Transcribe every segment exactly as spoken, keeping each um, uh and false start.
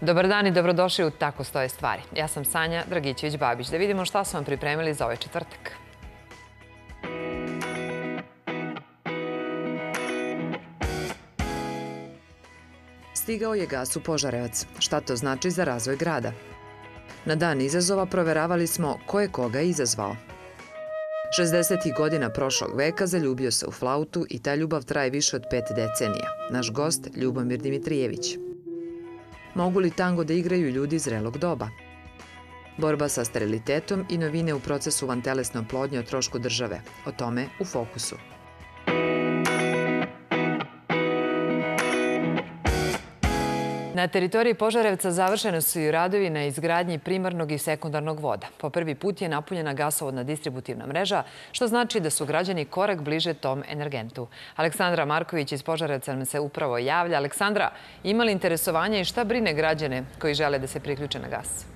Dobar dan i dobrodošli u Tako stoje stvari. Ja sam Sanja Dragićević-Babić. Da vidimo šta su vam pripremili za ovaj četvrtak. Stigao je gas u Požarevac. Šta to znači za razvoj grada? Na dan izazova proveravali smo ko je koga izazvao. šezdesetih godina prošlog veka zaljubio se u flautu i ta ljubav traje više od pet decenija. Naš gost Ljubomir Dimitrijević. Mogu li tango da igraju ljudi zrelog doba? Borba sa sterilitetom i novine u procesu vantelesne oplodnje o trošku države. O tome u Fokusu. Na teritoriji Požarevca završeni su i radovi na izgradnji primarnog i sekundarnog voda. Po prvi put je napunjena gasovodna distributivna mreža, što znači da su građani korak bliže tom energentu. Aleksandra Marković iz Požarevca nam se upravo javlja. Aleksandra, ima li interesovanja i šta brine građane koji žele da se priključe na gas?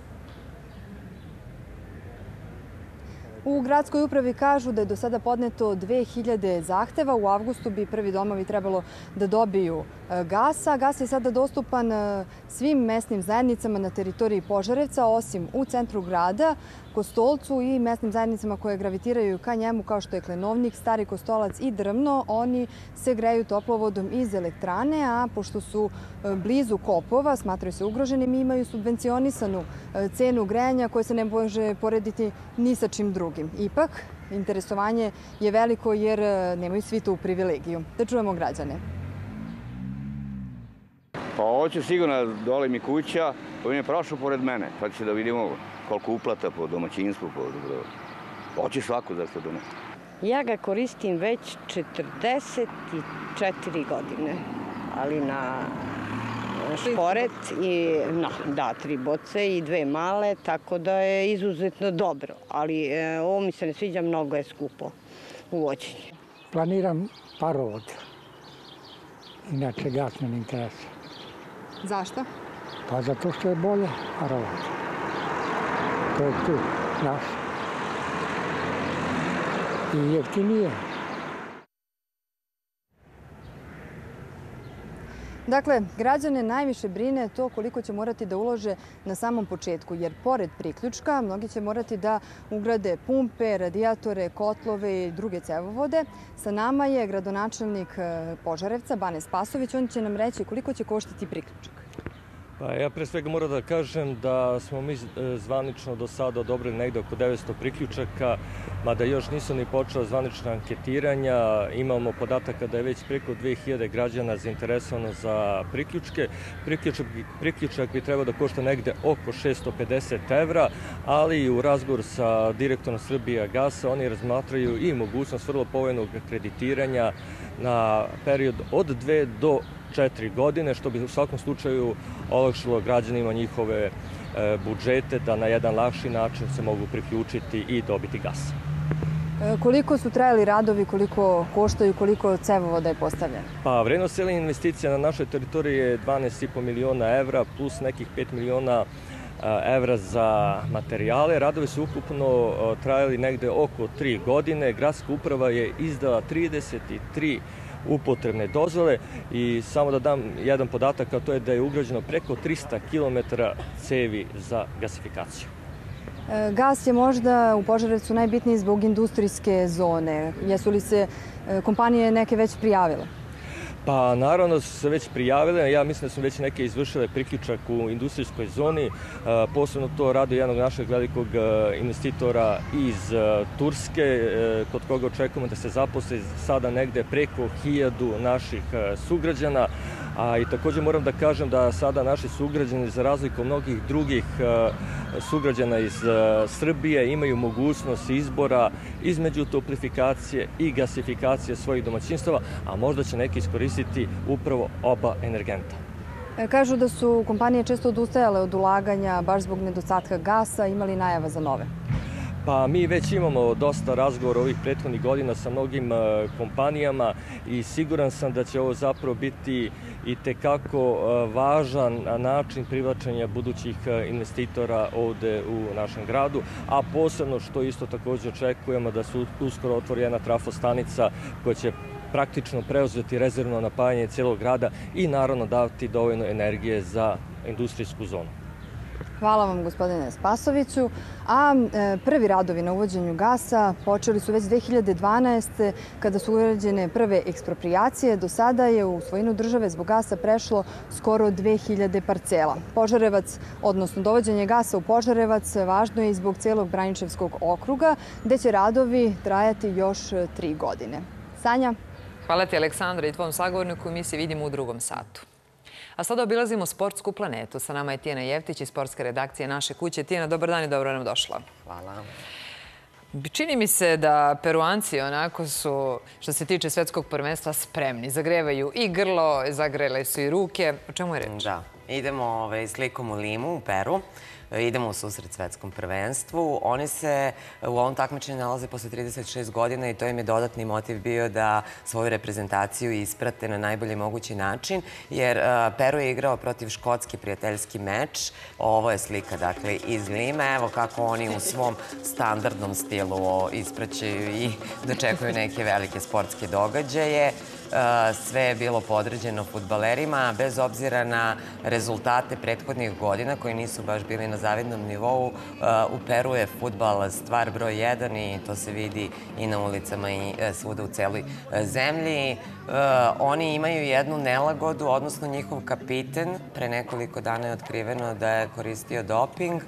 U gradskoj upravi kažu da je do sada podneto dve hiljade zahteva. U avgustu bi prvi domovi trebalo da dobiju gasa. Gas je sada dostupan svim mesnim zajednicama na teritoriji Požarevca, osim u centru grada, Kostolcu i mesnim zajednicama koje gravitiraju ka njemu, kao što je Klenovnik, Stari Kostolac i Drvno. Oni se greju toplovodom iz elektrane, a pošto su blizu kopova, smatraju se ugroženim i imaju subvencionisanu cenu grejanja koja se ne može porediti ni sa čim drugim. Ipak, interesovanje je veliko jer nemaju svi tu privilegiju. Da čujemo građane. Pa ovo će sigurno, dole mi kuća, on je prošao pored mene, pa će da vidimo koliko uplata po domaćinstvu. Hoće svako da se donese. Ja ga koristim već četrdeset četiri godine, ali na šporet i no, da, tri boce i dve male, tako da je izuzetno dobro. Ali e, ovo mi se ne sviđa, mnogo je skupo u vođenju. Planiram parovod. Inače gas me ne interesuje. Zašto? Pa zato što je bolje parovod. To je tu, naš. I jeftinije. Dakle, građane najviše brine to koliko će morati da ulože na samom početku, jer pored priključka mnogi će morati da ugrade pumpe, radijatore, kotlove i druge cevovode. Sa nama je gradonačelnik Požarevca, Bane Spasović. On će nam reći koliko će koštati priključak. Pa ja pre svega moram da kažem da smo mi zvanično do sada odobrili negde oko devetsto priključaka, mada još nisu ni počela zvanična anketiranja. Imamo podataka da je već preko dve hiljade građana zainteresovano za priključke. Priključak, priključak bi trebao da košta negde oko šesto pedeset evra, ali u razgovoru sa direktorom Srbijagasa oni razmatraju i mogućnost vrlo povoljnog kreditiranja na period od dve do četiri godine, što bi u svakom slučaju olakšalo građanima njihove budžete da na jedan lakši način se mogu priključiti i dobiti gas. Koliko su trajali radovi, koliko koštaju, koliko cevovoda je postavljeno? Pa vrednost celih investicija na našoj teritoriji je dvanaest i po miliona evra plus nekih pet miliona evra za materijale. Radovi su ukupno trajali negde oko tri godine. Gradska uprava je izdala trideset tri upotrebne dozvole i samo da dam jedan podatak, a to je da je ugrađeno preko trista kilometara cevi za gasifikaciju. Gas je možda u Požarevcu najbitniji zbog industrijske zone. Jesu li se kompanije neke već prijavile? Pa naravno da su se već prijavile. Ja mislim da su već neke izvršile priključak u industrijskoj zoni. Posebno to radi jednog našeg velikog investitora iz Turske, kod koga očekujemo da se zaposli sada negde preko hiljadu naših sugrađana. A i također moram da kažem da sada naši sugrađani, za razliku od mnogih drugih sugrađana iz Srbije, imaju mogućnost izbora između toplifikacije i gasifikacije svojih domaćinstava, a možda će neki iskoristiti upravo oba energenta. Kažu da su kompanije često odustajale od ulaganja baš zbog nedostatka gasa. Imali najava za nove? Pa mi već imamo dosta razgovora ovih prethodnih godina sa mnogim kompanijama i siguran sam da će ovo zapravo biti i tekako važan način privlačenja budućih investitora ovde u našem gradu, a posebno što isto također očekujemo da se uskoro otvori jedna trafostanica koja će praktično preuzeti rezervno napajanje cijelog grada i naravno dati dovoljno energije za industrijsku zonu. Hvala vam, gospodine Spasoviću. A prvi radovi na uvođenju gasa počeli su već dve hiljade dvanaeste. kada su urađene prve eksproprijacije. Do sada je u svojinu države zbog gasa prešlo skoro dve hiljade parcela. Požarevac, odnosno dovođenje gasa u Požarevac, važno je i zbog cijelog Braničevskog okruga, gde će radovi trajati još tri godine. Sanja? Hvala ti, Aleksandra, i tvom sagovorniku. Mi se vidimo u drugom satu. A sada obilazimo sportsku planetu. Sa nama je Tijana Jeftić iz sportske redakcije Naše kuće. Tijana, dobar dan i dobro nam došla. Hvala. Čini mi se da Peruanci onako su, što se tiče svetskog prvenstva, spremni. Zagrevaju i grlo, zagrele su i ruke. O čemu je reč? Da, idemo s Likom u Limu u Peru. Idemo u susret svetskom prvenstvu. Oni se u ovom takmičenju nalaze posle trideset šest godina i to im je dodatni motiv bio da svoju reprezentaciju isprate na najbolji mogući način, jer Peru je igrao protiv Škotske prijateljski meč. Ovo je slika, dakle, iz Lime. Evo kako oni u svom standardnom stilu ispraćaju i dočekuju neke velike sportske događaje. Sve je bilo podređeno fudbalerima, bez obzira na rezultate prethodnih godina koji nisu baš bili na zavidnom nivou. U Peru je fudbal stvar broj jedan i to se vidi i na ulicama i svuda u celoj zemlji. Oni imaju jednu nelagodu, odnosno njihov kapiten. Pre nekoliko dana je otkriveno da je koristio doping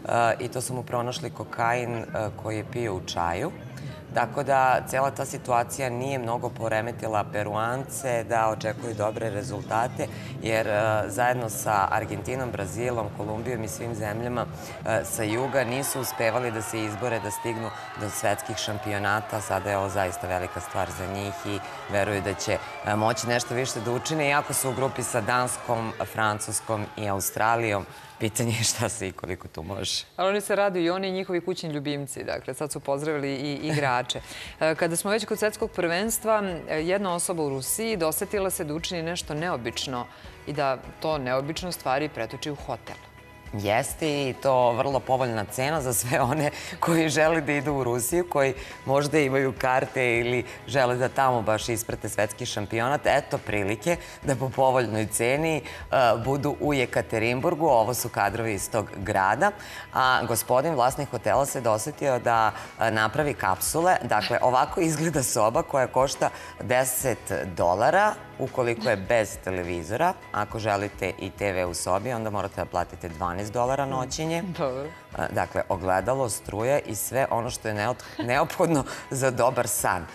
i to su mu pronašli kokain koji je pio u čaju. Tako da cijela ta situacija nije mnogo poremetila Peruance da očekuju dobre rezultate, jer zajedno sa Argentinom, Brazilom, Kolumbijom i svim zemljama sa juga nisu uspevali da se izbore, da stignu do svetskih šampionata. Sada je ovo zaista velika stvar za njih i veruju da će moći nešto više da učine, iako su u grupi sa Danskom, Francuskom i Australijom. Pitanje je šta se i koliko tu može. Ali oni se raduju i oni i njihovi kućni ljubimci. Dakle, sad su pozdravili i igrače. Kada smo već kod svetskog prvenstva, jedna osoba u Rusiji dosetila se da učini nešto neobično i da to neobično stvari pretoči u hotel. Jeste i to vrlo povoljna cena za sve one koji žele da idu u Rusiju, koji možda imaju karte ili žele da tamo baš isprate svetski šampionat. Eto prilike da po povoljnoj ceni budu u Jekaterinburgu. Ovo su kadrovi iz tog grada. A gospodin vlasnik hotela se dosetio da napravi kapsule. Dakle, ovako izgleda soba koja košta deset dolara. Ukoliko je bez televizora, ako želite i te ve u sobi, onda morate da platite dvanaest dolara noćenje. Dakle, ogledalo, struja i sve ono što je neophodno za dobar san.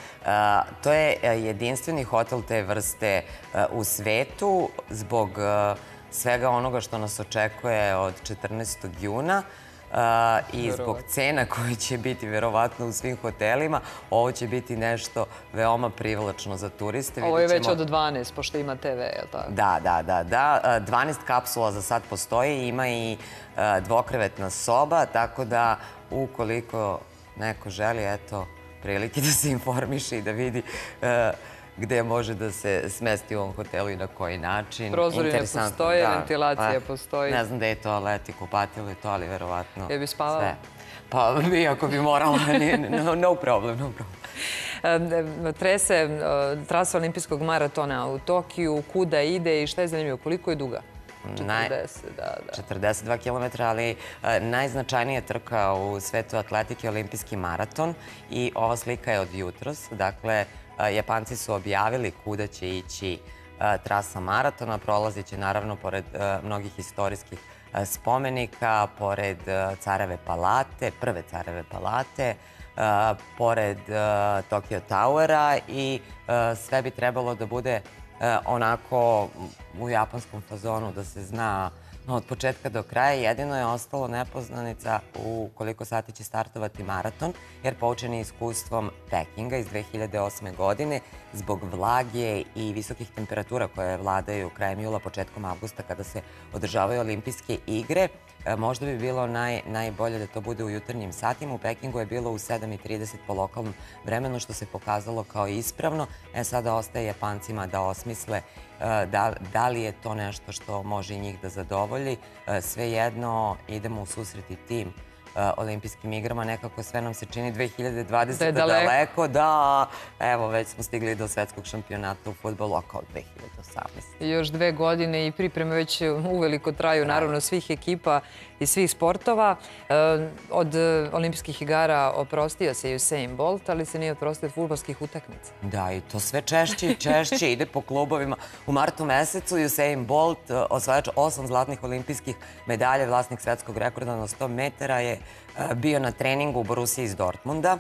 To je jedinstveni hotel te vrste u svetu zbog svega onoga što nas očekuje od četrnaestog juna. I zbog cena koje će biti verovatno u svim hotelima, ovo će biti nešto veoma privlačno za turiste. Ovo je već od dvanaest, pošto ima te ve, je li tako? Da, da, da, da. dvanaest kapsula za sad postoji, ima i dvokrevetna soba, tako da ukoliko neko želi, eto, prilike da se informiše i da vidi gde može da se smesti u ovom hotelu i na koji način. Prozori ne postoje, ventilacija postoji. Ne znam da je toalet i kupatilo i to, ali verovatno sve. Je bi spavala? Pa bi, ako bi morala, no problem, no problem. Trese trasa olimpijskog maratona u Tokiju, kuda ide i šta je zanimljivo, koliko je duga? četrdeset, da, da. četrdeset dva kilometra, ali najznačajnija trka u svetu atletike je olimpijski maraton i ova slika je od jutros. Dakle, Japanci su objavili kuda će ići trasa maratona. Prolazit će naravno pored mnogih istorijskih spomenika, pored Careve palate, prve Careve palate, pored Tokyo Towera i sve bi trebalo da bude onako u japanskom fazonu, da se zna od početka do kraja. Jedino je ostalo nepoznanica u koliko sati će startovati maraton, jer poučeni iskustvom Pekinga iz dve hiljade osme. godine, zbog vlage i visokih temperatura koje vladaju krajem jula, početkom avgusta, kada se održavaju olimpijske igre, možda bi bilo najbolje da to bude u jutarnjim satima. U Pekingu je bilo u sedam i trideset po lokalnom vremenu, što se pokazalo kao ispravno. E, sada ostaje Japancima da osmisle da li je to nešto što može i njih da zadovolji. Svejedno, idemo u susret i tim olimpijskim igrama. Nekako sve nam se čini dve hiljade dvadesete daleko, da evo već smo stigli do svetskog šampionata u fudbalu, a kao dve hiljade osamnaeste. Još dve godine i pripreme već uveliko traju, naravno, svih ekipa i svih sportova. Od olimpijskih igara oprostio se Usain Bolt, ali se nije oprostio fudbalskih utakmica. Da, i to sve češće i češće ide po klubovima. U martu mesecu Usain Bolt, osvajač osam zlatnih olimpijskih medalja, vlasnik svetskog rekorda na sto metara, je bio na treningu u Borussiji iz Dortmunda.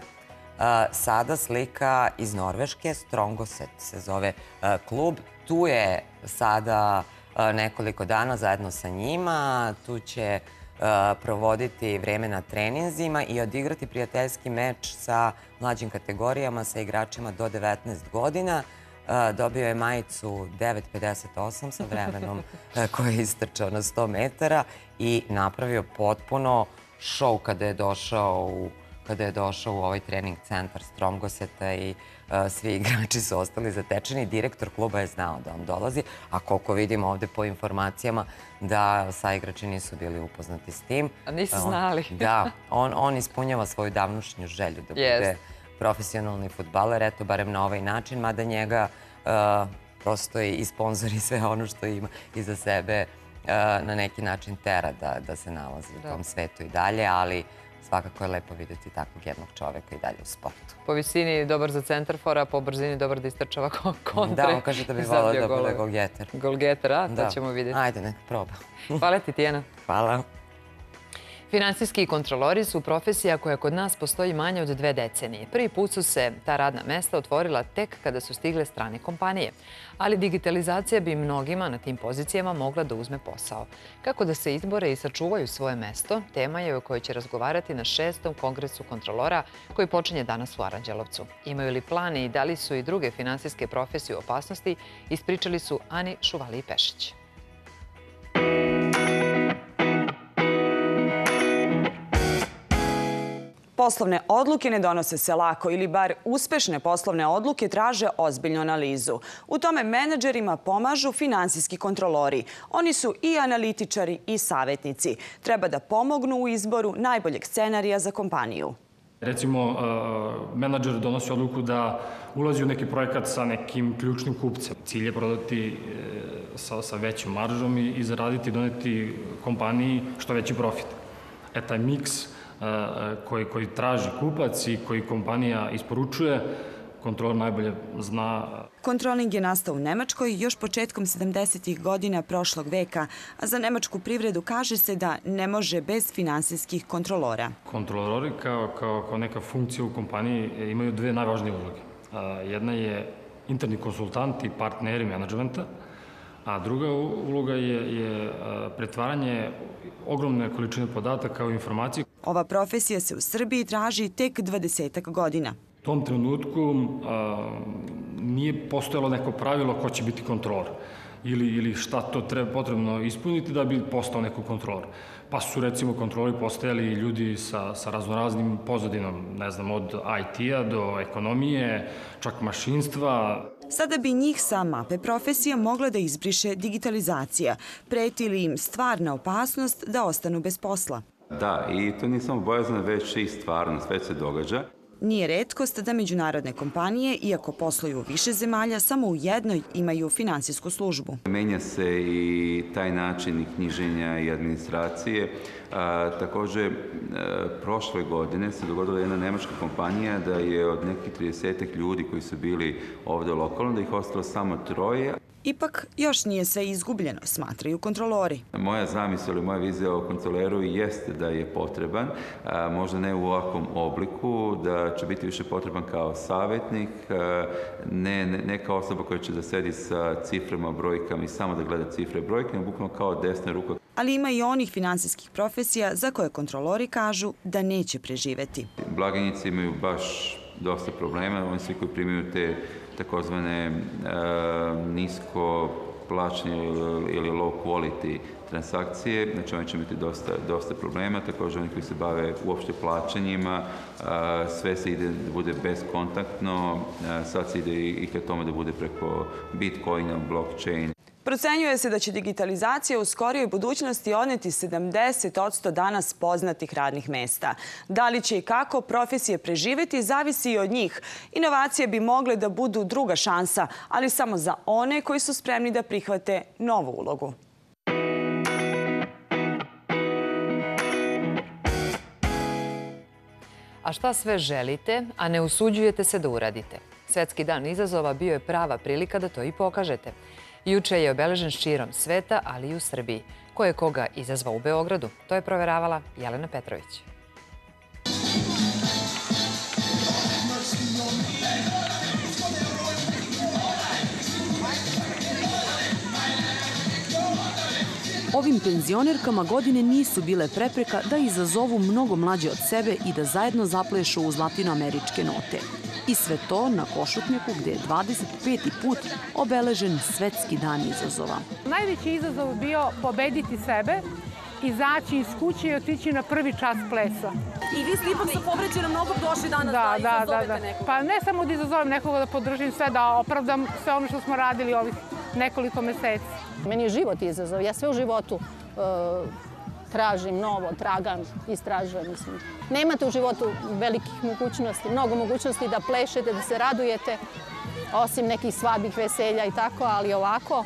Sada slika iz Norveške, Strongoset se zove klub. Tu je sada nekoliko dana zajedno sa njima. Tu će provoditi vreme na treninzima i odigrati prijateljski meč sa mlađim kategorijama, sa igračima do devetnaest godina. Dobio je majicu devet pedeset osam sa vremenom koje je istrčao na sto metara i napravio potpuno šou kada je došao u kada je došao u ovaj trening centar Strongoseta i svi igrači su ostali zatečeni. Direktor kluba je znao da on dolazi, a koliko vidimo ovde po informacijama da saigrači nisu bili upoznati s tim. A nisu znali. Da, on ispunjava svoju davnušnju želju da bude profesionalni fudbaler, eto, barem na ovaj način, mada njega prosto i sponzori sve ono što ima iza sebe na neki način tera da se nalazi u tom svetu i dalje, ali svakako je lepo vidjeti takvog jednog čoveka i dalje u sportu. Po visini dobar za centarfora, po brzini dobar da istrčava kontre. Da, on kaže da bi volao da bude golgeter. Golgeter, a? To ćemo vidjeti. Ajde, neka proba. Hvala ti, Tijana. Hvala. Finansijski kontrolori su profesija koja kod nas postoji manje od dve decenije. Prvi put su se ta radna mesta otvorila tek kada su stigle strane kompanije. Ali digitalizacija bi mnogima na tim pozicijama mogla da uzme posao. Kako da se izbore i sačuvaju svoje mesto, tema je o kojoj će razgovarati na šestom kongresu kontrolora koji počinje danas u Aranđelovcu. Imaju li plani i da li su i druge finansijske profesije u opasnosti, ispričali su Ani Šuvali-Pešić. Poslovne odluke ne donose se lako ili bar uspešne poslovne odluke traže ozbiljnu analizu. U tome menadžerima pomažu finansijski kontrolori. Oni su i analitičari i savjetnici. Treba da pomognu u izboru najboljeg scenarija za kompaniju. Recimo, menadžer donosi odluku da ulazi u neki projekat sa nekim ključnim kupcem. Cilj je prodati sa većom maržom i zaraditi i doneti kompaniji što veći profit. E, taj miks koji traži kupac i koji kompanija isporučuje, kontrolor najbolje zna. Kontroling je nastao u Nemačkoj još početkom sedamdesetih godina prošlog veka, a za nemačku privredu kaže se da ne može bez finansijskih kontrolora. Kontrolori kao neka funkcija u kompaniji imaju dve najvažnije uloge. Jedna je interni konsultant i partneri menadžmenta, a druga uloga je pretvaranje ogromne količine podataka u informacije. Ova profesija se u Srbiji traži tek dvadesetak godina. U tom trenutku nije postojalo neko pravilo ko će biti kontrolor ili šta to treba potrebno ispuniti da bi postao neko kontrolor. Pa su recimo kontrolori postajali ljudi sa raznoraznim pozadinom, ne znam, od I T-a do ekonomije, čak mašinstva. Sada bi njih sa mape profesija mogla da izbriše digitalizacija. Preti li im stvarna opasnost da ostanu bez posla? Da, i to nije samo bojazno, već i stvarnost, već se događa. Nije retkost da međunarodne kompanije, iako posluju u više zemalja, samo u jednoj imaju finansijsku službu. Menja se i taj način i knjiženja i administracije. Također, prošle godine se dogodila jedna nemačka kompanija da je od nekih tridesetak ljudi koji su bili ovdje lokalno, da ih ostalo samo troje. Ipak, još nije sve izgubljeno, smatraju kontrolori. Moja zamisla ili moja vizija o kontroleru jeste da je potreban, možda ne u ovakvom obliku, da će biti više potreban kao savjetnik, ne kao osoba koja će da sedi sa ciframa, brojkama i samo da gleda cifre i brojke, nego bukvalno kao desna ruka. Ali ima i onih finansijskih profesija za koje kontrolori kažu da neće preživeti. Blagajnici imaju baš dosta problema, oni svi koji primaju te takozvane nisko plaćanje ili low quality transakcije, znači oni će imati dosta problema, također oni koji se bave uopšte plaćanjima, sve se ide da bude bezkontaktno, sad se ide i ka tome da bude preko Bitcoina, blockchain. Procenjuje se da će digitalizacija u skorijoj budućnosti odneti sedamdeset posto danas poznatih radnih mesta. Da li će i kako profesije preživeti zavisi i od njih. Inovacije bi mogle da budu druga šansa, ali samo za one koji su spremni da prihvate novu ulogu. A šta sve želite, a ne usuđujete se da uradite? Svetski dan izazova bio je prava prilika da to i pokažete. Juče je obeležen širom sveta, ali i u Srbiji. Ko je koga izazvao u Beogradu? To je proveravala Jelena Petrović. Ovim penzionerkama godine nisu bile prepreka da izazovu mnogo mlađe od sebe i da zajedno zaplešu uz latinoameričke note. I sve to na Košutnjaku gde je dvadeset peti put obeležen Svetski dan izazova. Najveći izazov bio pobediti sebe, izaći iz kuće i otići na prvi čas plesa. I vi ste ipak sa povređenom nogom došli danas da izazovete nekoga. Pa ne samo da izazovem nekoga, da podržim sve, da opravdam sve ono što smo radili ovih nekoliko meseci. Meni je život izazov. Ja sve u životu tražim novo, tragam, istražujem. Nemate u životu velikih mogućnosti, mnogo mogućnosti da plešete, da se radujete, osim nekih svadbih, veselja i tako, ali ovako,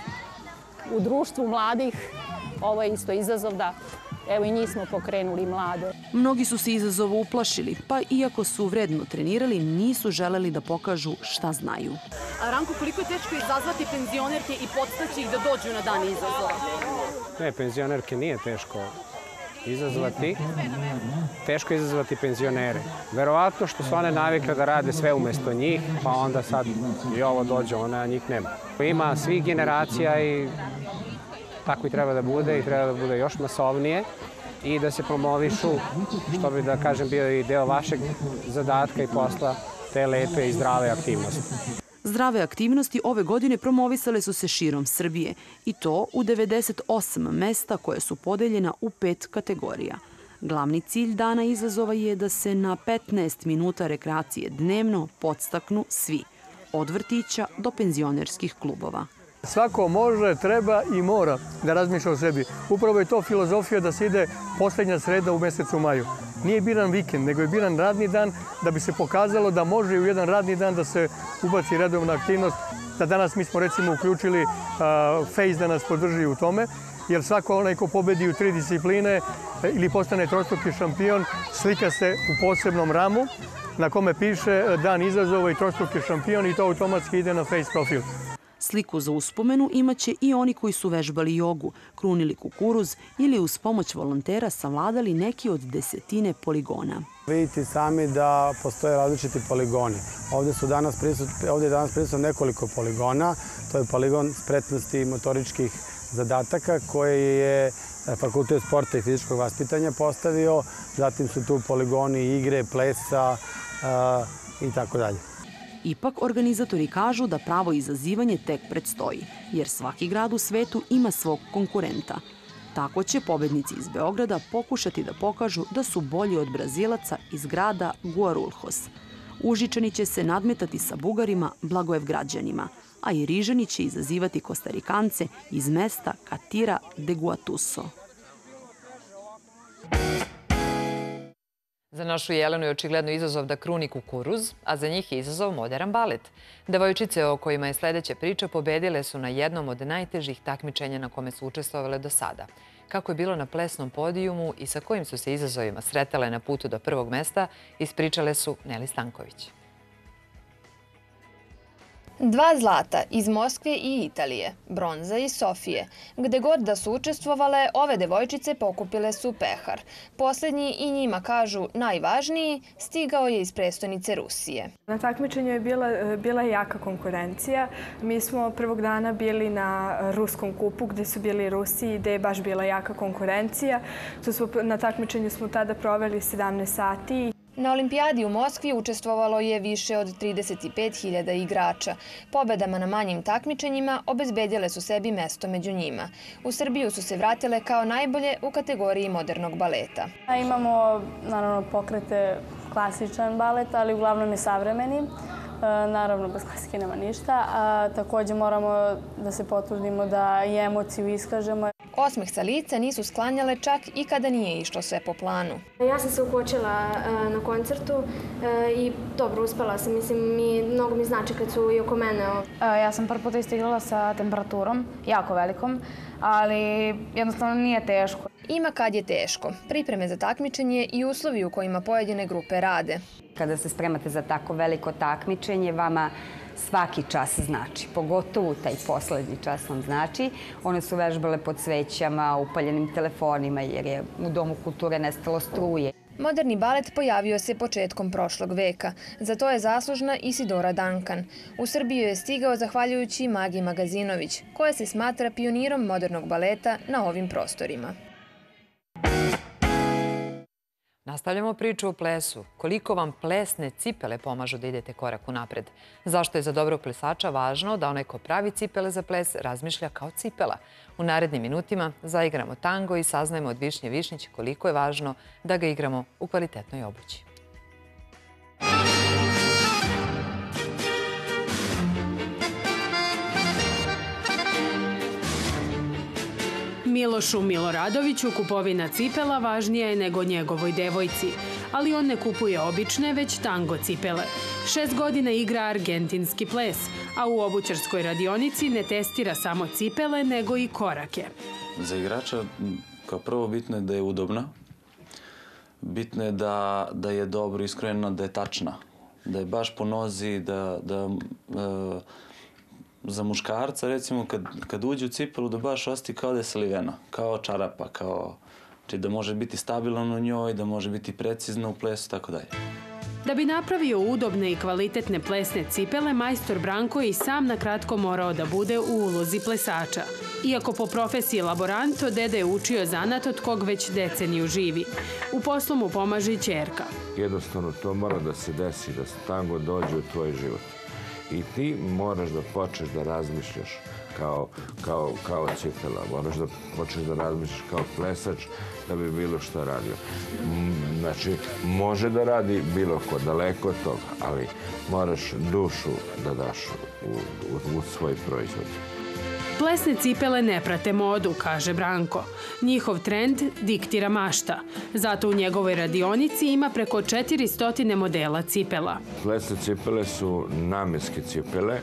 u društvu mladih, ovo je isto izazov da, evo i njih smo pokrenuli mlade. Mnogi su se izazovu uplašili, pa iako su vredno trenirali, nisu želeli da pokažu šta znaju. A Ranko, koliko je teško izazvati penzionerke i podstaći ih da dođu na dan izazova? Ne, penzionerke nije teško izazvati. Teško je izazvati penzionere. Verovatno što su one navikle da rade sve umesto njih, pa onda sad i ovo dođe, ona njih nema. Ima svih generacija i tako i treba da bude i treba da bude još masovnije i da se promovišu, što bi da kažem bio i deo vašeg zadatka i posla, te lepe i zdrave aktivnosti. Zdrave aktivnosti ove godine promovisale su se širom Srbije i to u devedeset osam mesta koje su podeljena u pet kategorija. Glavni cilj dana izazova je da se na petnaest minuta rekreacije dnevno podstaknu svi, od vrtića do penzionerskih klubova. Svako može, treba i mora da razmišlja o sebi. Upravo je to filozofija da se ide poslednja sreda u mesecu maju. Nije biran vikend, nego je biran radni dan da bi se pokazalo da može u jedan radni dan da se ubaci redovna aktivnost. Da danas mi smo recimo uključili Face da nas podrži u tome, jer svako onaj ko pobedi u tri discipline ili postane trostruki šampion slika se u posebnom ramu na kome piše dan izazova i trostruki šampion i to automatski ide na Face profil. Sliku za uspomenu imaće i oni koji su vežbali jogu, krunili kukuruz ili uz pomoć volontera savladali neki od desetine poligona. Vidite sami da postoje različiti poligoni. Ovde su danas prisutno, ovde je danas prisutno nekoliko poligona. To je poligon spretnosti i motoričkih zadataka koje je Fakultet sporta i fizičkog vaspitanja postavio. Zatim su tu poligoni igre, plesa i tako dalje. Ipak, organizatori kažu da pravo izazivanje tek predstoji, jer svaki grad u svetu ima svog konkurenta. Tako će pobednici iz Beograda pokušati da pokažu da su bolji od Brazilaca iz grada Guarulhos. Užičani će se nadmetati sa Bugarima, Blagoevgrađanima, a i Rižani će izazivati Kostarikance iz mesta Catira de Guatuso. Za našu Jelenu je očigledno izazov da kruni kukuruz, a za njih je izazov moderan balet. Devojčice o kojima je sledeća priča pobedile su na jednom od najtežih takmičenja na kome su učestvovale do sada. Kako je bilo na plesnom podijumu i sa kojim su se izazovima sretale na putu do prvog mesta, ispričale su Neli Stanković. Dva zlata iz Moskve i Italije, bronza iz Sofije. Gde god da su učestvovale, ove devojčice pokupile su pehar. Poslednji i njima kažu najvažniji stigao je iz prestonice Rusije. Na takmičenju je bila, bila jaka konkurencija. Mi smo prvog dana bili na ruskom kupu gde su bili Rusi i gde je baš bila jaka konkurencija. Tu smo, na takmičenju smo tada proveli sedamnaest sati. Na olimpijadi u Moskvi učestvovalo je više od trideset pet hiljada igrača. Pobedama na manjim takmičenjima obezbedile su sebi mesto među njima. U Srbiju su se vratile kao najbolje u kategoriji modernog baleta. Imamo, naravno, pokrete klasičan balet, ali uglavnom i savremeni. Naravno, bez klasike nema ništa. A također moramo da se potrudimo da i emociju iskažemo. Osmeh sa lica nisu sklanjale čak i kada nije išlo sve po planu. Ja sam se ukočila na koncertu i dobro, uspela sam. Mislim, mnogo mi znači kad su i oko mene. Ja sam prvi put istigrala sa temperaturom, jako velikom, ali jednostavno nije teško. Ima kad je teško. Pripreme za takmičenje i uslovi u kojima pojedine grupe rade. Kada se spremate za tako veliko takmičenje, vama svaki čas znači, pogotovo taj poslednji čas vam znači. One su vežbale pod svećama, upaljenim telefonima jer je u Domu kulture nestalo struje. Moderni balet pojavio se početkom prošlog veka. Za to je zaslužna Isidora Duncan. U Srbiju je stigao zahvaljujući Magi Magazinović, koja se smatra pionirom modernog baleta na ovim prostorima. Nastavljamo priču o plesu. Koliko vam plesne cipele pomažu da idete korak unapred? Zašto je za dobrog plesača važno da onaj ko pravi cipele za ples razmišlja kao cipela? U narednim minutima zaigramo tango i saznajemo od Višnje Višnjić koliko je važno da ga igramo u kvalitetnoj obući. Milošu Miloradoviću kupovina cipela važnija je nego njegovoj devojci, ali on ne kupuje obične, već tango cipele. Šest godina igra argentinski ples, a u obućarskoj radionici ne testira samo cipele, nego i korake. Za igrača kao prvo bitno je da je udobna, bitno je da, da je dobro iskrojena, da je tačna, da je baš po nozi, da, da e, za muškarca, recimo, kad, kad uđe u cipelu, da baš osjeti kao da je slivena, kao čarapa, kao, znači da može biti stabilan u njoj, da može biti precizno u plesu, tako dalje. Da bi napravio udobne i kvalitetne plesne cipele, majstor Branko je i sam na kratko morao da bude u ulozi plesača. Iako po profesiji laboranto, deda je učio zanat od kog već deceniju živi. U poslu mu pomaže i ćerka. Jednostavno to mora da se desi, da tango dođe u tvoj život. I ti moraš da počneš da razmišljaš kao, kao, kao cipela. Moraš da počneš da razmišljaš kao plesač da bi bilo što radio. Znači, može da radi bilo ko, daleko od toga, ali moraš dušu da daš u, u, u svoj proizvod. Plesne cipele ne prate modu, kaže Branko. Njihov trend diktira mašta. Zato u njegovoj radionici ima preko četiristo modela cipela. Plesne cipele su namenske cipele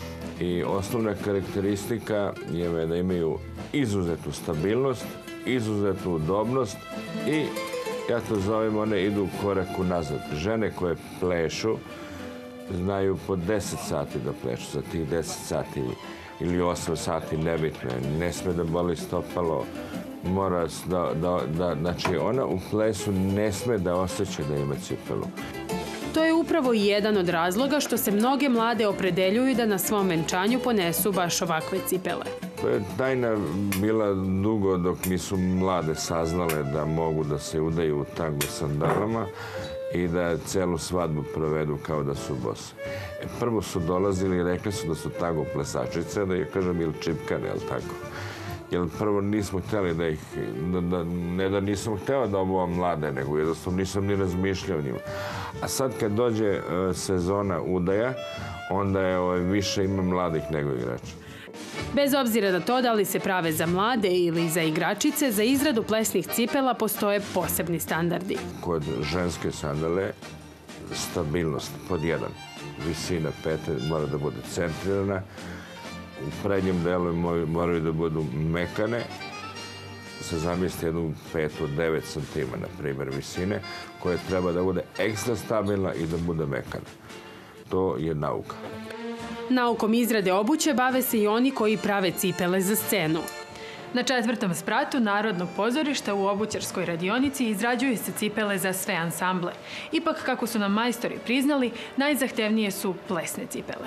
i osnovna karakteristika je da imaju izuzetnu stabilnost, izuzetnu udobnost i, ja to zovem, one idu korak unazad. Žene koje plešu znaju po deset sati da plešu. Za tih deset sati ili osam sati, nebitno je, ne sme da boli stopalo, mora da, da, da, znači ona u plesu ne sme da osjeća da ima cipelu. To je upravo jedan od razloga što se mnoge mlade opredeljuju da na svom venčanju ponesu baš ovakve cipele. To je tajna bila dugo dok nisu mlade saznale da mogu da se udaju u tango sandalama i da celu svadbu provedu kao da su bose. Prvo su dolazili i rekli su da su tango plesačice, da je, kažem, ili čipkane, ali tako. Jer prvo nismo htjeli da ih, da, da, ne da nisam htjela da obuvam mlade, nego jednostavno nisam ni razmišljao o njima. A sad kad dođe uh, sezona udaja, onda je ovaj, više ima mladih nego igrača. Bez obzira na to da li se prave za mlade ili za igračice, za izradu plesnih cipela postoje posebni standardi. Kod ženske sandale stabilnost pod jedan. Visina pete mora da bude centrirana. U prednjem delu moraju da budu mekane. Se zamisli jednu petu od devet santima, na primjer, visine, koja treba da bude ekstra stabilna i da bude mekana. To je nauka. Naukom izrade obuće bave se i oni koji prave cipele za scenu. Na četvrtom spratu Narodnog pozorišta u obućarskoj radionici izrađuju se cipele za sve ansamble. Ipak, kako su nam majstori priznali, najzahtevnije su plesne cipele.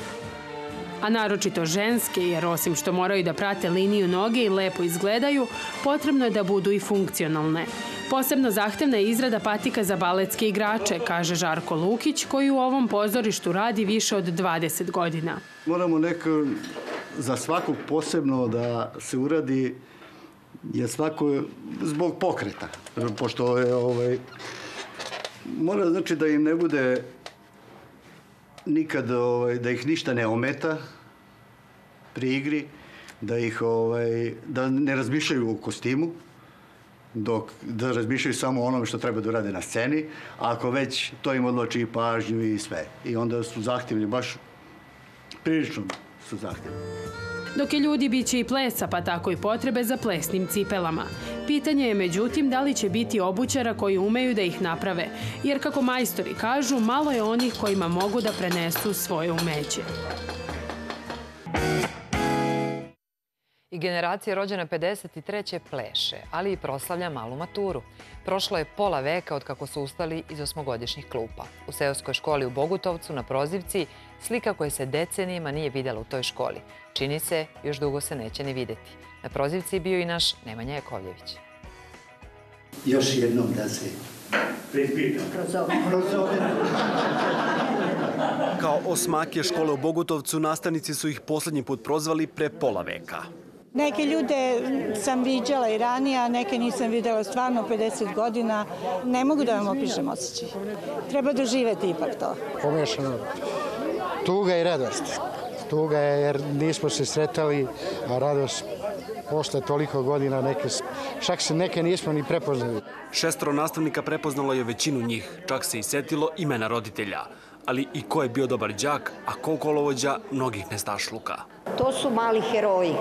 A naročito ženske, jer osim što moraju da prate liniju noge i lepo izgledaju, potrebno je da budu i funkcionalne. Posebno zahtevna je izrada patika za baletske igrače, kaže Žarko Lukić, koji u ovom pozorištu radi više od dvadeset godina. Moramo neko za svakog posebno da se uradi, je svako zbog pokreta. Pošto je, ovaj, mora znači da im ne bude nikad ovaj, da ih ništa ne ometa pri igri, da ih ovaj, da ne razmišljaju o kostimu, dok da razmišljaju samo o onome što treba da urade na sceni, a ako već to im odloči i pažnju i sve. I onda su zahtjevni, baš prilično su zahtjevni. Dok je ljudi bit će i plesa, pa tako i potrebe za plesnim cipelama. Pitanje je međutim da li će biti obućara koji umeju da ih naprave, jer kako majstori kažu, malo je onih kojima mogu da prenesu svoje umeće. I generacija rođena pedeset treće pleše, ali i proslavlja malu maturu. Prošlo je pola veka od kako su ustali iz osmogodišnjih klupa. U seoskoj školi u Bogutovcu na prozivci slika koje se decenijima nije vidjela u toj školi. Čini se, još dugo se neće ni vidjeti. Na prozivci je bio i naš Nemanja Jakovljević. Još jednom da se pripitam. Prozove. Kao osmake škole u Bogutovcu, nastavnici su ih posljednji put prozvali pre pola veka. Neke ljude sam viđala i ranije, a neke nisam vidjela stvarno pedeset godina. Ne mogu da vam opišem osjećaj. Treba doživeti ipak to. Pomiješano. Tuga i radost. Tuga je jer nismo se sretali, a radost posle toliko godina, neke, čak se neke nismo ni prepoznali. Šestoro nastavnika prepoznalo je većinu njih, čak se i setilo imena roditelja. Ali i ko je bio dobar đak, a ko kolovođa mnogih nestašluka. To su mali heroji.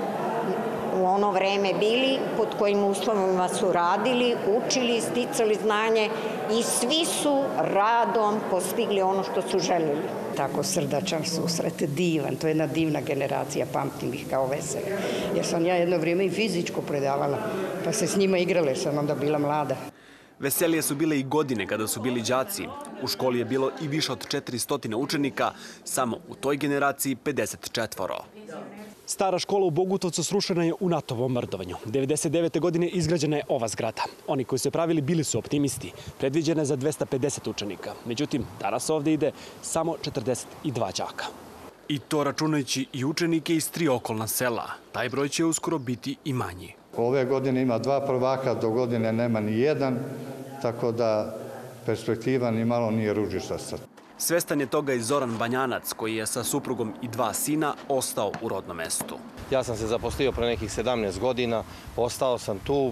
U ono vreme bili, pod kojim uslovima su radili, učili, sticali znanje i svi su radom postigli ono što su željeli. Tako srdačan susret, divan, to je jedna divna generacija, pamtim ih kao vesele. Jer sam ja jedno vrijeme i fizičko predavala, pa se s njima igrale, sam onda bila mlada. Veselije su bile i godine kada su bili đaci. U školi je bilo i više od četiristo učenika, samo u toj generaciji pedeset četvoro. Stara škola u Bogutovcu srušena je u NATO bombardovanju. devedeset devete godine izgrađena je ova zgrada. Oni koji su je pravili bili su optimisti. Predviđena je za dvesta pedeset učenika. Međutim, danas ovdje ide samo četrdeset dva đaka. I to računajući i učenike iz tri okolna sela. Taj broj će uskoro biti i manji. Ove godine ima dva prvaka, do godine nema ni jedan, tako da perspektiva ni malo nije ružičasta. Svestan je toga i Zoran Banjanac, koji je sa suprugom i dva sina ostao u rodnom mestu. Ja sam se zaposlio pre nekih sedamnaest godina, ostao sam tu,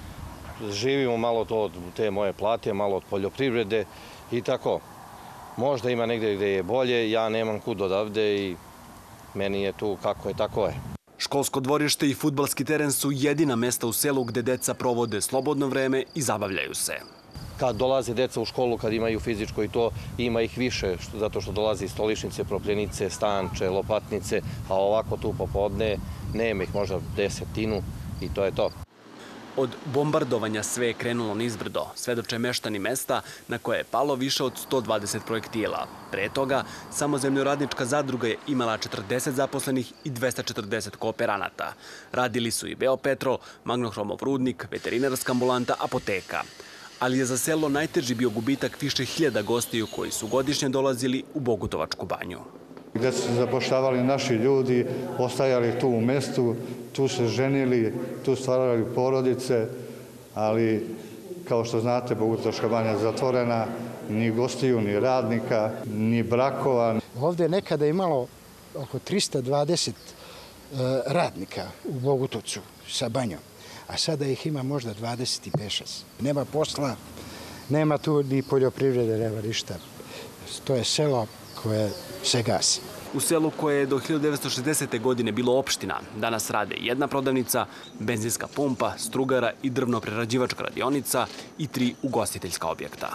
živimo malo to od te moje plate, malo od poljoprivrede i tako. Možda ima negdje gdje je bolje, ja nemam kud odavde i meni je tu kako je, tako je. Školsko dvorište i fudbalski teren su jedina mesta u selu gde deca provode slobodno vreme i zabavljaju se. Kad dolaze deca u školu, kad imaju fizičko i to, ima ih više, zato što dolaze iz Stoličnice, Propljenice, Stanče, Lopatnice, a ovako tu popodne nema ih možda desetinu i to je to. Od bombardovanja sve je krenulo nizbrdo, svedoče meštani mesta na koje je palo više od sto dvadeset projektila. Pre toga, samo Zemljoradnička zadruga je imala četrdeset zaposlenih i dvesta četrdeset kooperanata. Radili su i Beopetrol, Magnohromov rudnik, veterinarska ambulanta, apoteka. Ali je za selo najteži bio gubitak više hiljada gostiju koji su godišnje dolazili u Bogutovačku banju. Gde su se zapošljavali naši ljudi, ostajali tu u mestu, tu se ženili, tu stvarali porodice, ali kao što znate, Bogutovačka banja je zatvorena, ni gostiju, ni radnika, ni brakova. Ovdje je nekada imalo oko trista dvadeset radnika u Bogutovcu sa banjom, a sada ih ima možda dvadeset pet. Nema posla, nema tu ni poljoprivrede, nema ništa. To je selo koje se gasi. U selu koje je do hiljadu devetsto šezdesete. godine bilo opština, danas rade jedna prodavnica, benzinska pumpa, strugara i drvno-prerađivačka radionica i tri ugostiteljska objekta.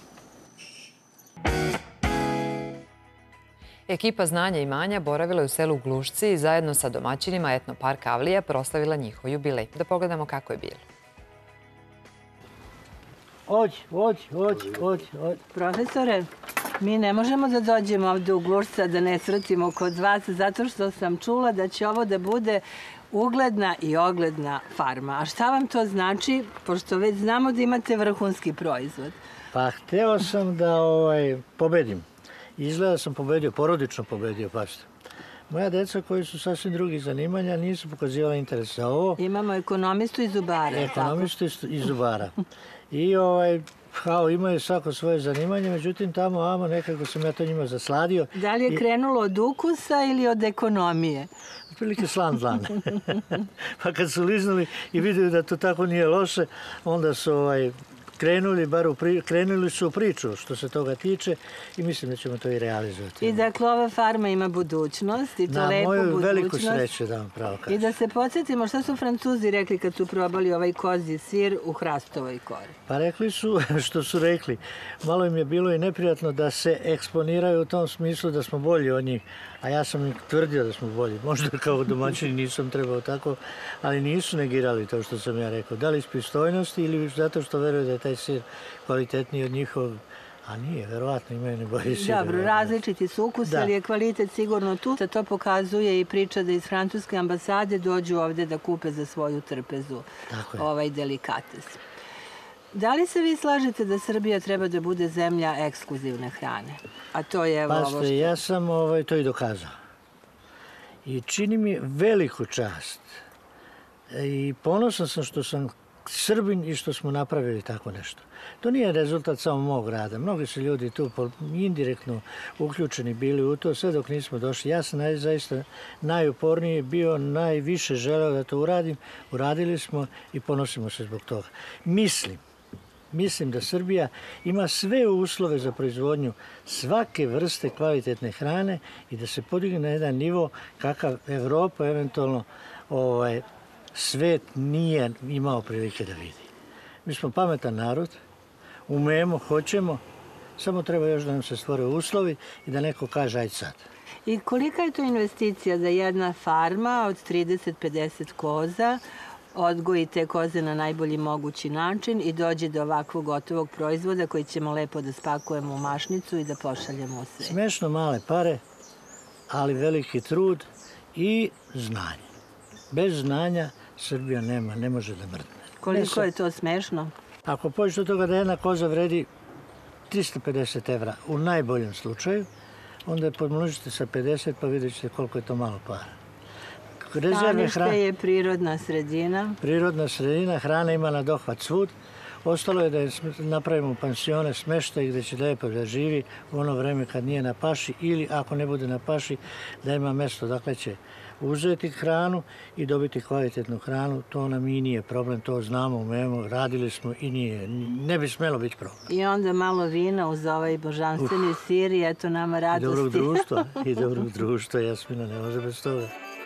Ekipa Znanja i imanja boravila je u selu Glušci i zajedno sa domaćinima etnoparka Avlija proslavila njihov jubilej. Da pogledamo kako je bilo. Ođi, ođi, ođi, ođi, ođi. Profesore, mi ne možemo da dođemo ovdje u Glušca da ne svrtimo kod vas, zato što sam čula da će ovo da bude ugledna i ogledna farma. A šta vam to znači, pošto već znamo da imate vrhunski proizvod? Pa hteo sam da ovaj, pobedim. Izgleda sam pobedio, porodično pobedio, pašte. Moja deca koji su sasvim drugih zanimanja nisu pokazivala interes za ovo. Imamo ekonomistu i zubara. Ekonomistu i zubara. I ovaj, Kao imaju svako svoje zanimanje, međutim tamo amo nekako sam ja to njima zasladio. Da li je krenulo od ukusa ili od ekonomije? Otprilike slan zlan. Pa kad su liznuli i vidjeli da to tako nije loše, onda su ovaj, krenuli, bar u pri, krenuli su u priču što se toga tiče i mislim da ćemo to i realizovati. I dakle ova farma ima budućnost i to na lepu moju budućnost. veliku sreću da vam pravo kažem. I da se podsjetimo šta su Francuzi rekli kad su probali ovaj kozji sir u hrastovoj kori. Pa rekli su što su rekli. Malo im je bilo i neprijatno da se eksponiraju u tom smislu da smo bolji od njih. A ja sam im tvrdio da smo bolji. Možda kao domaćini nisam trebao tako, ali nisu negirali to što sam ja rekao. Da li iz pristojnosti ili zato što veruju da je taj sir kvalitetniji od njihovog. A nije, verovatno imaju ne bolji sir. Dobro, različiti su ukus, ali je kvalitet sigurno tu. To pokazuje i priča da iz francuske ambasade dođu ovde da kupe za svoju trpezu ovaj delikates. Da li se vi slažete da Srbija treba da bude zemlja ekskluzivne hrane? A to je evo ovo što... Pazite, ja sam ovaj, to i dokazao. I čini mi veliku čast. I ponosan sam što sam Srbin i što smo napravili tako nešto. To nije rezultat samo mog rada. Mnogi su ljudi tu indirektno uključeni bili u to, sve dok nismo došli. Ja sam naj, zaista najuporniji bio, najviše želeo da to uradim. Uradili smo i ponosimo se zbog toga. Mislim, Mislim da Srbija ima sve uslove za proizvodnju svake vrste kvalitetne hrane i da se podigne na jedan nivo kakav Evropa, eventualno ovaj, svet nije imao prilike da vidi. Mi smo pametan narod, umemo, hoćemo, samo treba još da nam se stvore uslovi i da neko kaže ajde sad. I kolika je to investicija da jedna farma od trideset do pedeset koza odgoji te koze na najbolji mogući način i dođe do ovakvog gotovog proizvoda koji ćemo lepo da spakujemo u mašnicu i da pošaljemo u svet? Smešno male pare, ali veliki trud i znanje. Bez znanja Srbija nema, ne može da mrdne. Koliko je to smešno? Ako pođeš od toga da jedna koza vredi trista pedeset evra u najboljem slučaju, onda je pomnožite sa pedeset pa vidjet ćete koliko je to malo para. Stanište je prirodna sredina. Prirodna sredina, hrana ima na dohvat svud. Ostalo je da napravimo pansione, smeštaj gde će lijepo da živi u ono vreme kad nije na paši ili ako ne bude na paši da ima mesto dakle će uzeti hranu i dobiti kvalitetnu hranu. To nam i nije problem, to znamo, umemo, radili smo i nije, ne bi smelo biti problem. I onda malo vina uz ovaj božanstveni sir i eto nama radosti. I dobrog društva, i dobrog društva, Jasmina, ne može bez toga.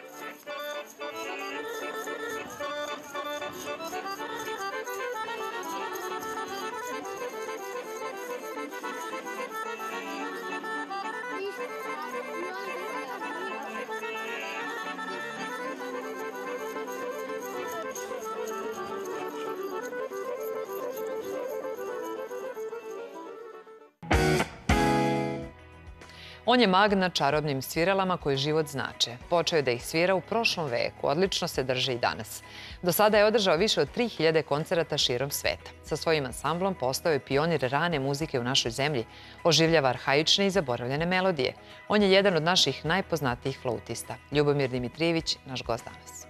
On je mag na čarobnim sviralama koji život znače. Počeo je da ih svira u prošlom veku, odlično se drži i danas. Do sada je održao više od tri hiljade koncerata širom sveta. Sa svojim ansamblom postao je pionir rane muzike u našoj zemlji, oživljava arhaične i zaboravljene melodije. On je jedan od naših najpoznatijih flautista. Ljubomir Dimitrijević, naš gost danas.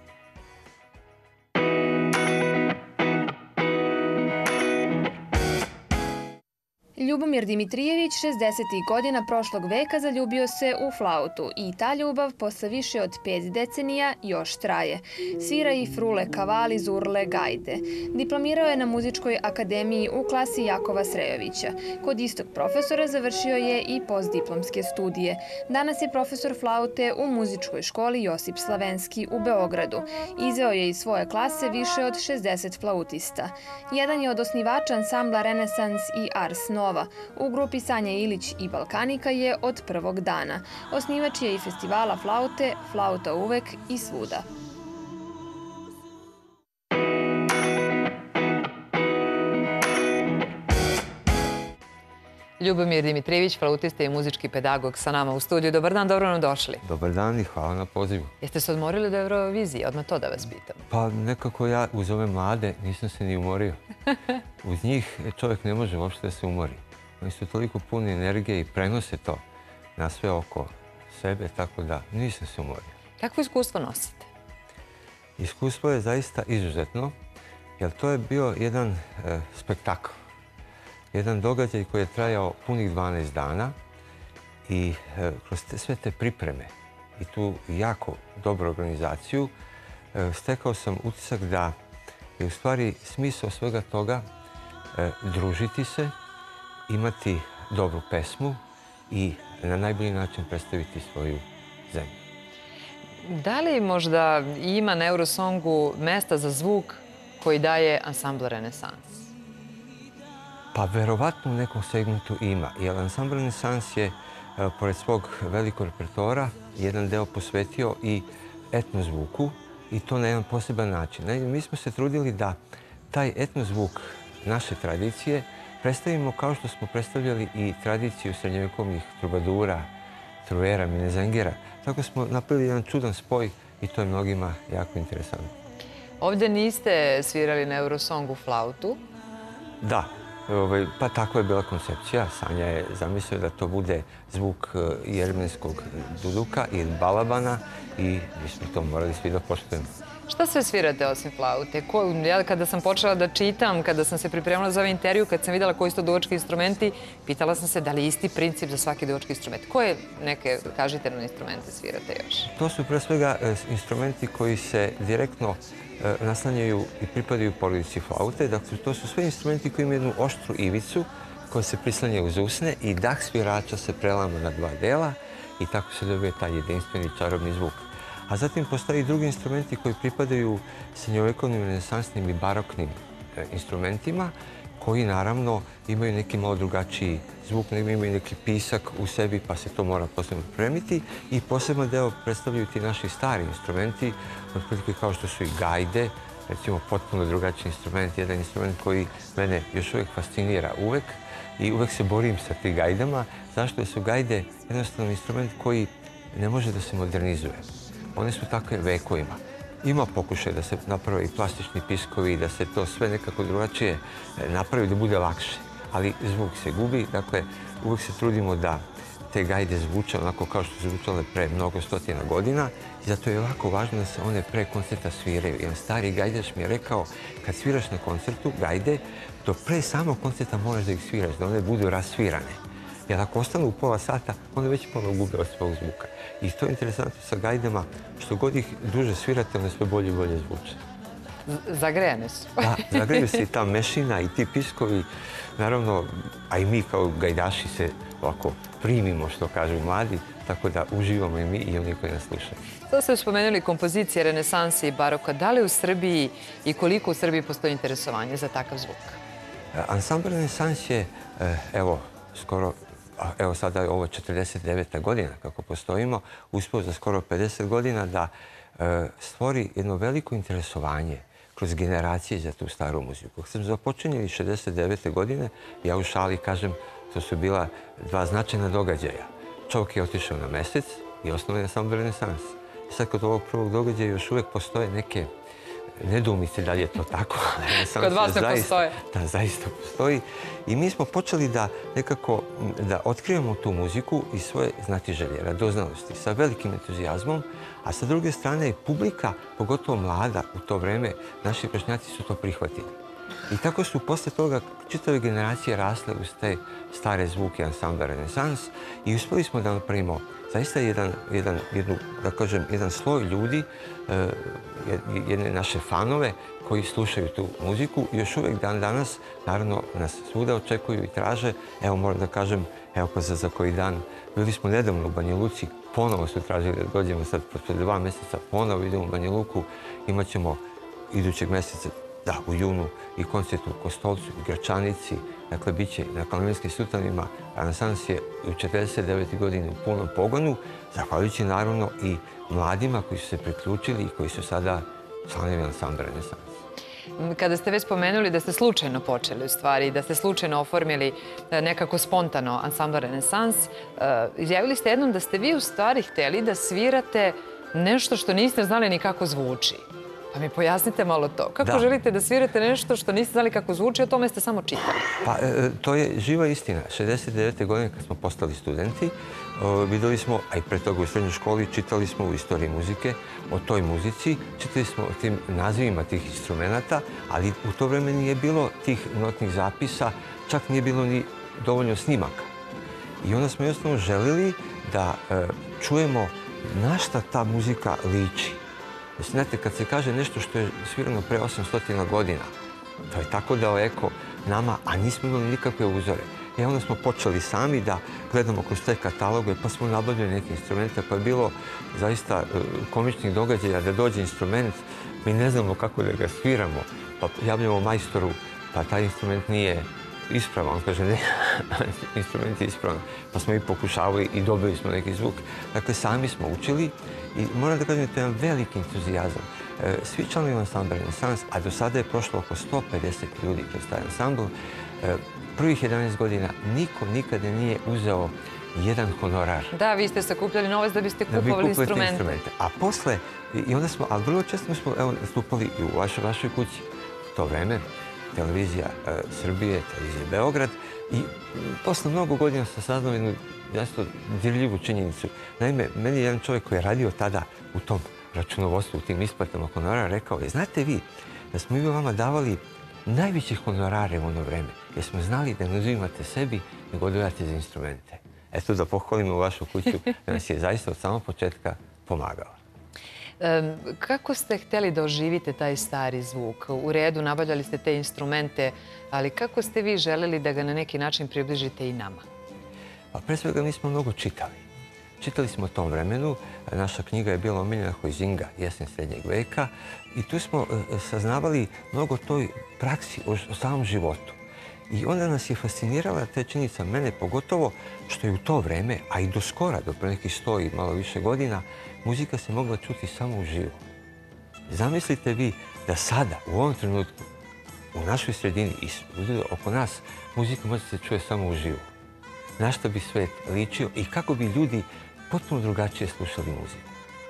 Ljubomir Dimitrijević šezdesetih godina prošlog veka zaljubio se u flautu i ta ljubav posle više od pet decenija još traje. Svira i frule, kavali, zurle, gajde. Diplomirao je na Muzičkoj akademiji u klasi Jakova Srejovića. Kod istog profesora završio je i postdiplomske studije. Danas je profesor flaute u Muzičkoj školi Josip Slavenski u Beogradu. Izveo je iz svoje klase više od šezdeset flautista. Jedan je od osnivača ansambla Renesans i Ars Nova. U grupi Sanja Ilić i Balkanika je od prvog dana. Osnivač je i festivala flaute Flauta uvek i svuda. Ljubomir Dimitrijević, flautista i muzički pedagog sa nama u studiju. Dobar dan, dobro nam došli. Dobar dan i hvala na pozivu. Jeste se odmorili do Eurovizije? Odmah to da vas pitam. Pa nekako ja uz ove mlade nisam se ni umorio. Uz njih čovjek ne može uopšte da se umori. Oni su toliko puni energije i prenose to na sve oko sebe, tako da nisam se umorio. Kakvo iskustvo nosite? Iskustvo je zaista izuzetno, jer to je bio jedan e, spektakl. jedan događaj koji je trajao punih dvanaest dana i kroz sve te pripreme i tu jako dobru organizaciju stekao sam utisak da je u stvari smisao svega toga družiti se, imati dobru pesmu i na najbolji način predstaviti svoju zemlju. Da li možda ima na Eurosongu mesta za zvuk koji daje ansambl Renesans? Pa verovatno u nekom segmentu ima, jer ansambl Renesans je, pored svog velikog repertoara, jedan deo posvetio i etnozvuku i to na jedan poseban način. Naime, mi smo se trudili da taj etnozvuk naše tradicije predstavimo kao što smo predstavljali i tradiciju srednjovjekovnih trubadura, truera, minezengera. Tako smo napravili jedan čudan spoj i to je mnogima jako interesantno. Ovdje niste svirali na Eurosongu flautu? Da, pa tako je bila koncepcija. Sanja je zamislio da to bude zvuk jermenskog duduka ili balabana i mi smo to morali svi da poštujemo. Šta sve svirate osim flaute? Kada sam počela da čitam, kada sam se pripremila za ovaj intervju, kad sam videla koji su to duvački instrumenti, pitala sam se da li je isti princip za svaki duvački instrument. Koje neke, kažite nam, instrumente svirate još? To su pre svega instrumenti koji se direktno naslanjaju i pripadaju porodici flaute. Dakle, to su sve instrumenti koji imaju jednu oštru ivicu koja se prislanja uz usne i dah svirača se prelama na dva dela i tako se dobije taj jedinstveni čarobni zvuk. A zatim postoji i drugi instrumenti koji pripadaju srednjovjekovnim, renesansnim i baroknim instrumentima koji naravno imaju neki malo drugačiji zvuk, imaju neki pisak u sebi pa se to mora posebno pripremiti i poseban deo predstavljaju ti naši stari instrumenti, otprilike kao što su i gajde, recimo potpuno drugačiji instrument, jedan instrument koji mene još uvijek fascinira uvek i uvek se borim sa tim gajdama. Zašto? Jer su gajde jednostavno instrument koji ne može da se modernizuje. One su takve vekovima. Ima pokušaj da se naprave i plastični piskovi, da se to sve nekako drugačije napravi, da bude lakše. Ali zvuk se gubi, dakle, uvijek se trudimo da te gajde zvuče onako kao što su zvučale pre mnogo stotina godina i zato je jako važno da se one pre koncerta sviraju. Jedan stari gajdaš mi je rekao, kad sviraš na koncertu gajde, do pre samog koncerta moraš da ih sviraš, da one budu rasvirane. Jer ako ostanu u pola sata, one već ponovno gube od svog zvuka. I to je interesantno sa gajdama, što god ih duže svirate, one sve bolje i bolje zvuče. Zagrejane su. Da, zagreju se i ta mešina i ti piskovi. Naravno, a i mi kao gajdaši se ovako primimo, što kažu mladi, tako da uživamo i mi i oni koji nas slušaju. Sada ste spomenuli kompozicije renesanse i baroka. Da li u Srbiji i koliko u Srbiji postoji interesovanje za takav zvuk? Ansambl Renesans je, evo, skoro evo sada je ovo četrdeset deveta godina kako postojimo, uspeo za skoro pedeset godina da stvori jedno veliko interesovanje kroz generacije za tu staru muziku. Kad sam započinjeli šezdeset devete godine, ja u šali kažem, to su bila dva značajna događaja. Čovjek je otišao na mesec i osnovan je ansambl Renesans. Sad kod ovog prvog događaja još uvijek postoje neke nedoumice da li je to tako. Kod vas ne postoje. Da, zaista postoji. I mi smo počeli da nekako da otkrivamo tu muziku i svoje znatiželje, radoznalosti sa velikim entuzijazmom, a sa druge strane publika, pogotovo mlada u to vreme, naši vršnjaci su to prihvatili. I tako su posle toga čitave generacije rasle uz te stare zvuke ansambla Renesans i uspeli smo da napravimo zaista jedan, jedan, jednu, da kažem, jedan sloj ljudi, jedne naše fanove koji slušaju tu muziku i još uvijek dan danas, naravno, nas svuda očekuju i traže. Evo, moram da kažem, evo pa za, za koji dan, bili smo nedavno u Banja Luci, ponovo su tražili da dođemo sad, posle dva mjeseca, ponovo idemo u Banja Luku, imat ćemo idućeg mjeseca, da, u junu i koncert u Kostolcu, u Gračanici, dakle, bit će na Kalemenskim sutanima. Renesans je u četrdeset devetoj godini u punom pogonu, zahvaljujući naravno i mladima koji su se priključili i koji su sada članovi ansambla Renesans. Kada ste već spomenuli da ste slučajno počeli u stvari, da ste slučajno oformili nekako spontano ansambl Renesans, izjavili ste jednom da ste vi u stvari hteli da svirate nešto što niste znali ni kako zvuči. Pa mi pojasnite malo to. Kako Da. želite da svirate nešto što niste znali kako zvuči, o tome ste samo čitali? Pa, e, to je živa istina. šezdeset devete godine kad smo postali studenti, o, videli smo, a i pre toga u srednjoj školi, čitali smo u istoriji muzike o toj muzici, čitali smo o tim nazivima tih instrumenta, ali u to vreme nije bilo tih notnih zapisa, čak nije bilo ni dovoljno snimaka. I onda smo jednostavno želili da e, čujemo na šta ta muzika liči. Znate, kad se kaže nešto što je svirano pre osamsto godina, to je tako daleko nama, a nismo imali nikakve uzore. I onda smo počeli sami da gledamo kroz te kataloge, pa smo nabavljali neke instrumente, pa je bilo zaista komičnih događaja da dođe instrument, mi ne znamo kako da ga sviramo, pa javljamo majstoru, pa taj instrument nije ispravan. On kaže, ne, instrument je ispravan. Pa smo i pokušavali i dobili smo neki zvuk. Dakle, sami smo učili i moram da kažem, to je jedan veliki entuzijazam. Svi članovi ansambla Renesans, a do sada je prošlo oko sto pedeset ljudi kroz taj ansambl, prvih jedanaest godina niko nikada nije uzeo jedan honorar. Da, vi ste sakupljali novac da biste kupovali instrumente. A posle, i onda smo, ali vrlo često smo nastupali i u vašoj, vašoj kući. U to vreme, televizija Srbije, televizija Beograd, i posle mnogo godina sam saznao jednu jasno dirljivu činjenicu. Naime, meni je jedan čovjek koji je radio tada u tom računovodstvu, u tim isplatama honorara, rekao je, znate vi da smo mi vama davali najveće honorare u ono vreme, jer smo znali da ne uzimate sebi, nego odvajate za instrumente. Eto, da pohvalimo u vašu kuću, da nas je zaista od samog početka pomagala. Kako ste htjeli da oživite taj stari zvuk? U redu, nabavljali ste te instrumente, ali kako ste vi želeli da ga na neki način približite i nama? Pa pre svega mi smo mnogo čitali. Čitali smo o tom vremenu. Naša knjiga je bila omiljena Huizinga, Jesen srednjeg veka, i tu smo saznavali mnogo o toj praksi, o samom životu. I onda nas je fascinirala ta činjenica, mene pogotovo, što je u to vreme, a i do skora, do pre nekih sto i malo više godina, muzika se mogla čuti samo uživo. Zamislite vi da sada, u ovom trenutku, u našoj sredini i oko nas, muzika može se čuje samo uživo. Na što bi svet ličio i kako bi ljudi potpuno drugačije slušali muziku.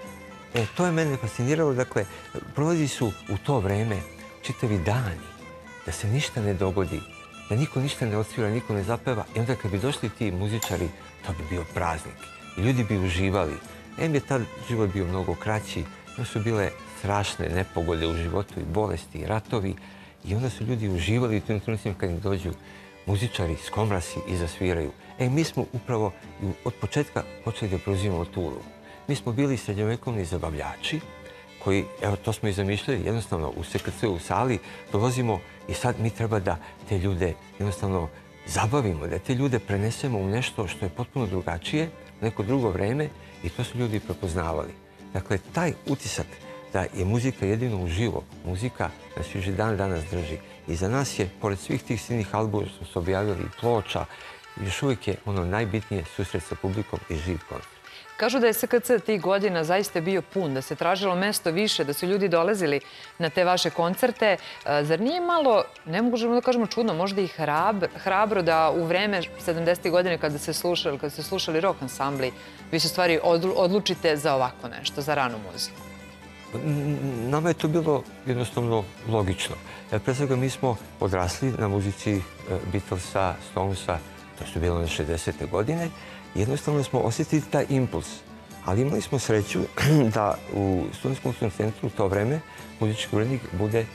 E, to je mene fasciniralo. Dakle, prolazi su u to vreme čitavi dani, da se ništa ne dogodi, da niko ništa ne odsvira, niko ne zapeva. I onda kad bi došli ti muzičari, to bi bio praznik. I ljudi bi uživali. Em je tad život bio mnogo kraći, onda su bile strašne nepogode u životu i bolesti i ratovi. I onda su ljudi uživali u tim trenucima kad im dođu muzičari, skomrasi i zasviraju. E, mi smo upravo od početka počeli da preuzimamo tu ulogu. Mi smo bili srednjovekovni zabavljači koji, evo, to smo i zamišljali, jednostavno u S K C u sali dolazimo i sad mi treba da te ljude jednostavno zabavimo, da te ljude prenesemo u nešto što je potpuno drugačije, neko drugo vreme, i to su ljudi prepoznavali. Dakle, taj utisak da je muzika jedino uživo, muzika nas još i dan danas drži. I za nas je, pored svih tih silnih albuma što smo se objavili i ploča, još uvijek je ono najbitnije susret sa publikom i živ koncert. Kažu da je S K C tih godina zaista bio pun, da se tražilo mesto više, da su ljudi dolazili na te vaše koncerte. Zar nije malo, ne možemo da kažemo čudno, možda i hrabro da u vreme sedamdesetih godine kada se slušali, kada se slušali rock ansambli, vi se stvari odlučite za ovako nešto, za ranu muziku? Nama je to bilo jednostavno logično. Pre svega mi smo odrasli na muzici Beatlesa, Stonesa, to su bilo na šezdesete godine. Jednostavno smo osjetili taj impuls. Ali imali smo sreću da u Studentskom kulturnom centru u to vreme muzički urednik bude,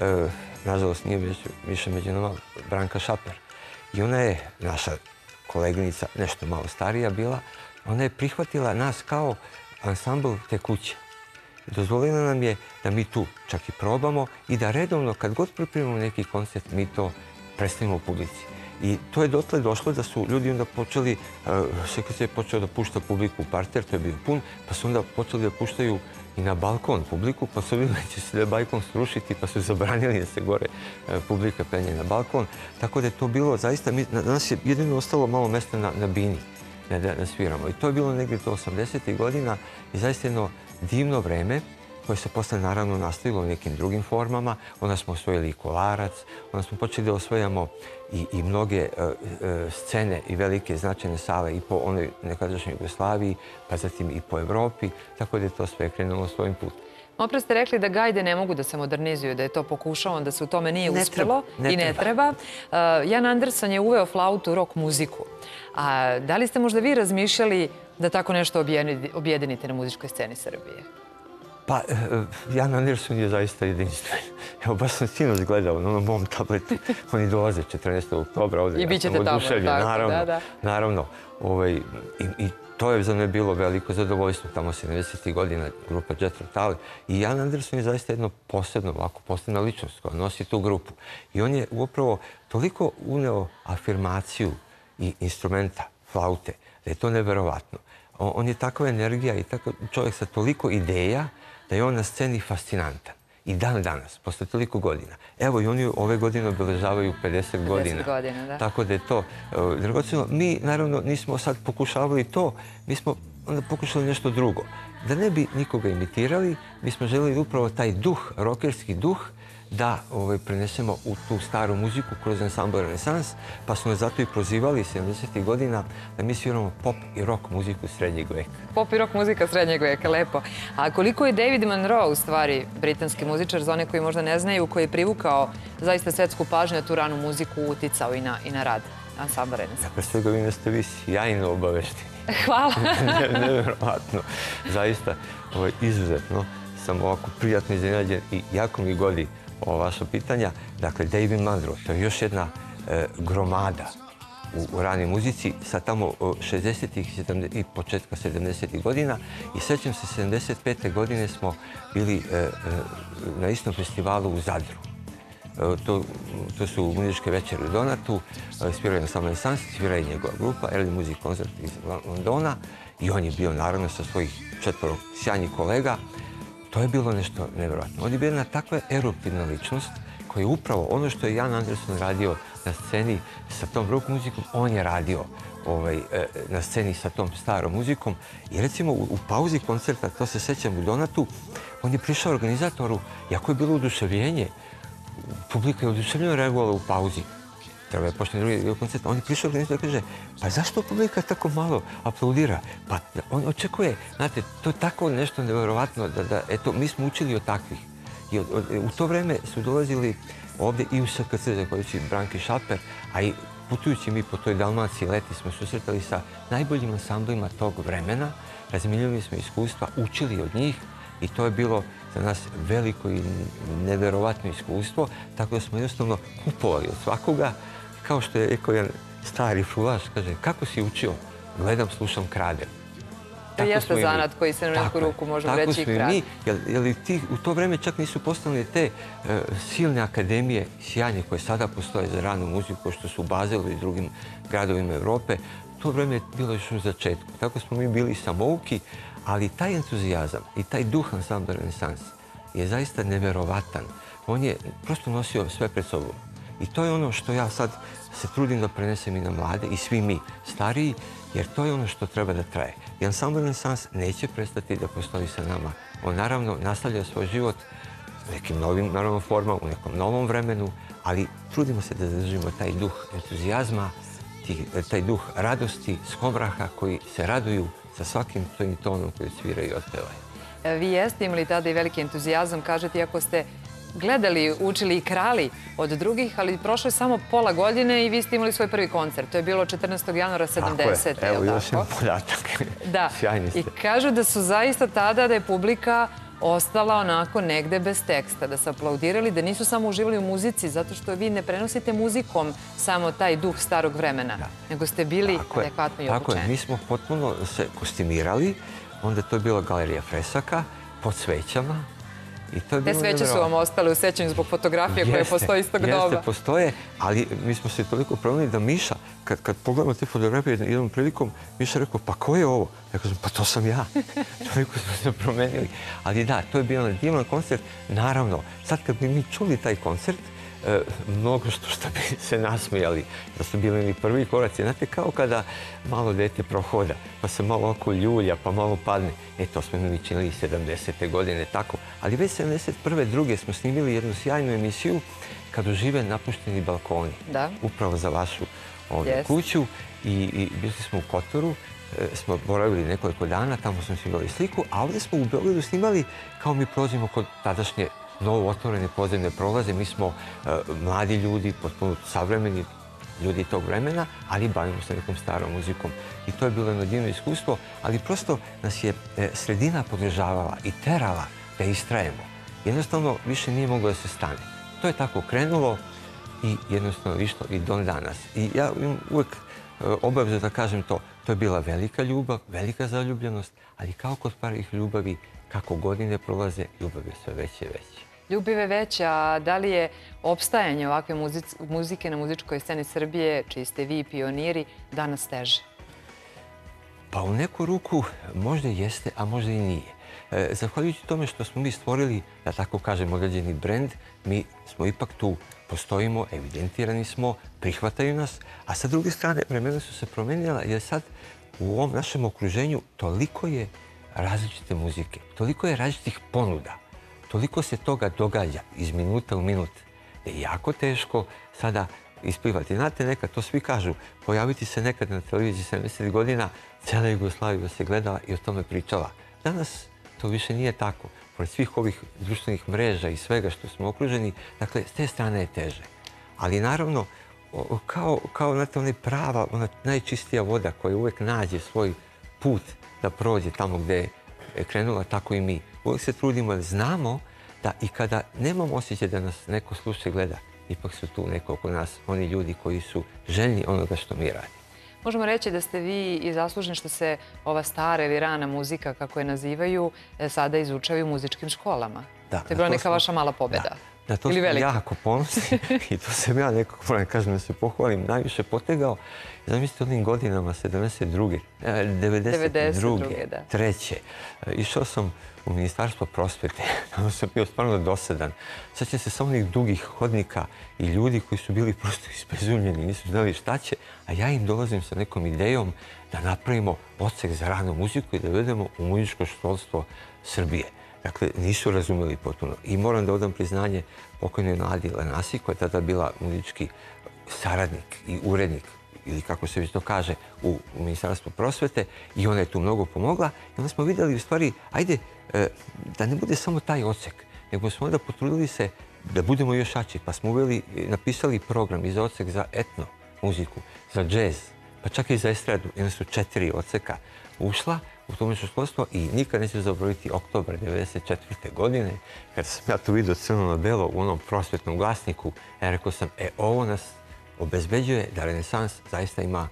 nažalost nije više među nama, Branka Šaper. I ona je, naša koleginica, nešto malo starija bila, ona je prihvatila nas kao ansambl te kuće. Dozvolila nam je da mi tu čak i probamo i da redovno, kad god pripremimo neki koncert, mi to predstavimo u publici. I to je dotle došlo da su ljudi onda počeli, S K C je počeo da pušta publiku u parter, to je bio pun, pa su onda počeli da puštaju i na balkon publiku, pa su vidjeli da će se da balkon srušiti, pa su zabranili da se gore publika penje na balkon. Tako da je to bilo zaista, na nas je jedino ostalo malo mesta na bini da sviramo. I to je bilo negdje do osamdesetih godina i zaista jedno divno vreme koje se posle naravno nastavilo u nekim drugim formama. Onda smo osvojili i Kolarac, onda smo počeli da osvojamo i mnoge scene i velike značajne sale i po onoj nekadašnjoj Jugoslaviji, pa zatim i po Evropi, tako da je to sve krenulo svojim putem. Opre ste rekli da gajde ne mogu da se modernizuju, da je to pokušao, da se u tome nije uspjelo i ne treba. Jan Anderson je uveo flautu, rock muziku. A da li ste možda vi razmišljali da tako nešto objedinite na muzičkoj sceni Srbije? Pa, Jan Anderson je zaista jedinstven. Evo, baš sam sinoć gledao na onom mom tabletu. Oni dolaze četrnaestog oktobra ovdje. I bit ćete tamo, tako, da, da. Naravno. I to je za mene bilo veliko zadovoljstvo. Tamo sedamdesetih godina grupa Jet Rotale. I Jan Anderson je zaista jedno posebno, ovako posebna ličnost koja nosi tu grupu. I on je upravo toliko uneo afirmaciju i instrumenta, flaute, da je to neverovatno. On je takva energija i čovjek sa toliko ideja da je on na sceni fascinantan. I dan danas, posle toliko godina. Evo i oni ove godine obeležavaju pedeset godina. pedeset godina, da. Tako da je to dragoceno. Mi, naravno, nismo sad pokušavali to, mi smo onda pokušali nešto drugo. Da ne bi nikoga imitirali, mi smo želeli upravo taj duh, rokerski duh, da prenesemo u tu staru muziku kroz ansambl Renesans, pa smo zato i prozivali sedamdesetih godina da mi sviramo pop i rock muziku srednjeg veka. Pop i rock muzika srednjeg veka, lepo. A koliko je David Monroe, u stvari, britanski muzičar, za one koji možda ne znaju, koji je privukao zaista svetsku pažnju na tu ranu muziku, uticao i na rad ansambla Renesans? Pre svega vi ste vi sjajno obavešteni. Hvala. Neverovatno. Zaista, izuzetno sam ovako prijatno iznenađen i jako mi godi ovo vaše pitanja. Dakle, David Monroe, to je još jedna gromada u ranoj muzici sa tamo šezdesetih i početka sedamdesetih godina. I sećam se, sedamdeset pete godine smo bili na istom festivalu u Zadru. To su muzičke večere u Donatu, svirao je ansambl Renesans, svirao je njegova grupa, Early Music Concert iz Londona i on je bio naravno sa svojih četvoro sjajnih kolega. To je bilo nešto nevjerojatno. On je bio jedna takva eruptivna ličnost koja je upravo ono što je Jan Anderson radio na sceni sa tom rock muzikom, on je radio na sceni sa tom starom muzikom. I recimo u pauzi koncerta, to se sećam u Donatu, on je prišao organizatoru, jako je bilo oduševljenje. Publika je oduševljeno reagovala u pauzi. Treba je počne drugi koncert. On je prišao organizator i kaže, pa zašto publika tako malo aplaudira? Pa on očekuje, znate, to je tako nešto nevjerovatno da, eto, mi smo učili od takvih. I u to vreme su dolazili ovdje i u S K C, zahvaljujući Branki Šaper, a i putujući mi po toj Dalmaciji leti smo susretali sa najboljim ansamblima tog vremena, razmiljali smo iskustva, učili od njih i to je bilo za nas veliko i neverovatno iskustvo, tako da smo jednostavno kupovali od svakoga. Kao što je rekao jedan stari frulaš, kaže, kako si učio? Gledam, slušam, kradem. To jeste zanat koji se na neku ruku možemo reći i krade. Jer u to vreme čak nisu postavljene te silne akademije, sjajne koje sada postoje za ranu muziku, što su u Bazelu i drugim gradovima Evrope. To vreme je bilo još u začetku. Tako smo mi bili samouki, ali taj entuzijazam i taj duh ansambla Renesans je zaista neverovatan. On je prosto nosio sve pred sobom. I to je ono što ja sad se trudim da prenesem i na mlade i svi mi stariji, jer to je ono što treba da traje. I ansambl Renesans neće prestati da postoji sa nama. On naravno nastavlja svoj život u nekim novim naravno formama, u nekom novom vremenu, ali trudimo se da zadržimo taj duh entuzijazma, taj duh radosti, skomraha koji se raduju sa svakim svojim tonom koji sviraju i otpevaju. Vi jeste imali tada i veliki entuzijazam, kažete, iako ste gledali, učili i krali od drugih, ali prošlo je samo pola godine i vi ste imali svoj prvi koncert. To je bilo četrnaestog januara sedamdesete. Tako je, evo još jedan poljatak. Da, i kažu da su zaista tada da je publika ostala onako negde bez teksta, da su aplaudirali, da nisu samo uživali u muzici, zato što vi ne prenosite muzikom samo taj duh starog vremena, nego ste bili adekvatno i obučeni. Tako je, mi smo potpuno se kostimirali, onda to je bila galerija fresaka pod svećama. Te sveće su vam ostale u sećanju zbog fotografije koje postoje istog doba. Jeste, postoje, ali mi smo se toliko promenili da Miša, kad pogledamo te fotografije jednom prilikom, Miša rekao, pa ko je ovo? Ja kažem, pa to sam ja. Toliko smo se promenili. Ali da, to je bio divan koncert. Naravno, sad kad bi mi čuli taj koncert, mnogo što bi se nasmijali, da su bili mi prvi koraci. Znate, kao kada malo dete prohoda, pa se malo oko ljulja, pa malo padne. E, to smo mi činili sedamdesete godine, tako. Ali već sedamdeset prve druge smo snimili jednu sjajnu emisiju Kad ožive napušteni balkoni. Da. Upravo za vašu kuću i bili smo u Kotoru, smo boravili nekoliko dana, tamo smo snimali sliku, a ovdje smo u Beogradu snimali kao mi prolazimo kod tadašnje novo otvorene podzemne prolaze. Mi smo mladi ljudi, potpuno savremeni ljudi tog vremena, ali bavimo se nekom starom muzikom. I to je bilo jedno divno iskustvo, ali prosto nas je sredina podržavala i terala da istrajemo. Jednostavno više nije moglo da se stane. To je tako krenulo i jednostavno išlo i do danas. I ja imam uvek obavezu da kažem to. To je bila velika ljubav, velika zaljubljenost, ali kao kod prvih ljubavi, kako godine prolaze, ljubav je sve veće i veće. Ljubav je veća, a da li je opstajanje ovakve muzike na muzičkoj sceni Srbije, čiji ste vi pioniri, danas teže? Pa u neku ruku možda jeste, a možda i nije. Zahvaljujući tome što smo mi stvorili, da tako kažem, određeni brend, mi smo ipak tu, postojimo, evidentirani smo, prihvataju nas, a sa druge strane vremena su se promenila jer sad u ovom našem okruženju toliko je različite muzike, toliko je različitih ponuda, toliko se toga događa iz minuta u minut da je jako teško sada isplivati. Znate, nekad to svi kažu, pojaviti se nekad na televiziji sedamdesetih godina, cela Jugoslavija se gledala i o tome pričala. Danas to više nije tako. Pored svih ovih društvenih mreža i svega što smo okruženi, dakle, s te strane je teže. Ali naravno, kao, kao znate, ona prava, ona najčistija voda koja uvek nađe svoj put da prođe tamo gde je krenula, tako i mi. Uvek se trudimo jer znamo da i kada nemamo osjećaj da nas neko sluša i gleda, ipak su tu neko oko nas, oni ljudi koji su željni onoga što mi radimo. Možemo reći da ste vi i zaslužni što se ova stara ili rana muzika, kako je nazivaju, sada izučaju u muzičkim školama. To je bila neka vaša mala pobjeda. Na to sam jako ponosni i to sam ja nekako, moram kažem da se pohvalim, najviše potegao. Zamislite onim godinama sedamdeset druge, devedeset druge, treće. Išao sam u Ministarstvo prosvete, tamo sam bio stvarno dosadan. Sjećam se samo onih dugih hodnika i ljudi koji su bili prosto izbezumljeni, nisu znali šta će, a ja im dolazim sa nekom idejom da napravimo odsek za ranu muziku i da vedemo u muzičko školstvo Srbije. Dakle, nisu razumeli potpuno. I moram da odam priznanje pokojnoj Nadi Lenasi, koja je tada bila muzički saradnik i urednik, ili kako se već to kaže, u Ministarstvu prosvete. I ona je tu mnogo pomogla. I onda smo vidjeli u stvari, ajde, da ne bude samo taj odsek, nego smo onda potrudili se da budemo još jači. Pa smo uveli, napisali program i za odsek za etno muziku, za džez, pa čak i za estradu. Jedna su četiri odseka ušla u to školstvo i nikad neću zaboraviti oktobar devedeset četvrte godine, kada sam ja tu vidio crno na belo u onom prosvetnom glasniku, ja rekao sam, e, ovo nas obezbeđuje da renesans zaista ima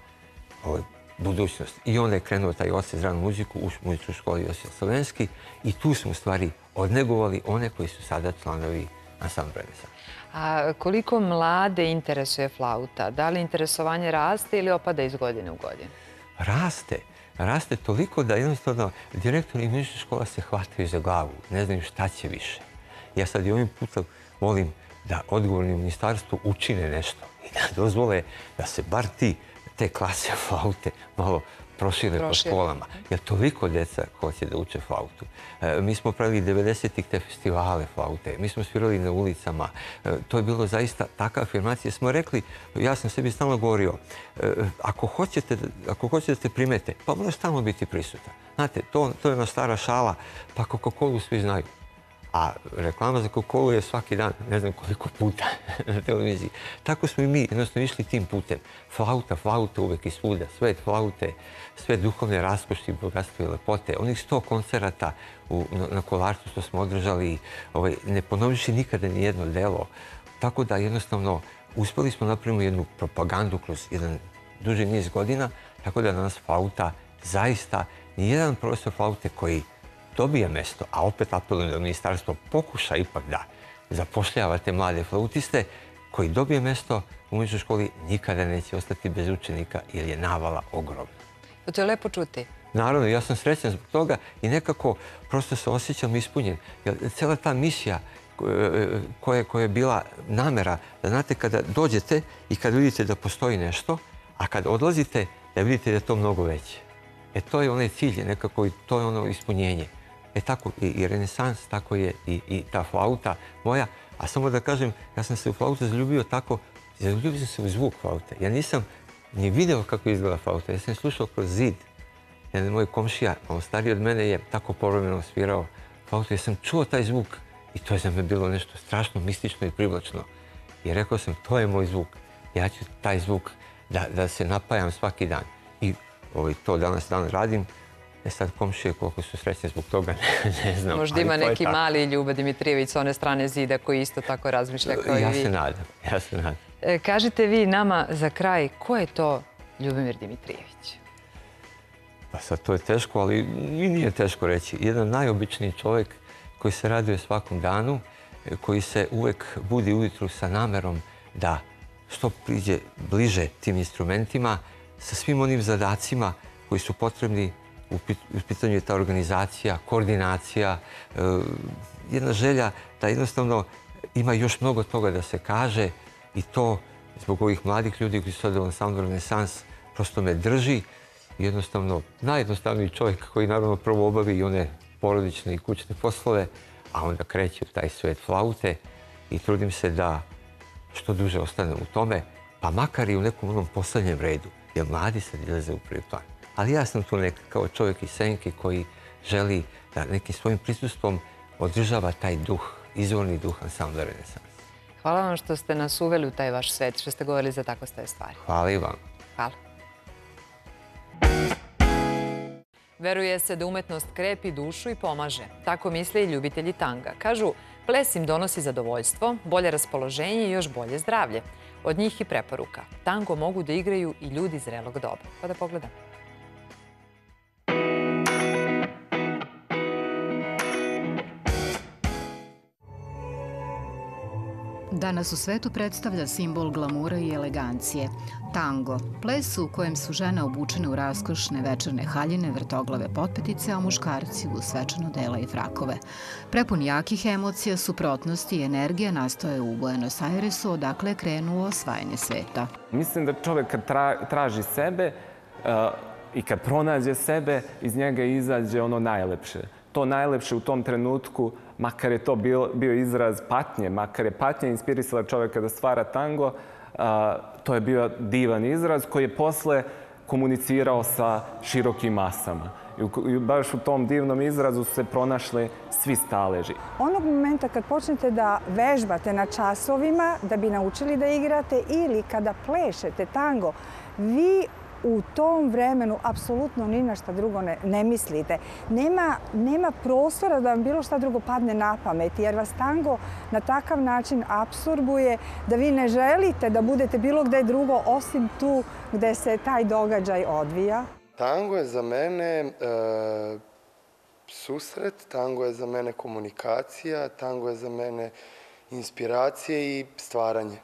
budućnost. I onda je krenuo taj odsek za ranu muziku u muzičkoj školi Josip Slovenski i tu smo u stvari odnegovali one koji su sada članovi ansambla Renesans. A koliko mlade interesuje flauta? Da li interesovanje raste ili opada iz godine u godinu? Raste. Raste toliko da jednostavno direktori muzičkih škola se hvataju za glavu. Ne znaju šta će više. Ja sad i ovim putem molim da odgovorni u ministarstvu učine nešto i da dozvole da se bar ti, te klase flaute malo prošire po školama. Jer toliko deca hoće da uče flautu. Mi smo pravili devedesetih te festivale flaute. Mi smo svirali na ulicama. To je bilo zaista takva afirmacija. Smo rekli, ja sam sebi stalno govorio, ako hoćete, ako hoćete da te primete, pa moraš stalno biti prisutan. Znate, to, to je jedna stara šala, pa Coca-Colu svi znaju. A reklama za Coca-Colu je svaki dan, ne znam koliko puta na televiziji. Tako smo i mi jednostavno išli tim putem. Flauta, flauta uvek i svuda, svet flaute, sve duhovne raskošti, bogatstvo i lepote. Onih sto koncerata u, na, na Kolarcu što smo održali, ovaj, ne ponoviši nikada ni jedno delo. Tako da jednostavno uspeli smo napraviti jednu propagandu kroz jedan duži niz godina, tako da danas flauta zaista nijedan profesor flaute koji dobije mesto, a opet apelujem da ministarstvo pokuša ipak da zapošljavate mlade flautiste, koji dobije mesto u muzičkoj školi nikada neće ostati bez učenika jer je navala ogromna. To je lepo čuti. Naravno, ja sam srećan zbog toga i nekako prosto se osjećam ispunjen. Jer cela ta misija koja, koja je bila namera, da znate kada dođete i kad vidite da postoji nešto, a kad odlazite da vidite da je to mnogo veće. E to je onaj cilj, nekako i to je ono ispunjenje. E tako i, i renesans, tako je i, i ta flauta moja. A samo da kažem, ja sam se u flautu zaljubio tako, zaljubio sam se u zvuk flaute. Ja nisam nije video kako izgleda flauta. Ja sam slušao kroz zid. Jedan moj komšija, on stariji od mene, je tako povremeno svirao flautu. Ja sam čuo taj zvuk i to je za me bilo nešto strašno mistično i privlačno. I rekao sam, to je moj zvuk. Ja ću taj zvuk da, da se napajam svaki dan. I ovaj, to danas dan radim. E sad, komšije koliko su srećni zbog toga, ne, ne znam. Možda ima neki mali Ljuba Dimitrijević s one strane zida koji isto tako razmišlja kao i vi. Ja se nadam, ja se nadam. E, kažite vi nama za kraj, ko je to Ljubomir Dimitrijević? Pa sad to je teško, ali i nije teško reći. Jedan najobičniji čovjek koji se raduje svakom danu, koji se uvek budi ujutru sa namerom da što priđe bliže tim instrumentima, sa svim onim zadacima koji su potrebni. U pitanju je ta organizacija, koordinacija, jedna želja da jednostavno ima još mnogo toga da se kaže i to zbog ovih mladih ljudi koji su sada u ansamblu Renesans prosto me drži. Jednostavno, najjednostavniji čovjek koji naravno prvo obavi i one porodične i kućne poslove, a onda kreće u taj svet flaute i trudim se da što duže ostanem u tome, pa makar i u nekom onom poslednjem redu, jer mladi sad izlaze u prvi plan. Ali ja sam tu nek kao čovjek iz senke koji želi da nekim svojim prisustvom održava taj duh, izvorni duh ansambla Renesans. Hvala vam što ste nas uveli u taj vaš svet, što ste govorili za tako stoje stvari. Hvala i vam. Hvala. Veruje se da umetnost krepi dušu i pomaže. Tako misle i ljubitelji tanga. Kažu, ples im donosi zadovoljstvo, bolje raspoloženje i još bolje zdravlje. Od njih i preporuka. Tango mogu da igraju i ljudi zrelog doba. Pa da pogledamo. Danas u svetu predstavlja simbol glamura i elegancije. Tango, ples u kojem su žene obučene u raskošne večerne haljine, vrtoglave potpetice, a muškarci u svečano dela i frakove. Prepun jakih emocija, suprotnosti i energija nastoje u Buenos Airesu, odakle je krenuo osvajanje sveta. Mislim da čovjek kad traži sebe i kad pronađe sebe, iz njega izađe ono najlepše. To najlepše u tom trenutku, makar je to bio izraz patnje, makar je patnja inspirisala čovjeka da stvara tango, to je bio divan izraz koji je posle komunicirao sa širokim masama. I baš u tom divnom izrazu su se pronašli svi staleži. Onog momenta kad počnete da vežbate na časovima da bi naučili da igrate ili kada plešete tango, vi u tom vremenu apsolutno ni na šta drugo ne, ne mislite. Nema, nema prostora da vam bilo šta drugo padne na pamet, jer vas tango na takav način apsorbuje da vi ne želite da budete bilo gde drugo osim tu gde se taj događaj odvija. Tango je za mene e, susret, tango je za mene komunikacija, tango je za mene inspiracije i stvaranje.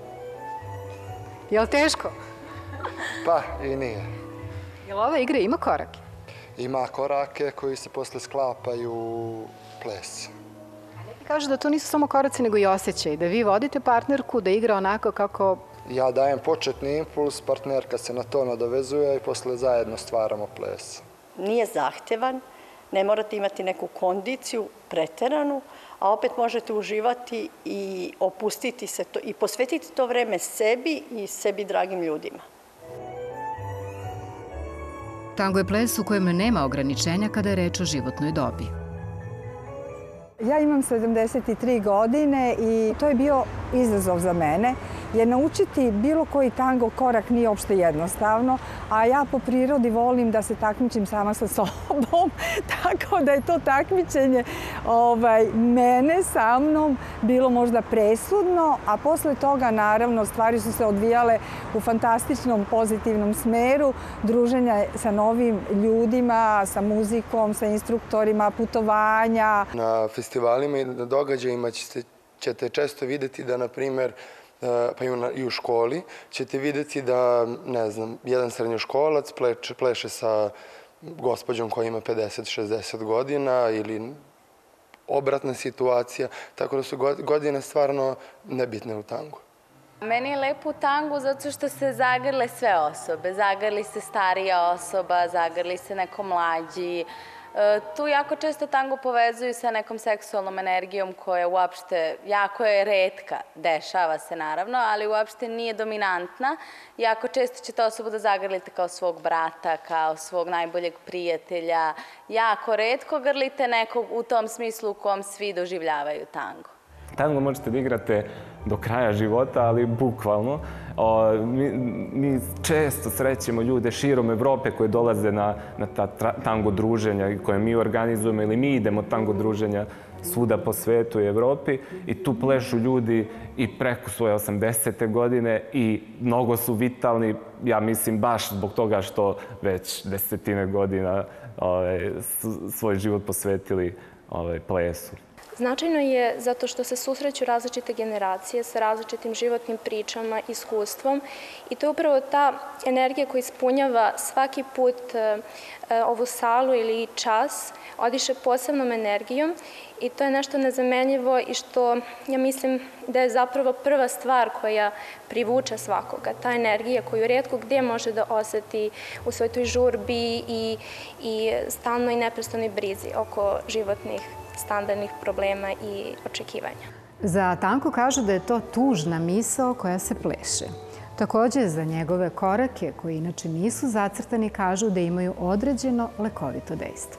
Je li teško? Pa i nije. Je li ova igra ima korake? Ima korake koji se posle sklapaju u ples. Neki kažu da to nisu samo koraci nego i osjećaj, da vi vodite partnerku da igra onako kako... Ja dajem početni impuls, partnerka se na to nadovezuje i posle zajedno stvaramo ples. Nije zahtevan, ne morate imati neku kondiciju preteranu, a opet možete uživati i opustiti se to i posvetiti to vreme sebi i sebi dragim ljudima. Tango je ples u kojem nema ograničenja kada je reč o životnoj dobi. Ja imam sedamdeset tri godine i to je bio izazov za mene, jer naučiti bilo koji tango korak nije uopšte jednostavno, a ja po prirodi volim da se takmičim sama sa sobom, tako da je to takmičenje ovaj, mene sa mnom bilo možda presudno, a posle toga naravno stvari su se odvijale u fantastičnom pozitivnom smeru, druženja sa novim ljudima, sa muzikom, sa instruktorima, putovanja. Na festivalima i na događajima ćete često videti da, na primjer, pa i u školi, ćete vidjeti da, ne znam, jedan srednjoškolac pleše sa gospođom koja ima pedeset šezdeset godina ili obratna situacija, tako da su godine stvarno nebitne u tangu. Meni je lepo u tangu zato što se zagrle sve osobe. Zagrli se starija osoba, zagrli se neko mlađi, Tu jako često tango povezuju sa nekom seksualnom energijom koja uopšte jako je retka, dešava se naravno, ali uopšte nije dominantna. Jako često ćete osobu da zagrlite kao svog brata, kao svog najboljeg prijatelja. Jako retko grlite nekog u tom smislu u kom svi doživljavaju tango. Tango možete da igrate do kraja života, ali bukvalno. Mi, mi često srećemo ljude širom Evrope koji dolaze na, na ta tango druženja koje mi organizujemo ili mi idemo tango druženja svuda po svetu i Evropi i tu plešu ljudi i preko svoje osamdesete godine i mnogo su vitalni, ja mislim baš zbog toga što već desetine godina ovaj, svoj život posvetili ovaj, plesu. Značajno je zato što se susreću različite generacije sa različitim životnim pričama, iskustvom i to je upravo ta energija koja ispunjava svaki put ovu salu ili čas, odiše posebnom energijom i to je nešto nezamenljivo i što ja mislim da je zapravo prva stvar koja privuče svakoga. Ta energija koju rijetko gdje može da oseti u svoj toj žurbi i, i stalnoj i neprestanoj brizi oko životnih standardnih problema i očekivanja. Za tango kažu da je to tužna misao koja se pleše. Također za njegove korake, koji inače nisu zacrtani, kažu da imaju određeno lekovito dejstvo.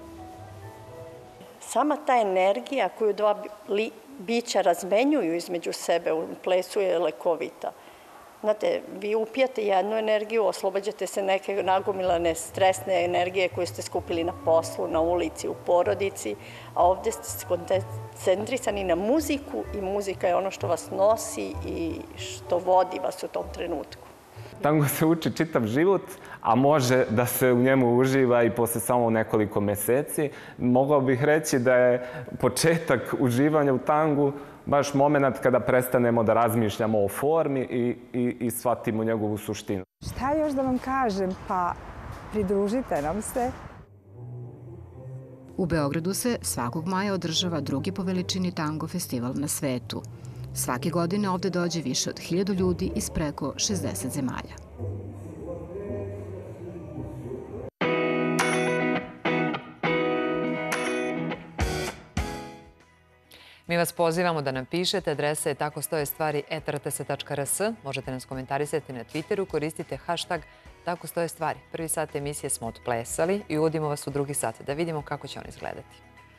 Sama ta energija koju dva bića razmenjuju između sebe u plesu je lekovita. Znate, vi upijate jednu energiju, oslobađate se neke nagomilane stresne energije koje ste skupili na poslu, na ulici, u porodici, a ovdje ste koncentrisani na muziku i muzika je ono što vas nosi i što vodi vas u tom trenutku. Tango se uči čitav život, a može da se u njemu uživa i posle samo nekoliko meseci. Mogao bih reći da je početak uživanja u tangu baš moment kada prestanemo da razmišljamo o formi i, i, i shvatimo njegovu suštinu. Šta još da vam kažem? Pa pridružite nam se. U Beogradu se svakog maja održava drugi po veličini tango festival na svetu. Svake godine ovde dođe više od hiljadu ljudi iz preko šezdeset zemalja. Mi vas pozivamo da nam pišete. Adresa je tako stoje stvari et er te se tačka er es. Možete nas komentarisati na Twitteru. Koristite hashtag tako stoje stvari. Prvi sat emisije smo otplesali i uvodimo vas u drugi sat da vidimo kako će on izgledati.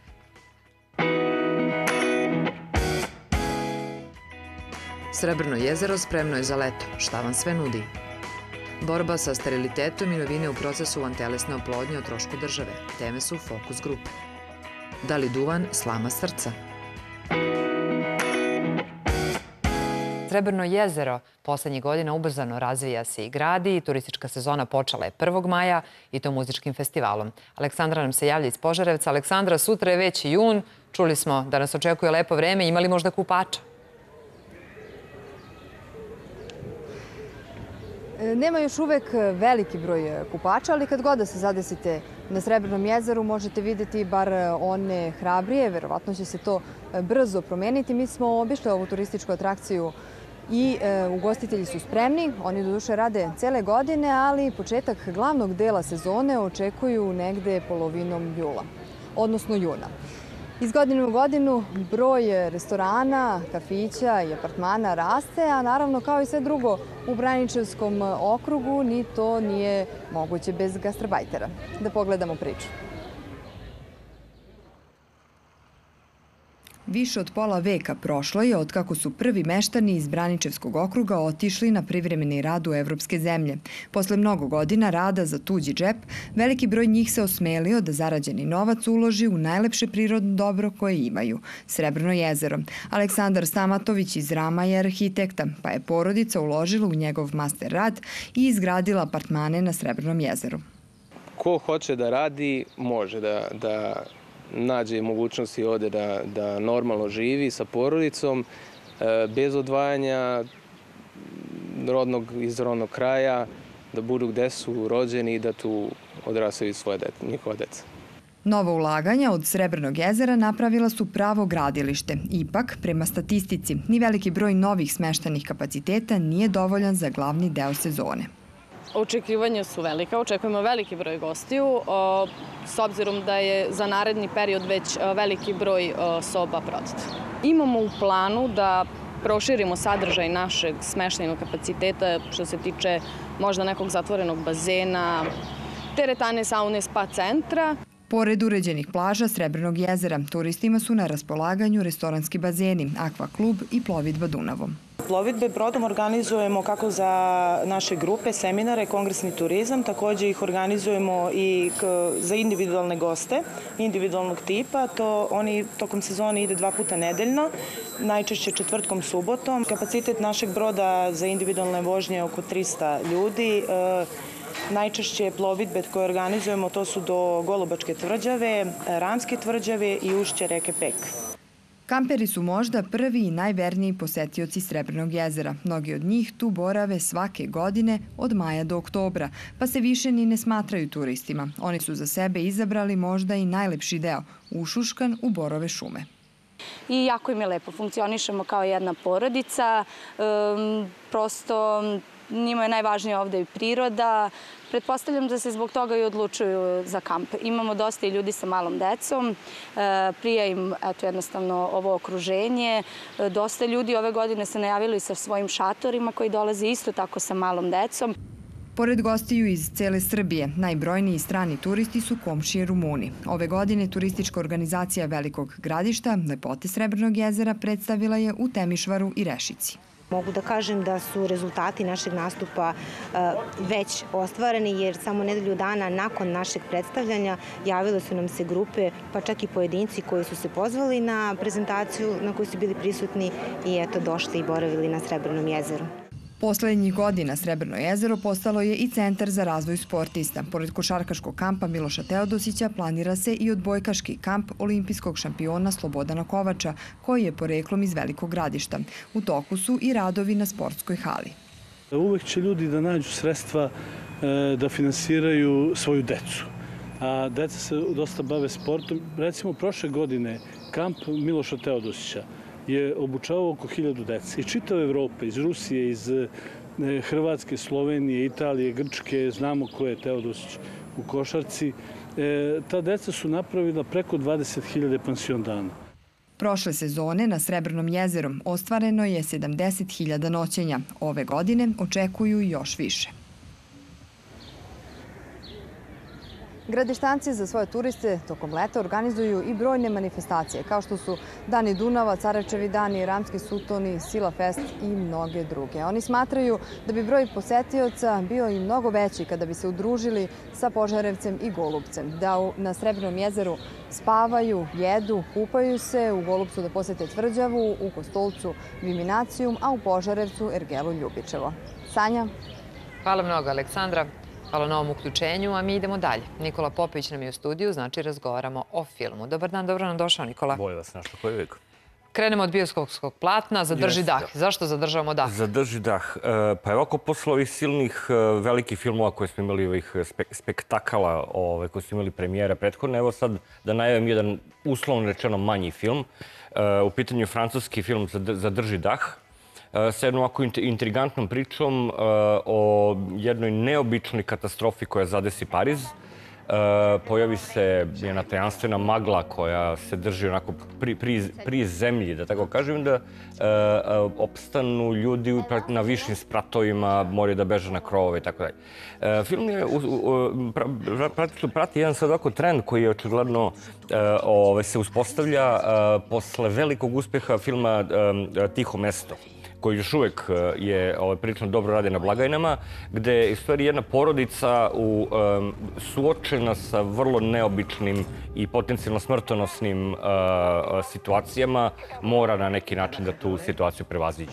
Srebrno jezero spremno je za leto. Šta vam sve nudi? Borba sa sterilitetom i novine u procesu vantelesne oplodnje o trošku države. Teme su fokus grupe. Da li duvan slama srca? Srebrno jezero poslednjih godina ubrzano razvija se i gradi. Turistička sezona počela je prvog maja i to muzičkim festivalom. Aleksandra nam se javlja iz Požarevca. Aleksandra, sutra je već jun. Čuli smo da nas očekuje lepo vreme. Ima li možda kupača? Nema još uvek veliki broj kupača, ali kad god da se zadesite na Srebrnom jezeru možete videti bar one hrabrije. Verovatno će se to brzo promeniti. Mi smo obišli ovu turističku atrakciju i ugostitelji su spremni. Oni doduše rade cele godine, ali početak glavnog dela sezone očekuju negde polovinom jula, odnosno juna. Iz godine u godinu broj restorana, kafića i apartmana raste, a naravno kao i sve drugo u Braničevskom okrugu ni to nije moguće bez gastarbajtera. Da pogledamo priču. Više od pola veka prošlo je od kako su prvi meštani iz Braničevskog okruga otišli na privremeni rad u evropske zemlje. Posle mnogo godina rada za tuđi džep, veliki broj njih se osmelio da zarađeni novac uloži u najlepše prirodno dobro koje imaju – Srebrno jezero. Aleksandar Stamatović iz Rama je arhitekta, pa je porodica uložila u njegov master rad i izgradila apartmane na Srebrnom jezeru. Ko hoće da radi, može da, da nađe mogućnosti ovde da, da normalno živi sa porodicom, bez odvajanja rodnog, iz rodnog kraja, da budu gde su rođeni i da tu odrastaju svoje dete, njihova deca. Nova ulaganja od Srebrnog jezera napravila su pravo gradilište. Ipak, prema statistici, ni veliki broj novih smeštajnih kapaciteta nije dovoljan za glavni deo sezone. Očekivanja su velika, očekujemo veliki broj gostiju, s obzirom da je za naredni period već veliki broj soba prodat. Imamo u planu da proširimo sadržaj našeg smeštajnog kapaciteta što se tiče možda nekog zatvorenog bazena, teretane, saune, spa centra. Pored uređenih plaža Srebrnog jezera, turistima su na raspolaganju restoranski bazeni, akvaklub i plovidba Dunavom. Plovidbe brodom organizujemo kako za naše grupe, seminare, kongresni turizam, također ih organizujemo i za individualne goste, individualnog tipa. To oni tokom sezone ide dva puta nedeljno, najčešće četvrtkom, subotom. Kapacitet našeg broda za individualne vožnje je oko trista ljudi. Najčešće plovidbe koje organizujemo to su do Golubačke tvrđave, Ramske tvrđave i ušće reke Pek. Kamperi su možda prvi i najverniji posetioci Srebrnog jezera. Mnogi od njih tu borave svake godine od maja do oktobra, pa se više ni ne smatraju turistima. Oni su za sebe izabrali možda i najlepši deo, ušuškan u borove šume. I jako im je lepo, funkcionišemo kao jedna porodica, prosto njima je najvažnija ovde i priroda. Pretpostavljam da se zbog toga i odlučuju za kamp. Imamo dosta i ljudi sa malom decom, prija im jednostavno ovo okruženje. Dosta ljudi ove godine se najavili sa svojim šatorima koji dolaze isto tako sa malom decom. Pored gostiju iz cele Srbije, najbrojniji strani turisti su komšije Rumuni. Ove godine turistička organizacija Velikog Gradišta, lepote Srebrnog jezera, predstavila je u Temišvaru i Rešici. Mogu da kažem da su rezultati našeg nastupa već ostvareni, jer samo nedelju dana nakon našeg predstavljanja javile su nam se grupe, pa čak i pojedinci koji su se pozvali na prezentaciju na kojoj su bili prisutni i eto došli i boravili na Srebrnom jezeru. Poslednjih godina Srebrno jezero postalo je i centar za razvoj sportista. Pored košarkaškog kampa Miloša Teodosića planira se i odbojkaški kamp olimpijskog šampiona Slobodana Kovača, koji je poreklom iz Velikog Gradišta. U toku su i radovi na sportskoj hali. Uvek će ljudi da nađu sredstva da finansiraju svoju decu. A deca se dosta bave sportom. Recimo, prošle godine kamp Miloša Teodosića je obučavao oko hiljadu dece iz čitave Evrope, iz Rusije, iz Hrvatske, Slovenije, Italije, Grčke, znamo ko je Teodosić u košarci. Ta deca su napravila preko dvadeset hiljada pansion dana. Prošle sezone na Srebrnom jezeru ostvareno je sedamdeset hiljada noćenja. Ove godine očekuju još više. Gradištanci za svoje turiste tokom leta organizuju i brojne manifestacije, kao što su Dani Dunava, Carečevi dani, Ramski sutoni, Sila fest i mnoge druge. Oni smatraju da bi broj posetioca bio i mnogo veći kada bi se udružili sa Požarevcem i Golubcem, da na Srebrnom jezeru spavaju, jedu, kupaju se, u Golubcu da posete Tvrđavu, u Kostolcu Viminacijum, a u Požarevcu Ergelu Ljubičevo. Sanja? Hvala mnogo, Aleksandra. Hvala na ovom uključenju, a mi idemo dalje. Nikola Popović nam je u studiju, znači razgovaramo o filmu. Dobar dan, dobro nam došao, Nikola. Bolje vas našao, koji uvijek. Krenemo od bioskopskog platna, Zadrži dah. Zašto zadržavamo dah? Zadrži dah. Pa evo, ako posle ovih silnih velikih filmova koje smo imali, ovih spektakala koje smo imali premijera prethodne, evo sad da najavim jedan uslovno rečeno manji film. U pitanju je francuski film Zadrži dah, sa jednom ovako intrigantnom pričom o jednoj neobičnoj katastrofi koja zadesi Pariz. Pojavi se jedna tajanstvena magla koja se drži onako pri zemlji, da tako kažem, da opstanu ljudi na višim spratovima, moraju da beže na krovove i tako dalje. Film je prati jedan sad ovako trend koji je očigledno se uspostavlja posle velikog uspeha filma Tiho mesto, koji još uvek je prilično dobro radi na blagajnama, gde je u stvari jedna porodica suočena sa vrlo neobičnim i potencijalno smrtonosnim situacijama, mora na neki način da tu situaciju prevaziđe.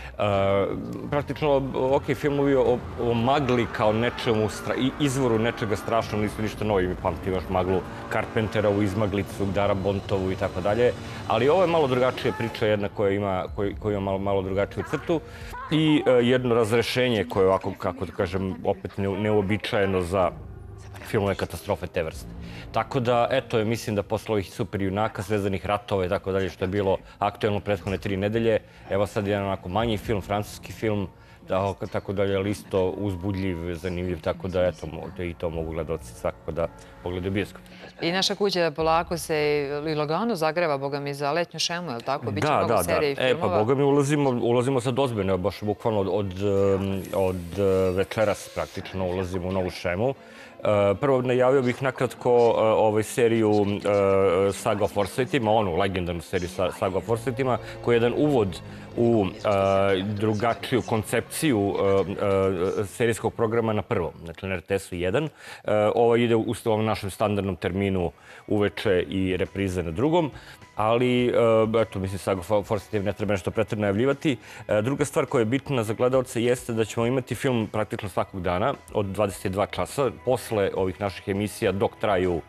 Praktično, ok, filmovi o magli kao nečemu, izvoru nečega strašno nisu ništa novi. Mi pamtimo još maglu Carpentera u Izmaglicu, Darabontovu i tako dalje. Ali ovo je malo drugačija priča, jedna koja ima malo drugačiju crtu i jedno razrešenje koje je ovako, kako da kažem, opet neuobičajeno za filmove katastrofe te vrste. Tako da, eto, mislim da posle ovih super junaka, Zvezdanih ratova i tako dalje, što je bilo aktuelno prethodne tri nedelje, evo sad jedan onako manji film, francuski film, tako da je isto uzbudljiv, zanimljiv, tako da eto, i to mogu gledalci svakako da pogledaju bioskop. I naša kuća polako se i lagano zagreva, boga mi, za letnju šemu, je li tako? Biće mnogo serije i filmova. E, pa boga mi ulazimo sad ozbiljno, baš bukvalno od večeras praktično ulazimo u novu šemu. Prvo najavio bih nakratko ovaj seriju Saga o Forsajtima, onu legendarnu seriju Saga o Forsajtima, koja je jedan uvod u drugačiju koncepciju serijskog programa na prvom, znači na R T S-u jedan. Ovo ide u ovom našem standardnom terminu uveče i reprize na drugom, ali, eto, mislim, Saga o Forsajtima ne treba nešto pretredno najavljivati. Druga stvar koja je bitna za gledalce jeste da ćemo imati film praktično svakog dana od dvadeset dva časa, posle ovih naših emisija dok traju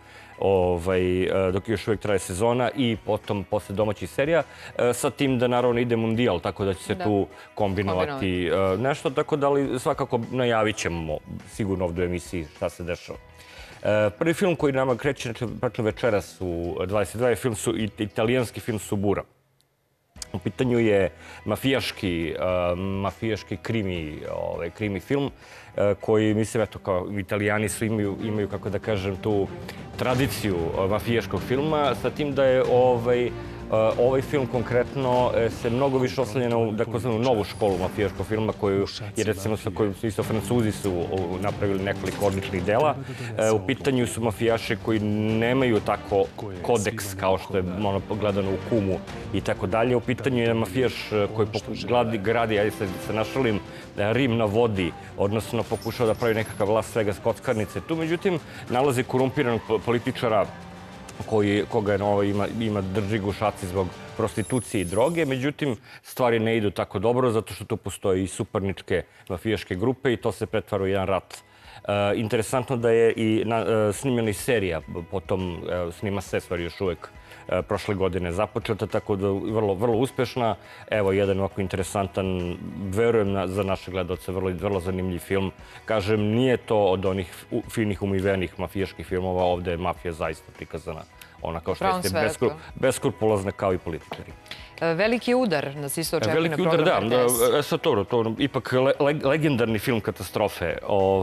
dok još uvijek traje sezona i potom posle domaćih serija, sa tim da naravno ide mundijal, tako da će se tu kombinovati nešto, tako da li svakako najavit ćemo sigurno ovdje u emisiji šta se dešava. Prvi film koji nama kreće večeras u dvadeset dva je italijanski film Subura. U pitanju je mafijaški, mafijaški krimi film koji, mislim, eto, kao italijani su imaju, kako da kažem, tu tradiciju mafijaškog filma, sa tim da je ovaj film konkretno se mnogo više oslanja na takozvanu novu školu mafijaškog filma koju je, recimo, sa kojom su isto Francuzi su napravili nekoliko odličnih dela. U pitanju su mafijaši koji nemaju tako kodeks kao što je gledano u Kumu i tako dalje. U pitanju je mafijaš koji gradi, ajde se našalim, Rim na vodi, odnosno pokušao da pravi nekakav Las Vegas kockarnice. Tu, međutim, nalazi korumpiranog političara koga ima drži ga u šaci zbog prostitucije i droge. Međutim, stvari ne idu tako dobro zato što tu postoje i suparničke mafijaške grupe i to se pretvara u jedan rat. Interesantno da je i snimljena i serija, potom snima se stvari još uvek prošle godine započeta, tako da je vrlo uspešna. Evo, jedan ovako interesantan, verujem za naše gledalce, vrlo zanimljiv film. Kažem, nije to od onih finih umivenih mafijaških filmova, ovde je mafija zaista prikazana. Ona kao što jeste beskrupulozna kao i političari. Veliki udar nas isto očekuje na program R T S. Veliki udar, da. Sad to, to ipak legendarni film katastrofe.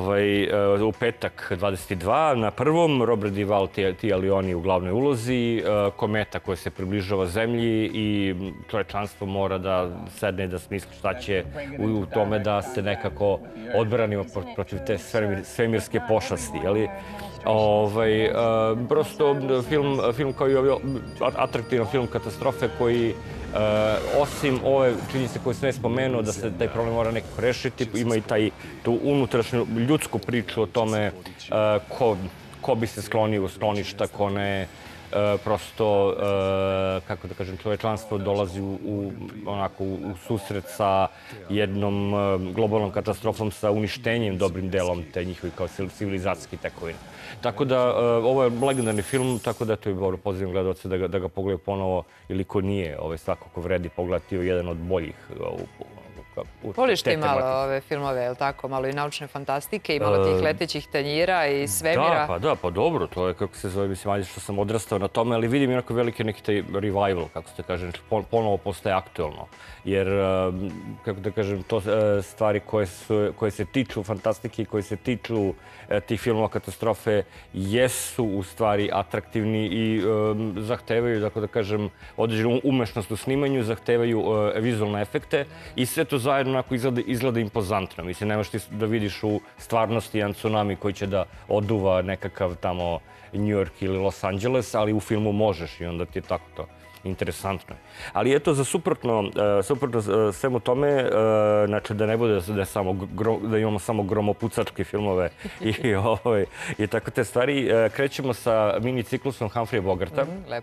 U petak dvadeset dva na prvom, Robert Duvall, Tia Leoni u glavnoj ulozi, kometa koja se približava zemlji i čovečanstvo mora da sedne i da smisli šta će u tome da se nekako odbranimo protiv te svemirske pošasti. Prosto film kao i ovaj atraktivan film katastrofe koji osim ove činjenice koje sam ne spomenuo da se taj problem mora nekako rešiti, ima i tu unutrašnju ljudsku priču o tome ko bi se sklonio u skloništa, ko ne. Prosto, kako da kažem, čovečanstvo dolazi u susret sa jednom globalnom katastrofom, sa uništenjem dobrim delom te njihovi kao civilizacijski tekovine. Tako da, ovo je legendarni film, tako da to je dobro, pozivam gledalce da ga pogledaju ponovo ili ko nije, svakako vredi pogledati jedan od boljih. Voliš ti malo ove filmove, je li tako? Malo i naučne fantastike i malo tih letećih tanjira i svemira? Da, pa da, pa dobro. To je, kako se zove, mislim, ajde što sam odrastao na tome, ali vidim jednako veliki neki taj revival, kako se kaže, ponovo postaje aktuelno. Jer, kako da kažem, to stvari koje se tiču fantastike i koje se tiču tih filmova katastrofe jesu u stvari atraktivni i zahtevaju, tako da kažem, određenu umešnost u snimanju, zahtevaju vizualne efekte i sve to zajedno izgleda impozantno. Mislim, nemaš ti da vidiš u stvarnosti jedan tsunami koji će da oduva nekakav tamo New York ili Los Angeles, ali u filmu možeš i onda ti je tako to interesantno. Ali eto, za suprotno svemu tome, znači da ne bude da imamo samo gromopucačke filmove i tako te stvari, krećemo sa mini ciklusom Humphreya Bogarta. Lepo.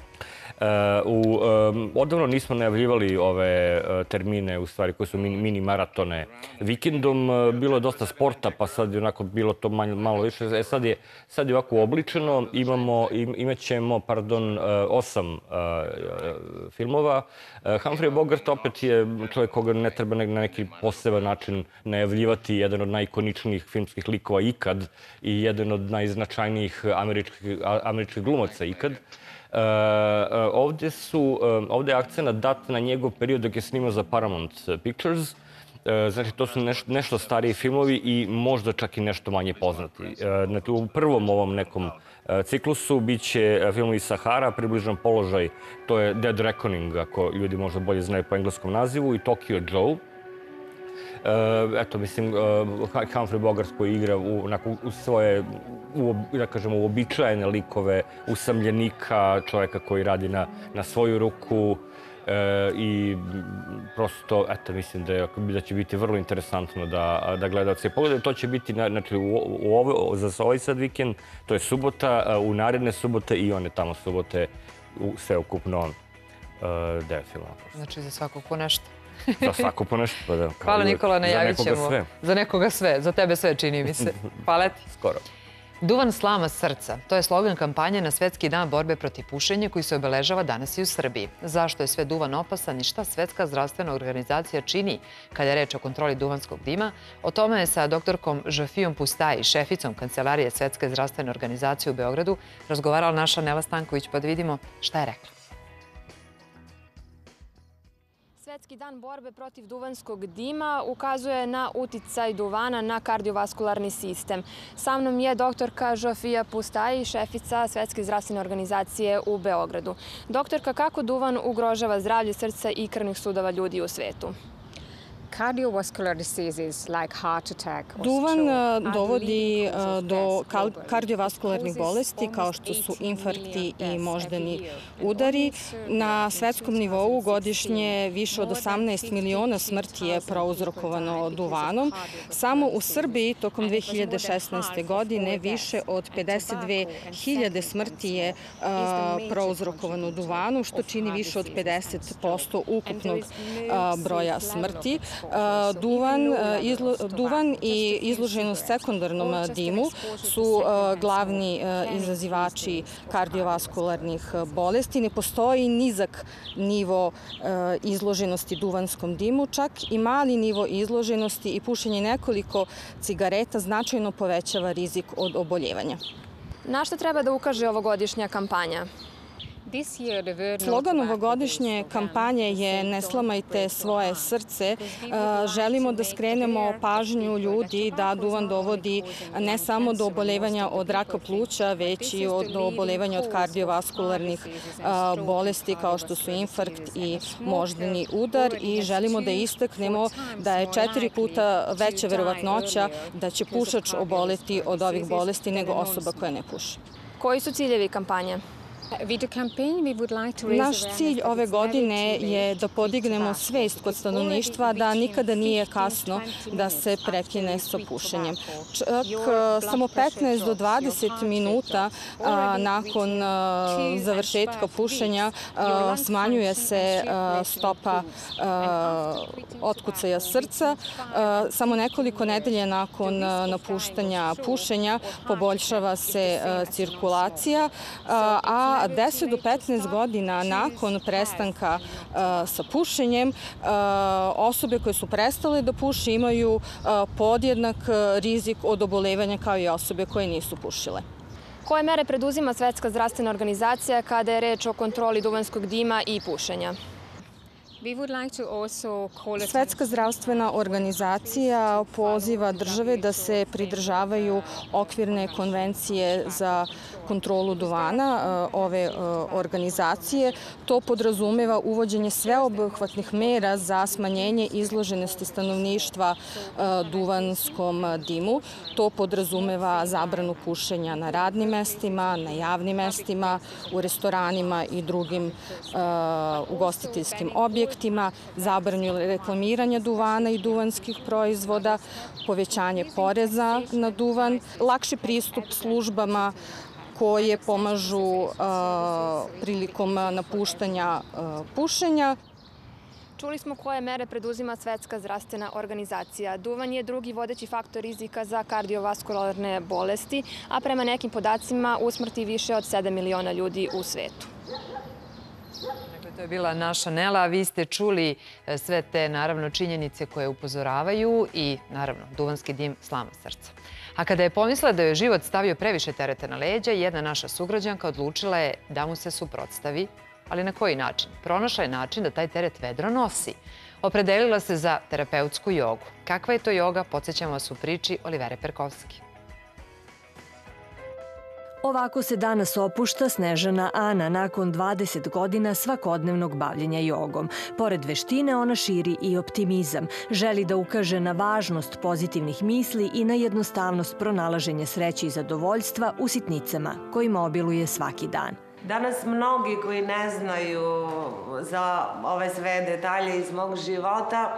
Odavno nismo najavljivali ove termine, u stvari, koje su mini maratone vikendom. Bilo je dosta sporta, pa sad je onako bilo to malo više. Sad je ovako uobličeno. Imat ćemo, pardon, osam filmova. Humphrey Bogart opet je čovjek koga ne treba na neki poseban način najavljivati, jedan od najikoničnijih filmskih likova ikad i jedan od najznačajnijih američkih glumaca ikad. Ovdje je akcent dat na njegov period dok je snimao za Paramount Pictures Znači, to su nešto stariji filmovi i možda čak i nešto manje poznati. Znači, u prvom ovom nekom ciklusu bit će filmovi Sahara, Približan položaj, to je Dead Reckoning, ako ljudi možda bolje znaju po engleskom nazivu, i Tokyo Joe. Eto, mislim, Humphrey Bogart koji igra u svoje, da kažemo, uobičajene likove usamljenika, čovjeka koji radi na svoju ruku i prosto, eto, mislim da će biti vrlo interesantno da gledalci pogledaju. To će biti, znači, za ovaj sad vikend, to je subota, u naredne subote i one tamo subote, sveukupno devet filmova. Znači, za svakog po nešto. Za svako po nešto, pa da. Hvala Nikola, najavit ćemo. Za nekoga sve, za tebe sve, čini mi se. Hvala ti. Skoro. Duvan slama srca. To je slogan kampanje na Svetski dan borbe protiv pušenja koji se obeležava danas i u Srbiji. Zašto je sve duvan opasan i šta Svetska zdravstvena organizacija čini kada je reč o kontroli duvanskog dima? O tome je sa doktorkom Žafijom Pustaji, šeficom Kancelarije Svetske zdravstvene organizacije u Beogradu, razgovarala naša Nela Stanković, pa da vidimo šta je rekla. Svetski dan borbe protiv duvanskog dima ukazuje na uticaj duvana na kardiovaskularni sistem. Sa mnom je doktorka Žafija Pustaji, šefica Svetske zdravstvene organizacije u Beogradu. Doktorka, kako duvan ugrožava zdravlje srca i krvnih sudova ljudi u svetu? Duvan dovodi do kardiovaskularnih bolesti kao što su infarkti i moždani udari. Na svetskom nivou godišnje više od osamnaest miliona smrti je prouzrokovano duvanom. Samo u Srbiji tokom dve hiljade šesnaeste. godine više od pedeset dve hiljade smrti je prouzrokovano duvanom, što čini više od pedeset posto ukupnog broja smrti. Duvan i izloženost sekundarnom dimu su glavni izazivači kardiovaskularnih bolesti. Ne postoji nizak nivo izloženosti duvanskom dimu, čak i mali nivo izloženosti i pušenje nekoliko cigareta značajno povećava rizik od oboljevanja. Na šta treba da ukaže ovogodišnja kampanja? Slogan ovogodišnje kampanje je Ne slamajte svoje srce. Želimo da skrenemo pažnju ljudi da duvan dovodi ne samo do oboljevanja od raka pluća, već i do oboljevanja od kardiovaskularnih bolesti kao što su infarkt i moždani udar i želimo da istaknemo da je četiri puta veća verovatnoća da će pušač oboleti od ovih bolesti nego osoba koja ne puši. Koji su ciljevi kampanje? Naš cilj ove godine je da podignemo svest kod stanovništva da nikada nije kasno da se prekine sa pušenjem. Čak samo petnaest do dvadeset minuta nakon završetka pušenja smanjuje se stopa otkucaja srca. Samo nekoliko nedelja nakon napuštanja pušenja poboljšava se cirkulacija, a deset do petnaest godina nakon prestanka sa pušenjem, osobe koje su prestale da puše imaju podjednak rizik od obolevanja kao i osobe koje nisu pušile. Koje mere preduzima Svetska zdravstvena organizacija kada je reč o kontroli duvanskog dima i pušenja? Svetska zdravstvena organizacija poziva države da se pridržavaju okvirne konvencije za kontrolu duvana ove organizacije. To podrazumeva uvođenje sveobuhvatnih mera za smanjenje izloženosti stanovništva duvanskom dimu. To podrazumeva zabranu pušenja na radnim mestima, na javnim mestima, u restoranima i drugim ugostiteljskim objektima, zabranju reklamiranja duvana i duvanskih proizvoda, povećanje poreza na duvan, lakši pristup službama koje pomažu prilikom napuštanja pušenja. Čuli smo koje mere preduzima Svetska zdravstvena organizacija. Duvan je drugi vodeći faktor rizika za kardiovaskularne bolesti, a prema nekim podacima usmrti više od sedam miliona ljudi u svetu. To je bila naša Nela, a vi ste čuli sve te, naravno, činjenice koje upozoravaju i, naravno, duvanski dim slama srca. A kada je pomislila da joj život stavio previše tereta na leđa, jedna naša sugrađanka odlučila je da mu se suprotstavi, ali na koji način? Pronašla je način da taj teret vedro nosi. Opredelila se za terapeutsku jogu. Kakva je to joga, podsjećamo vas u priči Olivere Perkovski. Ovako se danas opušta Snežana Ana nakon dvadeset godina svakodnevnog bavljenja jogom. Pored veštine, ona širi i optimizam. Želi da ukaže na važnost pozitivnih misli i na jednostavnost pronalaženja sreće i zadovoljstva u sitnicama kojima obiluje svaki dan. Danas mnogi koji ne znaju za ove sve detalje iz mog života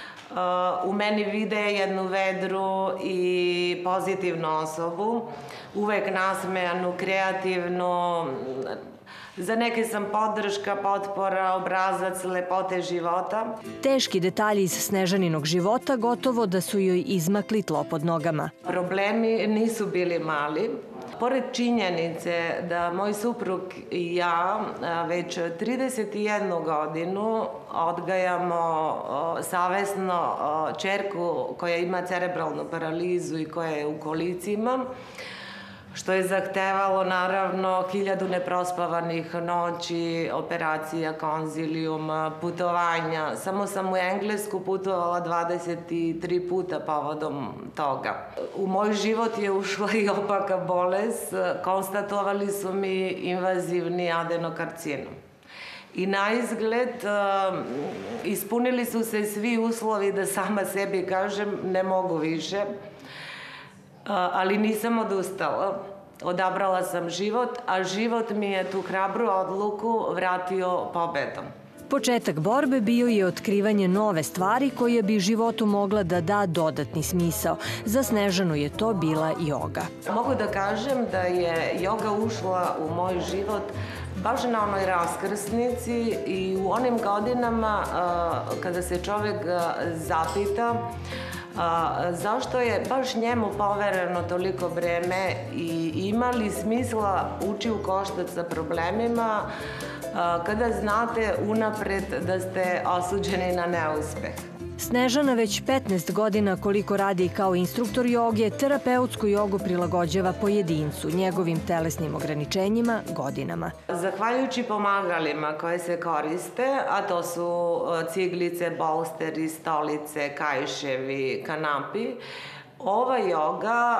u meni vide jednu vedru i pozitivnu osobu, uvek nasmejanu, kreativnu. Za neke sam podrška, potpora, obrazac lepote života. Teški detalji iz Snežaninog života gotovo da su joj izmakli tlo pod nogama. Problemi nisu bili mali. Pored činjenice da moj suprug i ja već trideset jednu godinu odgajamo savesno ćerku koja ima cerebralnu paralizu i koja je u kolicima, što je zahtevalo naravno hiljadu neprospavanih noći, operacija, konzilijuma, putovanja. Samo sam u Englesku putovala dvadeset tri puta povodom toga. U moj život je ušla i opaka bolest. Konstatovali su mi invazivni adenokarcinom. I na izgled ispunili su se svi uslovi da sama sebi kažem ne mogu više. Ali nisam odustala. Odabrala sam život, a život mi je tu hrabru odluku vratio pobedom. Početak borbe bio je otkrivanje nove stvari koja bi životu mogla da da dodatni smisao. Za Snežanu je to bila joga. Mogu da kažem da je joga ušla u moj život baš na onoj raskrsnici i u onim godinama kada se čovek zapita zašto je baš njemu povereno toliko vreme i ima li smisla ući u koštac sa problemima kada znate unapred da ste osuđeni na neuspeh. Snežana već petnaest godina koliko radi kao instruktor joge, terapeutsku jogu prilagođava pojedincu, njegovim telesnim ograničenjima godinama. Zahvaljujući pomagalima koje se koriste, a to su ciglice, bolsteri, stolice, kajševi, kanapi, ova joga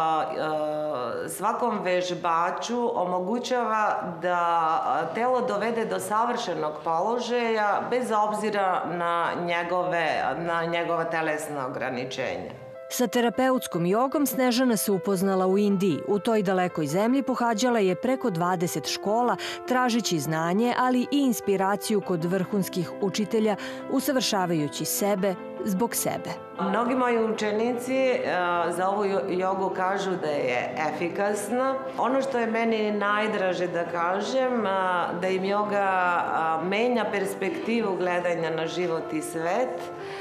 svakom vežbaču omogućava da telo dovede do savršenog položaja bez obzira na njegova telesna ograničenja. Sa terapeutskom jogom Snežana se upoznala u Indiji. U toj dalekoj zemlji pohađala je preko dvadeset škola, tražići znanje, ali i inspiraciju kod vrhunskih učitelja, usavršavajući sebe zbog sebe. Mnogi moji učenici za ovu jogu kažu da je efikasna. Ono što je meni najdraže da kažem, da im joga menja perspektivu gledanja na život i svet,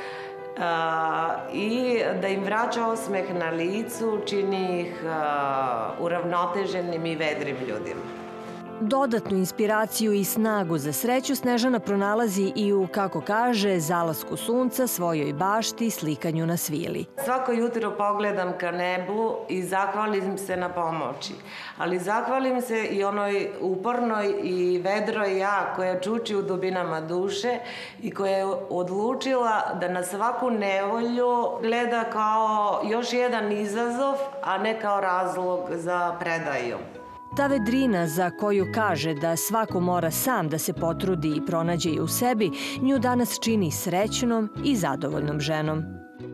i da im vraća osmeh na licu, čini ih uravnoteženim i vedrim ljudima. Dodatnu inspiraciju i snagu za sreću Snežana pronalazi i u, kako kaže, zalasku sunca, svojoj bašti, slikanju na svili. Svako jutro pogledam ka nebu i zahvalim se na pomoći. Ali zahvalim se i onoj upornoj i vedroj ja koja čuči u dubinama duše i koja je odlučila da na svaku nevolju gleda kao još jedan izazov, a ne kao razlog za predaju. Ta vedrina za koju kaže da svako mora sam da se potrudi i pronađe je u sebi, nju danas čini srećnom i zadovoljnom ženom.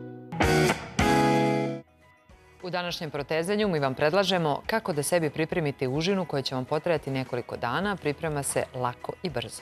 U današnjem protezanju mi vam predlažemo kako da sebi pripremite užinu koja će vam potrajati nekoliko dana. Priprema se lako i brzo.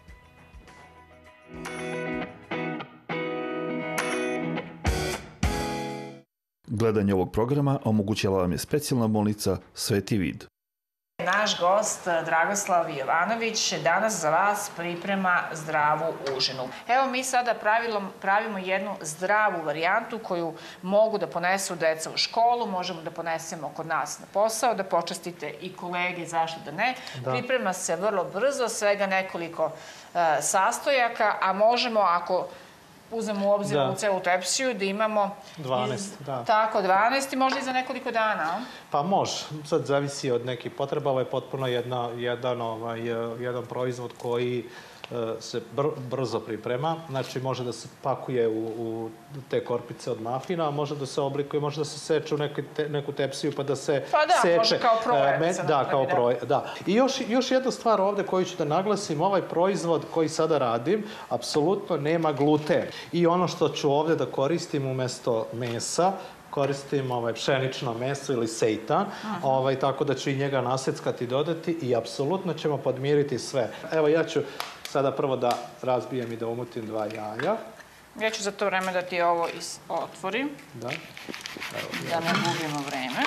Gledanje ovog programa omogućila vam je specijalna bolnica Sveti Vid. Naš gost, Dragoslav Jovanović, danas za vas priprema zdravu užinu. Evo mi sada pravimo jednu zdravu varijantu koju mogu da ponesu deca u školu, možemo da ponesemo kod nas na posao, da počastite i kolege, zašto da ne. Priprema se vrlo brzo, svega nekoliko sastojaka, a možemo, ako uzmemo u obzir u celu tepsiju, da imamo dvanaest, da. Tako, dvanaest i možda i za nekoliko dana. Pa može, sad zavisi od nekih potreba, ovo je potpuno jedan proizvod koji se brzo priprema. Znači, može da se pakuje u te korpice od mafina, a može da se oblikuje, može da se seče u neku tepsiju pa da se seče. Pa da, može kao projet se napravi. Da, kao projet, da. I još jedna stvar ovde koju ću da naglasim, ovaj proizvod koji sada radim, apsolutno nema gluten. I ono što ću ovde da koristim umesto mesa, koristim pšenično meso ili seitan, tako da ću i njega naseckati i dodati i apsolutno ćemo podmiriti sve. Evo, ja ću sada prvo da razbijem i da umutim dva jaja. Ja ću za to vreme da ti ovo otvorim. Da. Da ne gubimo vreme.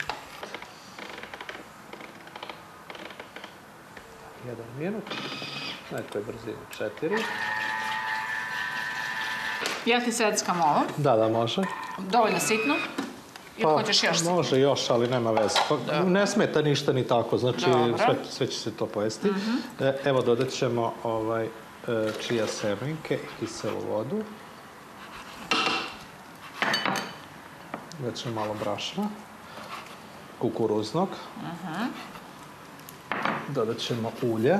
Jedan minut. Nekoj brzini četiri. Ja ti seckam ovo. Da, da, može. Dovoljno sitno? Ili hoćeš još sitno? Može još, ali nema veze. Ne smeta ništa ni tako, znači sve će se to pojesti. Evo dodat ćemo čija semenke i kiselu vodu. Dodat ćemo malo brašna, kukuruznog. Dodat ćemo ulje.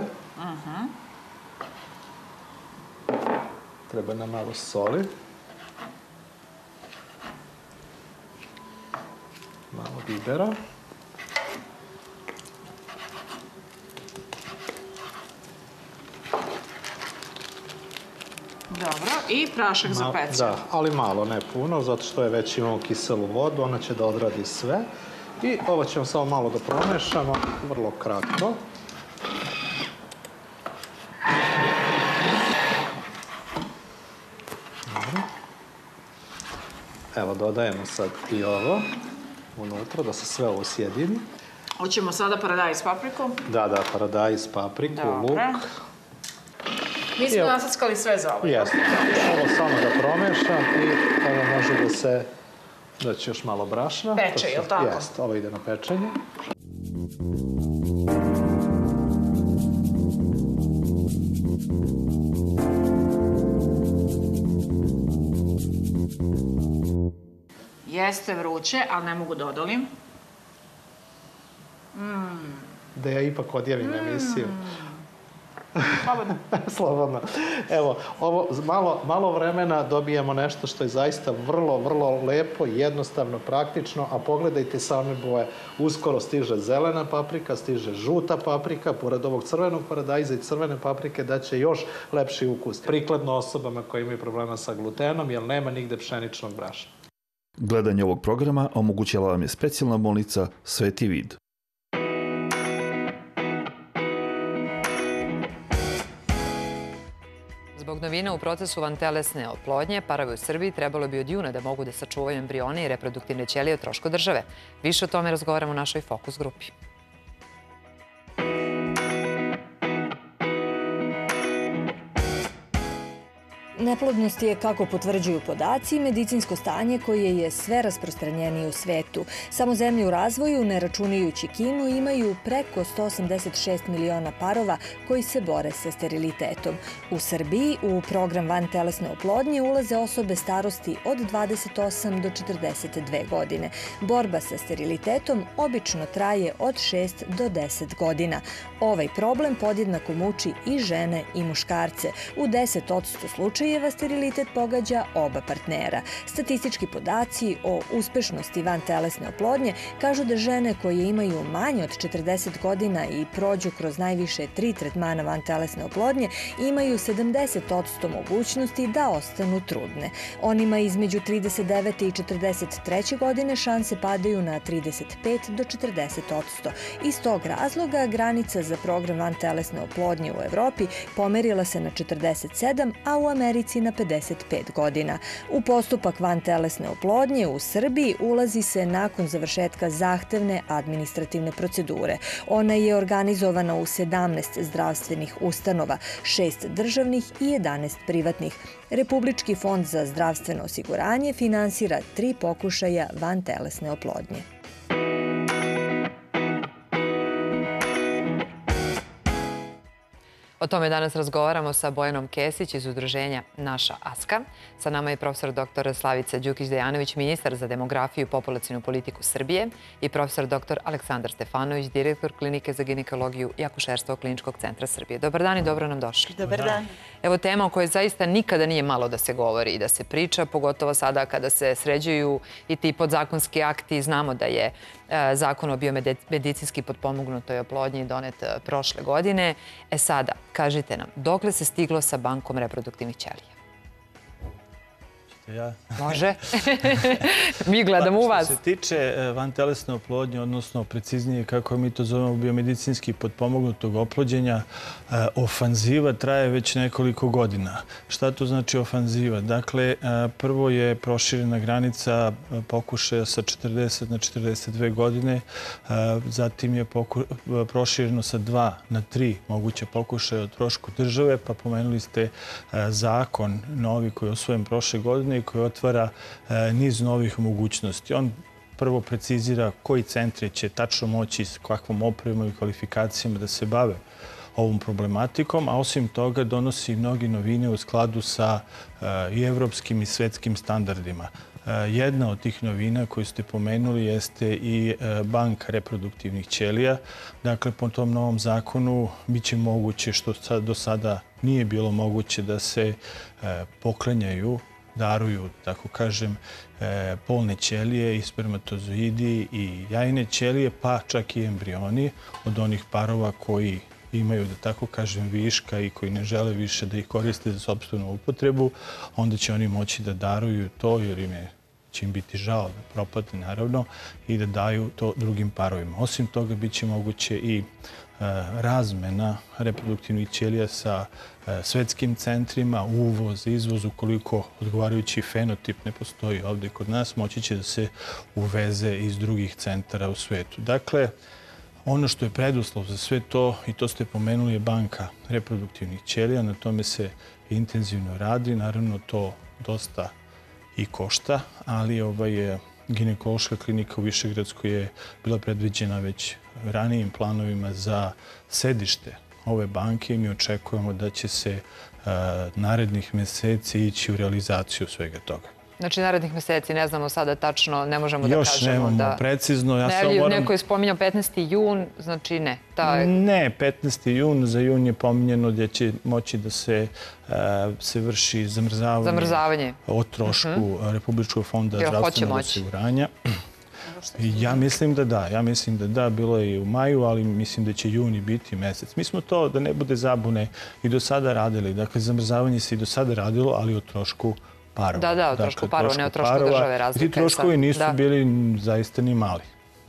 Treba nam malo soli. Malo bibera. Dobro, i prašak za pecivo. Da, ali malo, ne puno, zato što je već imamo kiselu vodu, ona će da odradi sve. I ovo ćemo samo malo da promešamo, vrlo kratko. Evo, dodajemo sad i ovo unutra, da se sve ovo sjedini. Hoćemo sada paradajz s paprikom? Da, da, paradajz, papriku, luk. Mi smo nasackali sve za ovo. Jeste. Ovo samo da promešam i ovo može da se, da će još malo brašna. Peče, je li tako? Jeste, ovo ide na pečenje. Jeste vruće, ali ne mogu da odolim. Da ja ipak odjavim emisiju. Slobodno. Slobodno. Evo, ovo malo vremena dobijamo nešto što je zaista vrlo, vrlo lepo, jednostavno, praktično, a pogledajte same boje. Uskoro stiže zelena paprika, stiže žuta paprika, pored ovog crvenog paradajza i crvene paprike daće još lepši ukus. Prikladno osobama koji imaju problema sa glutenom, jer nema nigde pšeničnog brašna. Gledanje ovog programa omogućila vam je specijalna bolnica Sveti Vid. Zbog novina u procesu vantelesne oplodnje, parovi u Srbiji trebalo bi od juna da mogu da sačuvaju embrione i reproduktivne ćelije o trošku države. Više o tome razgovaramo u našoj Fokus grupi. Neplodnost je, kako potvrđuju podaci, medicinsko stanje koje je sve rasprostranjenije u svetu. Samo zemlje u razvoju, ne računajući Kinu, imaju preko sto osamdeset šest miliona parova koji se bore sa sterilitetom. U Srbiji u program vantelesne oplodnje ulaze osobe starosti od dvadeset osam do četrdeset dve godine. Borba sa sterilitetom obično traje od šest do deset godina. Ovaj problem podjednako muči i žene i muškarce. U deset posto slučajeva sterilitet pogađa oba partnera. Statistički podaci o uspešnosti vantelesne oplodnje kažu da žene koje imaju manje od četrdeset godina i prođu kroz najviše tri tretmana vantelesne oplodnje imaju sedamdeset posto mogućnosti da ostanu trudne. Onima između trideset devete i četrdeset treće godine šanse padaju na trideset pet do četrdeset posto. Iz tog razloga granica za program vantelesne oplodnje u Evropi pomerila se na četrdeset sedam, a u Americi na pedeset pet godina. U postupak vantelesne oplodnje u Srbiji ulazi se nakon završetka zahtevne administrativne procedure. Ona je organizovana u sedamnaest zdravstvenih ustanova, šest državnih i jedanaest privatnih. Republički fond za zdravstveno osiguranje finansira tri pokušaja vantelesne oplodnje. O tome danas razgovaramo sa Bojanom Kesić iz udruženja Naša Aska. Sa nama je profesor doktor Slavica Đukić-Dejanović, ministar za demografiju i populacionu politiku Srbije, i profesor doktor Aleksandar Stefanović, direktor Klinike za ginekologiju i akušerstvo Kliničkog centra Srbije. Dobar dan i dobro nam došli. Dobar dan. Evo tema o kojoj zaista nikada nije malo da se govori i da se priča, pogotovo sada kada se sređuju i ti podzakonski akti. Znamo da je Zakon o biomedicinski potpomognutoj oplodnji donet prošle godine. E sada, kažite nam, dokle se stiglo sa bankom reproduktivnih ćelija? Ja? Može. Mi gledamo u vas. Što se tiče vantelesne oplodnje, odnosno preciznije kako mi to zovemo biomedicinski potpomognutog oplođenja, ofanziva traje već nekoliko godina. Šta to znači ofanziva? Dakle, prvo je proširena granica pokušaja sa četrdeset na četrdeset dve godine, zatim je prošireno sa dva na tri moguće pokušaja o trošku države, pa pomenuli ste zakon novi koji je osvojen prošle godine i koji otvara niz novih mogućnosti. On prvo precizira koji centri će tačno moći s kakvom opremom i kvalifikacijama da se bave ovom problematikom, a osim toga donosi mnogi novine u skladu sa i evropskim i svetskim standardima. Jedna od tih novina koju ste pomenuli jeste i banka reproduktivnih ćelija. Dakle, po tom novom zakonu biće moguće, što do sada nije bilo moguće, da se poklanjaju, daruju, tako kažem, polne ćelije i spermatozoidi i jajne ćelije, pa čak i embrioni od onih parova koji imaju, da tako kažem, viška i koji ne žele više da ih koriste za sopstvenu upotrebu, onda će oni moći da daruju to, jer im je, će im biti žao da propadne, naravno, i da daju to drugim parovima. Osim toga, bit će moguće i razmena reproduktivnih ćelija sa svetskim centrima, uvoz, izvoz, ukoliko odgovarajući fenotip ne postoji ovde kod nas, moći će da se uveze iz drugih centara u svetu. Dakle, ono što je preduslov za sve to, i to ste pomenuli, je banka reproduktivnih ćelija. Na tome se intenzivno radi. Naravno, to dosta i košta, ali ovaj ginekološka klinika u Višegradskoj je bila predviđena već ranijim planovima za sedište ove banke i mi očekujemo da će se narednih meseci ići u realizaciju svega toga. Znači, narednih meseci, ne znamo sada tačno, ne možemo da kažemo da... Još nemamo precizno. Neko je spominjao petnaesti jun, znači ne. Ne, petnaesti jun, za jun je pominjeno da će moći da se vrši zamrzavanje o trošku Republičkog fonda zdravstvenog osiguranja. Ja mislim da da, ja mislim da da, bilo je i u maju, ali mislim da će juni biti mesec. Mi smo to, da ne bude zabune, i do sada radili. Dakle, zamrzavanje se i do sada radilo, ali o trošku parova. Da, da, o trošku parova, ne o trošku države, razlika. Ti troškovi nisu bili zaista ni mali.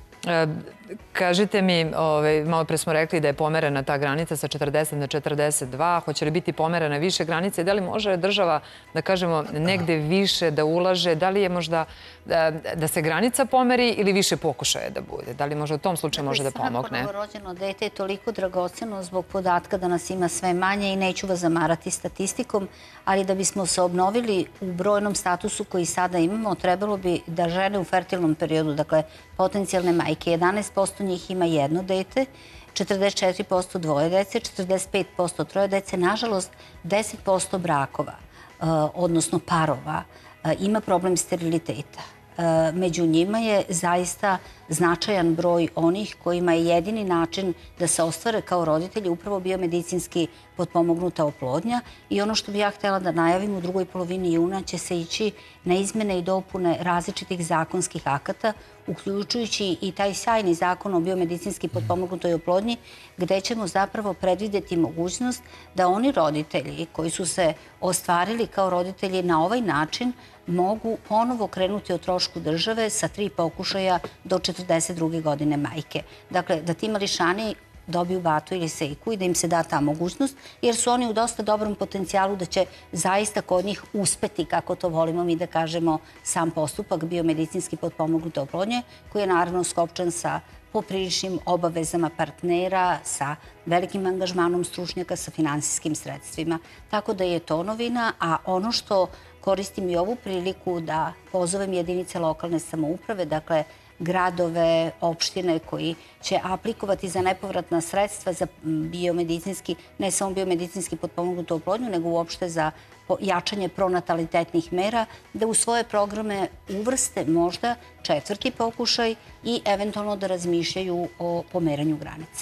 Kažite mi, malo pre smo rekli da je pomerena ta granica sa četrdeset na četrdeset dva. Hoće li biti pomerena više granice? Da li može država, da kažemo, negde više da ulaže? Da li je možda da se granica pomeri ili više pokušaje da bude? Da li možda u tom slučaju može da pomogne? Svako novorođeno dete je toliko dragoceno zbog podatka da nas ima sve manje i neću vas zamarati statistikom, ali da bismo se obnovili u brojnom statusu koji sada imamo, trebalo bi da žene u fertilnom periodu, dakle potencijalne majke, jedanaest posto njih ima jedno dete, četrdeset četiri posto dvoje dece, četrdeset pet posto troje dece. Nažalost, deset posto brakova, odnosno parova, ima problem steriliteta. Među njima je zaista značajan broj onih kojima je jedini način da se ostvare kao roditelji upravo biomedicinski potpomognuta oplodnja. I ono što bih ja htjela da najavim, u drugoj polovini juna će se ići na izmene i dopune različitih zakonskih akata, uključujući i taj sjajni zakon o biomedicinski potpomognutoj oplodnji, gde ćemo zapravo predvideti mogućnost da oni roditelji koji su se ostvarili kao roditelji na ovaj način mogu ponovo krenuti o trošku države sa tri pokušaja do četrdeset druge godine majke. Dakle, da ti mališani dobiju batu ili sejku i da im se da ta mogućnost, jer su oni u dosta dobrom potencijalu da će zaista kod njih uspeti, kako to volimo mi da kažemo, sam postupak biomedicinski potpomognute oplodnje, koji je naravno skopčan sa popriličnim obavezama partnera, sa velikim angažmanom stručnjaka, sa finansijskim sredstvima. Tako da je to novina, a ono što koristim i ovu priliku da pozovem jedinice lokalne samouprave, dakle gradove, opštine koji će aplikovati za nepovratna sredstva za biomedicinski, ne samo biomedicinski potpomognutu oplodnju, nego uopšte za jačanje pronatalitetnih mera, da u svoje programe uvrste možda četvrti pokušaj i eventualno da razmišljaju o pomeranju granice.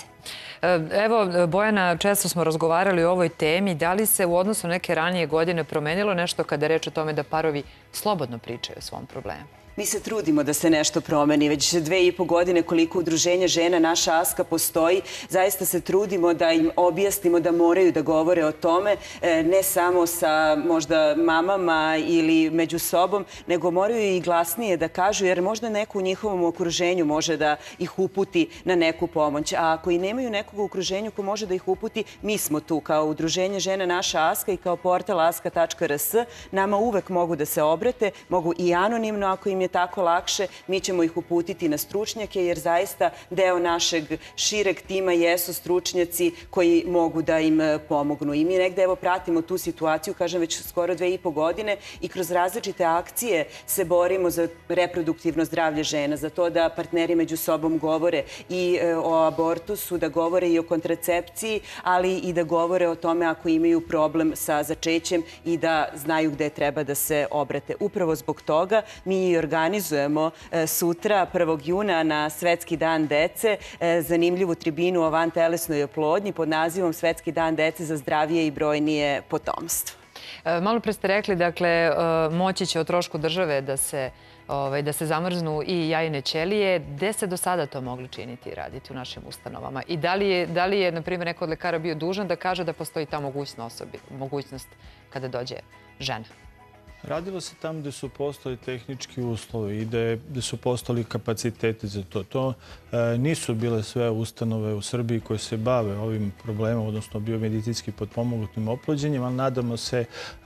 Evo, Bojana, često smo razgovarali o ovoj temi. Da li se u odnosu na neke ranije godine promenilo nešto kada je reč o tome da parovi slobodno pričaju o svom problemu? Mi se trudimo da se nešto promeni. Već dve i po godine koliko udruženje žena Naša Aska postoji, zaista se trudimo da im objasnimo da moraju da govore o tome, ne samo sa možda mamama ili među sobom, nego moraju i glasnije da kažu, jer možda neko u njihovom okruženju može da ih uputi na neku pomoć. A ako i nemaju nekog u okruženju ko može da ih uputi, mi smo tu kao udruženje žena Naša Aska i kao portal aska tačka er es. Nama uvek mogu da se obrate, mogu i anonimno ako im je tako lakše, mi ćemo ih uputiti na stručnjake, jer zaista deo našeg šireg tima jesu stručnjaci koji mogu da im pomognu. I mi negde evo pratimo tu situaciju, kažem već skoro dve i po godine, i kroz različite akcije se borimo za reproduktivno zdravlje žena, za to da partneri među sobom govore i o abortusu, da govore i o kontracepciji, ali i da govore o tome ako imaju problem sa začećem i da znaju gde treba da se obrate. Upravo zbog toga mi i organizujemo sutra, prvog juna, na Svetski dan dece, zanimljivu tribinu o vantelesnoj oplodnji pod nazivom Svetski dan dece za zdravije i brojnije potomstvo. Malo pre ste rekli, dakle, moći će o trošku države da se da se zamrznu i jajne ćelije. Gde se do sada to mogli činiti i raditi u našim ustanovama? I da li je, da li je, na primjer, neko od lekara bio dužan da kaže da postoji ta mogućnost kada dođe žena? Radilo se tamo gde su postojali tehnički uslovi i gde su postojali kapaciteti za to. To nisu bile sve ustanove u Srbiji koje se bave ovim problemom, odnosno biomedicinski potpomognutim oplođenjem, ali nadamo se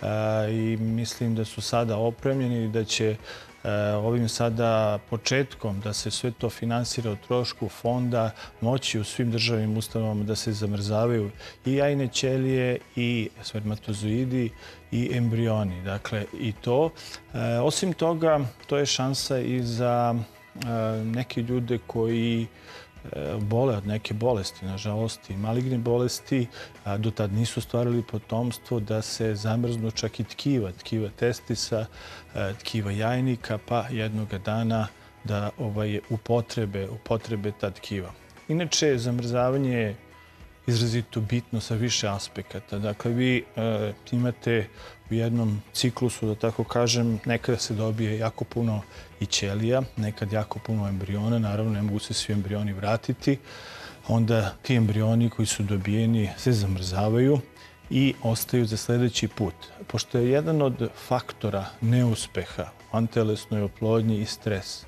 i mislim da su sada opremljeni i da će ovim sada početkom da se sve to finansira o trošku fonda moći u svim državnim ustanovama da se zamrzavaju i jajne ćelije i spermatozoidi i embrioni. Dakle, i to. Osim toga, to je šansa i za neke ljude koji bole od neke bolesti, nažalost i maligne bolesti, do tad nisu stvarili potomstvo, da se zamrznu čak i tkiva, tkiva testisa, tkiva jajnika, pa jednoga dana da upotrebe, upotrebe ta tkiva. Inače, zamrzavanje je izrazito bitno sa više aspekata. Dakle, vi imate u jednom ciklusu, da tako kažem, nekada se dobije jako puno i ćelija, nekad jako puno embriona. Naravno, ne mogu se svi embrioni vratiti. Onda ti embrioni koji su dobijeni se zamrzavaju i ostaju za sledeći put. Pošto je jedan od faktora neuspeha u vantelesnoj oplodnji i stres,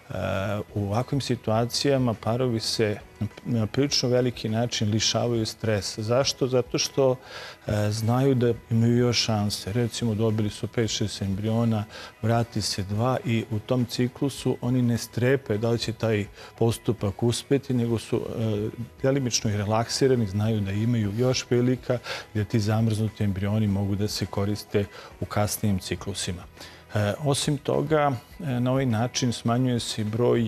u ovakvim situacijama parovi se na prilično veliki način lišavaju stresa. Zašto? Zato što znaju da imaju još šanse. Recimo, dobili su pet šest embriona, vrati se dva i u tom ciklusu oni ne strepe da li će taj postupak uspeti, nego su delimično i relaksirani, znaju da imaju još prilika i da ti zamrznuti embrioni mogu da se koriste u kasnijim ciklusima. Osim toga, na ovaj način smanjuje se broj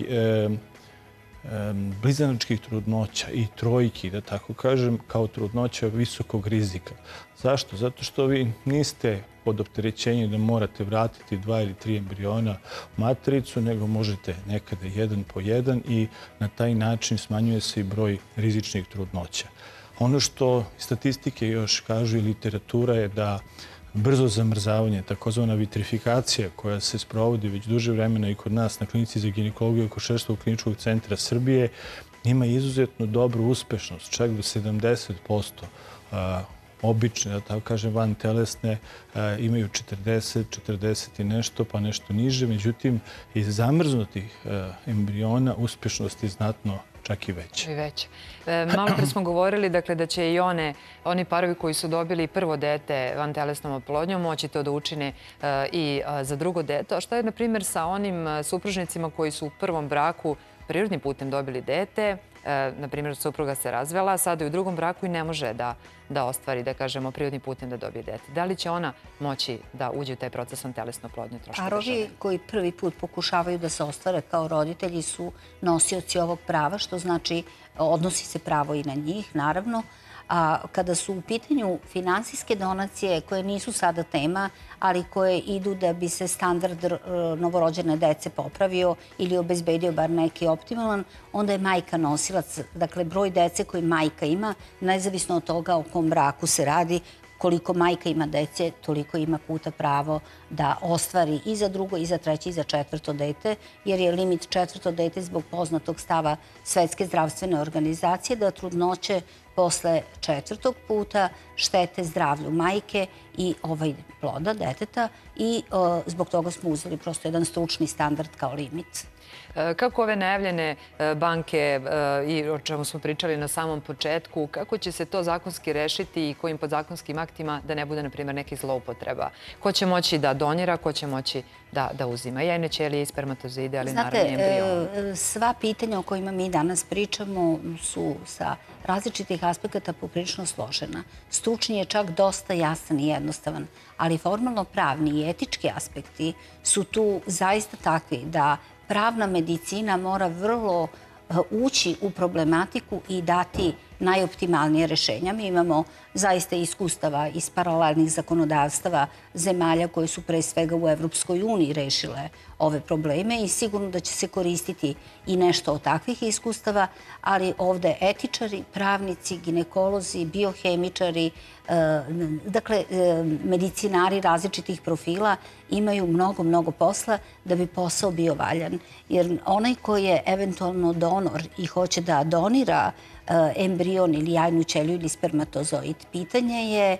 blizanačkih trudnoća i trojki, da tako kažem, kao trudnoća visokog rizika. Zašto? Zato što vi niste pod opterećenjem da morate vratiti dva ili tri embriona u matericu, nego možete nekada jedan po jedan i na taj način smanjuje se i broj rizičnih trudnoća. Ono što statistike još kažu i literatura je da brzo zamrzavanje, takozvana vitrifikacija koja se sprovodi već duže vremena i kod nas na klinici za ginekologiju i akušerstvo Kliničkog centra Srbije ima izuzetno dobru uspešnost, čak do sedamdeset posto. Obične, da tako kažem, vantelesne imaju četrdeset, četrdeset i nešto, pa nešto niže. Međutim, iz zamrznutih embriona uspešnost je znatno čak i veće. I veće. Malo pre smo govorili dakle, da će i one, oni parovi koji su dobili prvo dete vantelesnom oplodnjom moći to da učine i za drugo dete. A šta je, na primjer, sa onim supružnicima koji su u prvom braku prirodnim putem dobili dete, na primjer, supruga se razvela, sada je u drugom braku i ne može da ostvari, da kažemo, prirodnim putem da dobije dete. Da li će ona moći da uđe u taj proces vantelesne oplodnje troška države? Parovi koji prvi put pokušavaju da se ostvare kao roditelji su nosioci ovog prava, što znači odnosi se pravo i na njih, naravno. A kada su u pitanju finansijske donacije koje nisu sada tema, ali koje idu da bi se standard novorođene dece popravio ili obezbedio bar neki optimalan, onda je majka nosilac. Dakle, broj dece koji majka ima, nezavisno od toga o kom braku se radi, koliko majka ima dece, toliko ima puta pravo da ostvari i za drugo, i za treće, i za četvrto dete, jer je limit četvrto dete zbog poznatog stava Svetske zdravstvene organizacije da trudnoće posle četvrtog puta štete zdravlju majke i ovaj ploda deteta i zbog toga smo uzeli prosto jedan stručni standard kao limit. Kako ove najavljene banke i o čemu smo pričali na samom početku, kako će se to zakonski rešiti i kojim podzakonskim aktima da ne bude, na primjer, nekih zloupotreba? Ko će moći da donira, ko će moći da uzima? Jajne ćelije i spermatozoide, ali naravno i embriona. Znate, sva pitanja o kojima mi danas pričamo su sa različitih aspekata poprilično složena. Stručni je čak dosta jasan i jednostavan, ali formalno pravni i etički aspekti su tu zaista takvi da pravna medicina mora vrlo ući u problematiku i dati najoptimalnije rešenja. Mi imamo zaista iskustava iz paralelnih zakonodavstava zemalja koje su pre svega u Evropskoj uniji rešile ove probleme i sigurno da će se koristiti i nešto od takvih iskustava, ali ovde etičari, pravnici, ginekolozi, biohemičari, dakle, medicinari različitih profila imaju mnogo, mnogo posla da bi posao bio valjan. Jer onaj koji je eventualno donor i hoće da donira embrion ili jajnu ćeliju ili spermatozoid, pitanje je,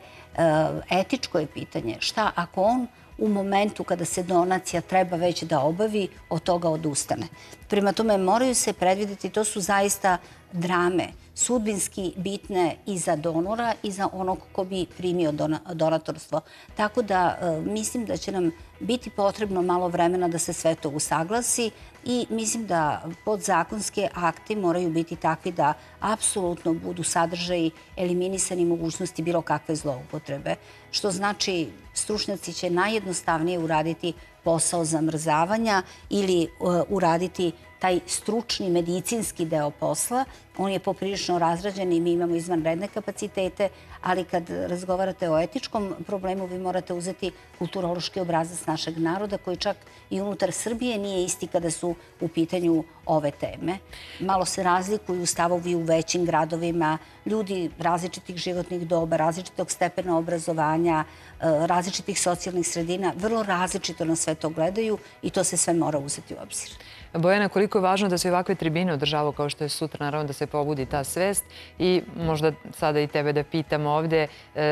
etičko je pitanje. Šta ako on u momentu kada se donacija treba već da obavi, od toga odustane? Prema tome, moraju se predvideti, to su zaista drame, sudbinski bitne i za donora i za onog ko bi primio donatorstvo. Tako da mislim da će nam biti potrebno malo vremena da se sve to usaglasi i mislim da podzakonske akti moraju biti takvi da apsolutno budu sadržaji eliminisani mogućnosti bilo kakve zloupotrebe. Što znači stručnjaci će najjednostavnije uraditi posao zamrzavanja ili uraditi taj stručni medicinski deo posla. On je poprilično razrađen i mi imamo izvanredne kapacitete, ali kad razgovarate o etičkom problemu, vi morate uzeti kulturološki obrazac našeg naroda, koji čak i unutar Srbije nije isti kada su u pitanju ove teme. Malo se razlikuju stavovi u većim gradovima, ljudi različitih životnih doba, različitog stepena obrazovanja, različitih socijalnih sredina, vrlo različito na sve to gledaju i to se sve mora uzeti u obzir. Bojana, koliko je važno da se ovakve tribine održavaju kao što je sutra, naravno da se pobudi ta svest i možda sada i tebe da pitam ovde,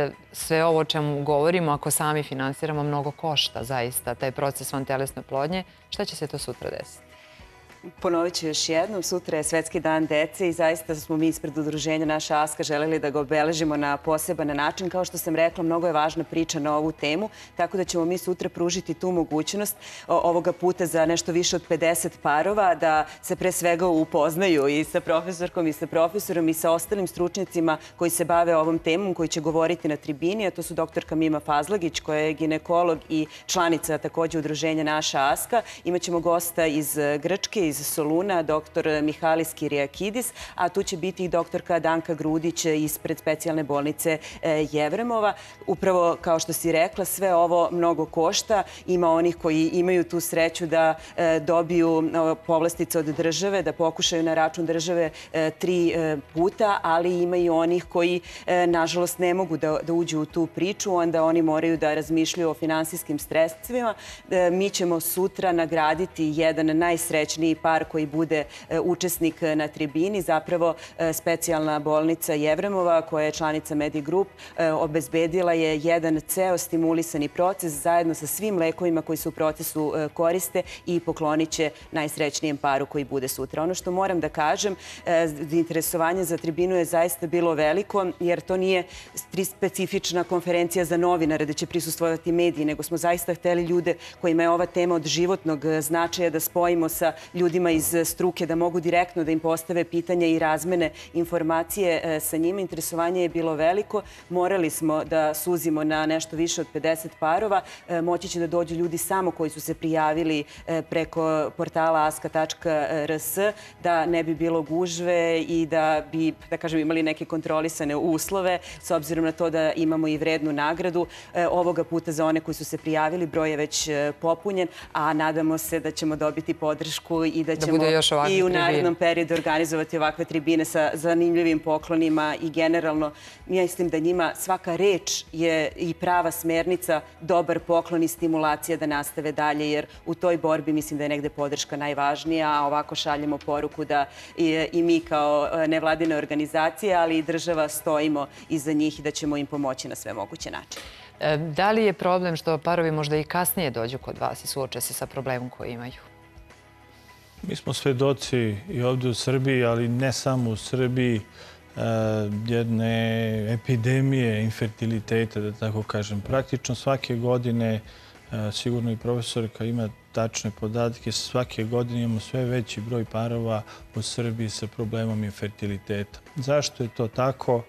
sve ovo o čemu govorimo, ako sami finansiramo, mnogo košta zaista taj proces vantelesne oplodnje. Šta će se to sutra desiti? Ponovit ću još jednom, sutra je Svetski dan dece i zaista smo mi ispred udruženja Naša Aska želeli da ga obeležimo na poseban način. Kao što sam rekla, mnogo je važna priča na ovu temu, tako da ćemo mi sutra pružiti tu mogućnost ovoga puta za nešto više od pedeset parova da se pre svega upoznaju i sa profesorkom i sa profesorom i sa ostalim stručnjacima koji se bave ovom temom, koji će govoriti na tribini, a to su doktorka Mima Fazlagić, koja je ginekolog i članica takođe udruženja Naša Aska. Imaćemo gosta iz Grčke, iz Soluna, doktor Mihalis Kirijakidis, a tu će biti i doktorka Danka Grudić ispred specijalne bolnice Jevremova. Upravo, kao što si rekla, sve ovo mnogo košta. Ima onih koji imaju tu sreću da dobiju povlastice od države, da pokušaju na račun države tri puta, ali ima i onih koji, nažalost, ne mogu da uđu u tu priču, onda oni moraju da razmišljaju o finansijskim sredstvima. Mi ćemo sutra nagraditi jedan najsrećniji par koji bude učesnik na tribini. Zapravo, specijalna bolnica Jevremova, koja je članica Medigrup, obezbedila je jedan ceo stimulisani proces zajedno sa svim lekovima koji se u procesu koriste i poklonit će najsrećnijem paru koji bude sutra. Ono što moram da kažem, interesovanje za tribinu je zaista bilo veliko, jer to nije specifična konferencija za novinare da će prisustvovati mediji, nego smo zaista hteli ljude kojima je ova tema od životnog značaja da spojimo sa ljudima ljudima iz struke da mogu direktno da im postave pitanja i razmene informacije sa njima. Interesovanje je bilo veliko. Morali smo da suzimo na nešto više od pedeset parova. Moći će da dođu ljudi samo koji su se prijavili preko portala aska tačka r s, da ne bi bilo gužve i da bi, da kažem, imali neke kontrolisane uslove, s obzirom na to da imamo i vrednu nagradu. Ovoga puta za one koji su se prijavili broj je već popunjen, a nadamo se da ćemo dobiti podršku i da ćemo i u narednom periodu organizovati ovakve tribine sa zanimljivim poklonima i generalno mislim da njima svaka reč je i prava smernica, dobar poklon i stimulacija da nastave dalje, jer u toj borbi mislim da je negde podrška najvažnija, a ovako šaljemo poruku da i mi kao nevladine organizacije, ali i država stojimo iza njih i da ćemo im pomoći na sve moguće načine. Da li je problem što parovi možda i kasnije dođu kod vas i suoče se sa problemom koji imaju? Mi smo svedoci i ovdje u Srbiji, ali ne samo u Srbiji, jedne epidemije infertiliteta, da tako kažem. Praktično svake godine, sigurno i profesorka ima tačne podatke, svake godine imamo sve veći broj parova u Srbiji sa problemom infertiliteta. Zašto je to tako?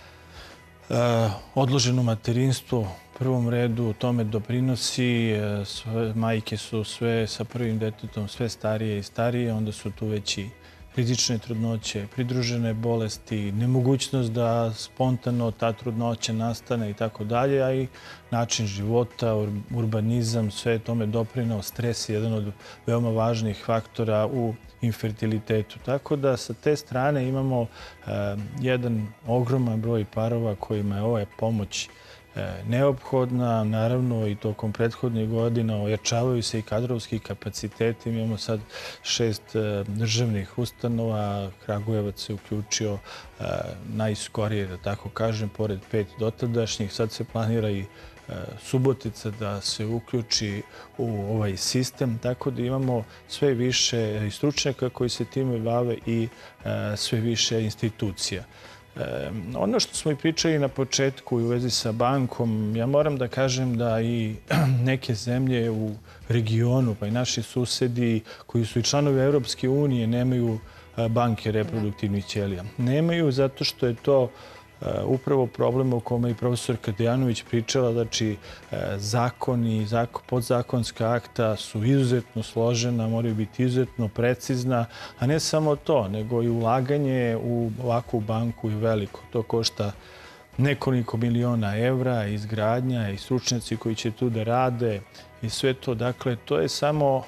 Odloženo materinstvo u prvom redu tome doprinosi. Majke su sve sa prvim detetom sve starije i starije, onda su tu već i rizične trudnoće, pridružene bolesti, nemogućnost da spontano ta trudnoća nastane i tako dalje, a i način života, urbanizam, sve tome doprineo. Stres je jedan od veoma važnih faktora u infertilitetu. Tako da sa te strane imamo jedan ogroman broj parova kojima je ova pomoć neophodna. Naravno i tokom prethodnih godina ojačavaju se i kadrovski kapaciteti. Mi imamo sad šest državnih ustanova. Kragujevac se uključio najskorije, da tako kažem, pored pet dotadašnjih. Sad se planira i Subotica da se uključi u ovaj sistem, tako da imamo sve više stručnjaka koji se time bave i sve više institucija. Ono što smo i pričali na početku i u vezi sa bankom, ja moram da kažem da i neke zemlje u regionu, pa i naši susedi koji su i članovi Evropske unije, nemaju banke reproduktivnih ćelija. Nemaju zato što je to upravo problem o kome i profesorka Dejanović pričala, znači zakoni, podzakonska akta su izuzetno složena, moraju biti izuzetno precizna, a ne samo to, nego i ulaganje u ovakvu banku je veliko. To košta nekoliko miliona evra, izgradnja i stručnjaci koji će tu da rade i sve to. Dakle, to je samo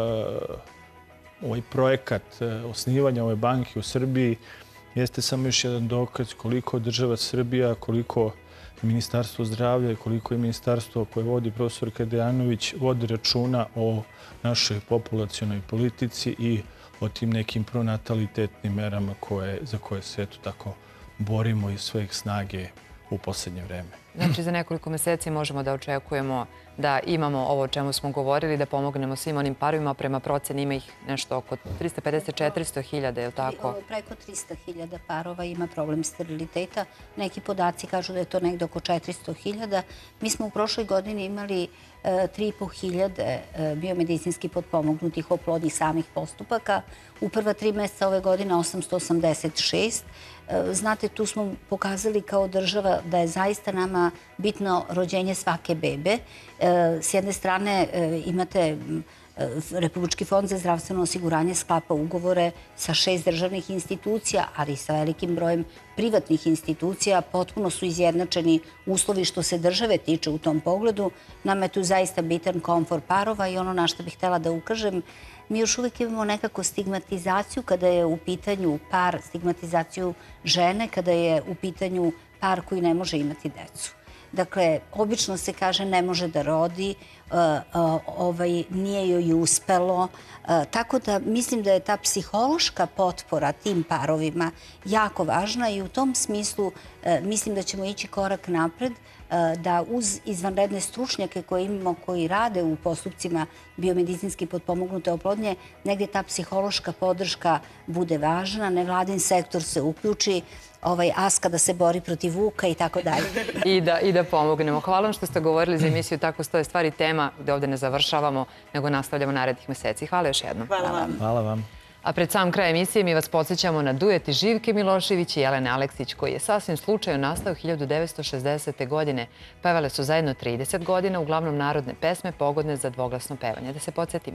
ovaj projekat osnivanja ove banke u Srbiji jeste samo još jedan dokaz koliko država Srbija, koliko Ministarstvo zdravlja i koliko je ministarstvo koje vodi profesorka Dejanović vodi računa o našoj populacionoj politici i o tim nekim pronatalitetnim merama za koje se eto tako borimo iz svojih snage u poslednje vreme. Znači, za nekoliko meseci možemo da očekujemo da imamo ovo o čemu smo govorili, da pomognemo svim onim parovima. Prema proceni ima ih nešto oko trista pedeset do četiristo hiljada, je li tako? Preko trista hiljada parova ima problem steriliteta. Neki podaci kažu da je to negde oko četiristo hiljada. Mi smo u prošloj godini imali tri i po hiljade biomedicinski potpomognutih oplodnjih samih postupaka. U prva tri meseca ove godine osamsto osamdeset šest. Znate, tu smo pokazali kao država da je zaista nama bitno rođenje svake bebe. S jedne strane imate Republički fond za zdravstveno osiguranje sklapa ugovore sa šest državnih institucija, ali i sa velikim brojem privatnih institucija. Potpuno su izjednačeni uslovi što se države tiče u tom pogledu. Nama je tu zaista bitan komfor parova i ono na što bih htjela da ukažem, mi još uvijek imamo nekako stigmatizaciju kada je u pitanju par, stigmatizaciju žene, kada je u pitanju par koji ne može imati decu. Dakle, obično se kaže ne može da rodi, nije joj uspelo. Tako da mislim da je ta psihološka potpora tim parovima jako važna i u tom smislu mislim da ćemo ići korak napred, da uz izvanredne stručnjake koje imamo koji rade u postupcima biomedicinski potpomognute oplodnje, negdje ta psihološka podrška bude važna, nevladin sektor se uključi, Aska da se bori protiv vuka i tako dalje. I da pomognemo. Hvala vam što ste govorili za emisiju Tako stoje stvari, tema tema gde ovde ne završavamo, nego nastavljamo narednih meseci. Hvala još jednom. Hvala vam. Hvala vam. A pred sam kraj emisije mi vas podsjećamo na duet Živke Milošević i Jelene Aleksić, koji je sasvim slučajno nastao hiljadu devetsto šezdesete. godine. Pevale su zajedno trideset godina, uglavnom narodne pesme pogodne za dvoglasno pevanje. Da se podsjetimo.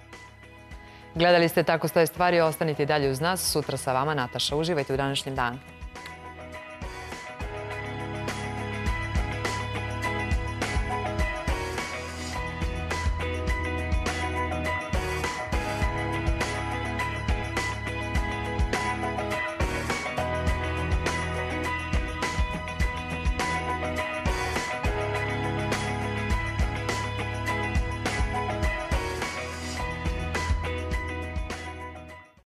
Gledali ste Tako stoje stvari, ostanite i dalje uz nas. Sutra sa vama Nataša. Uživajte u današnjem danu.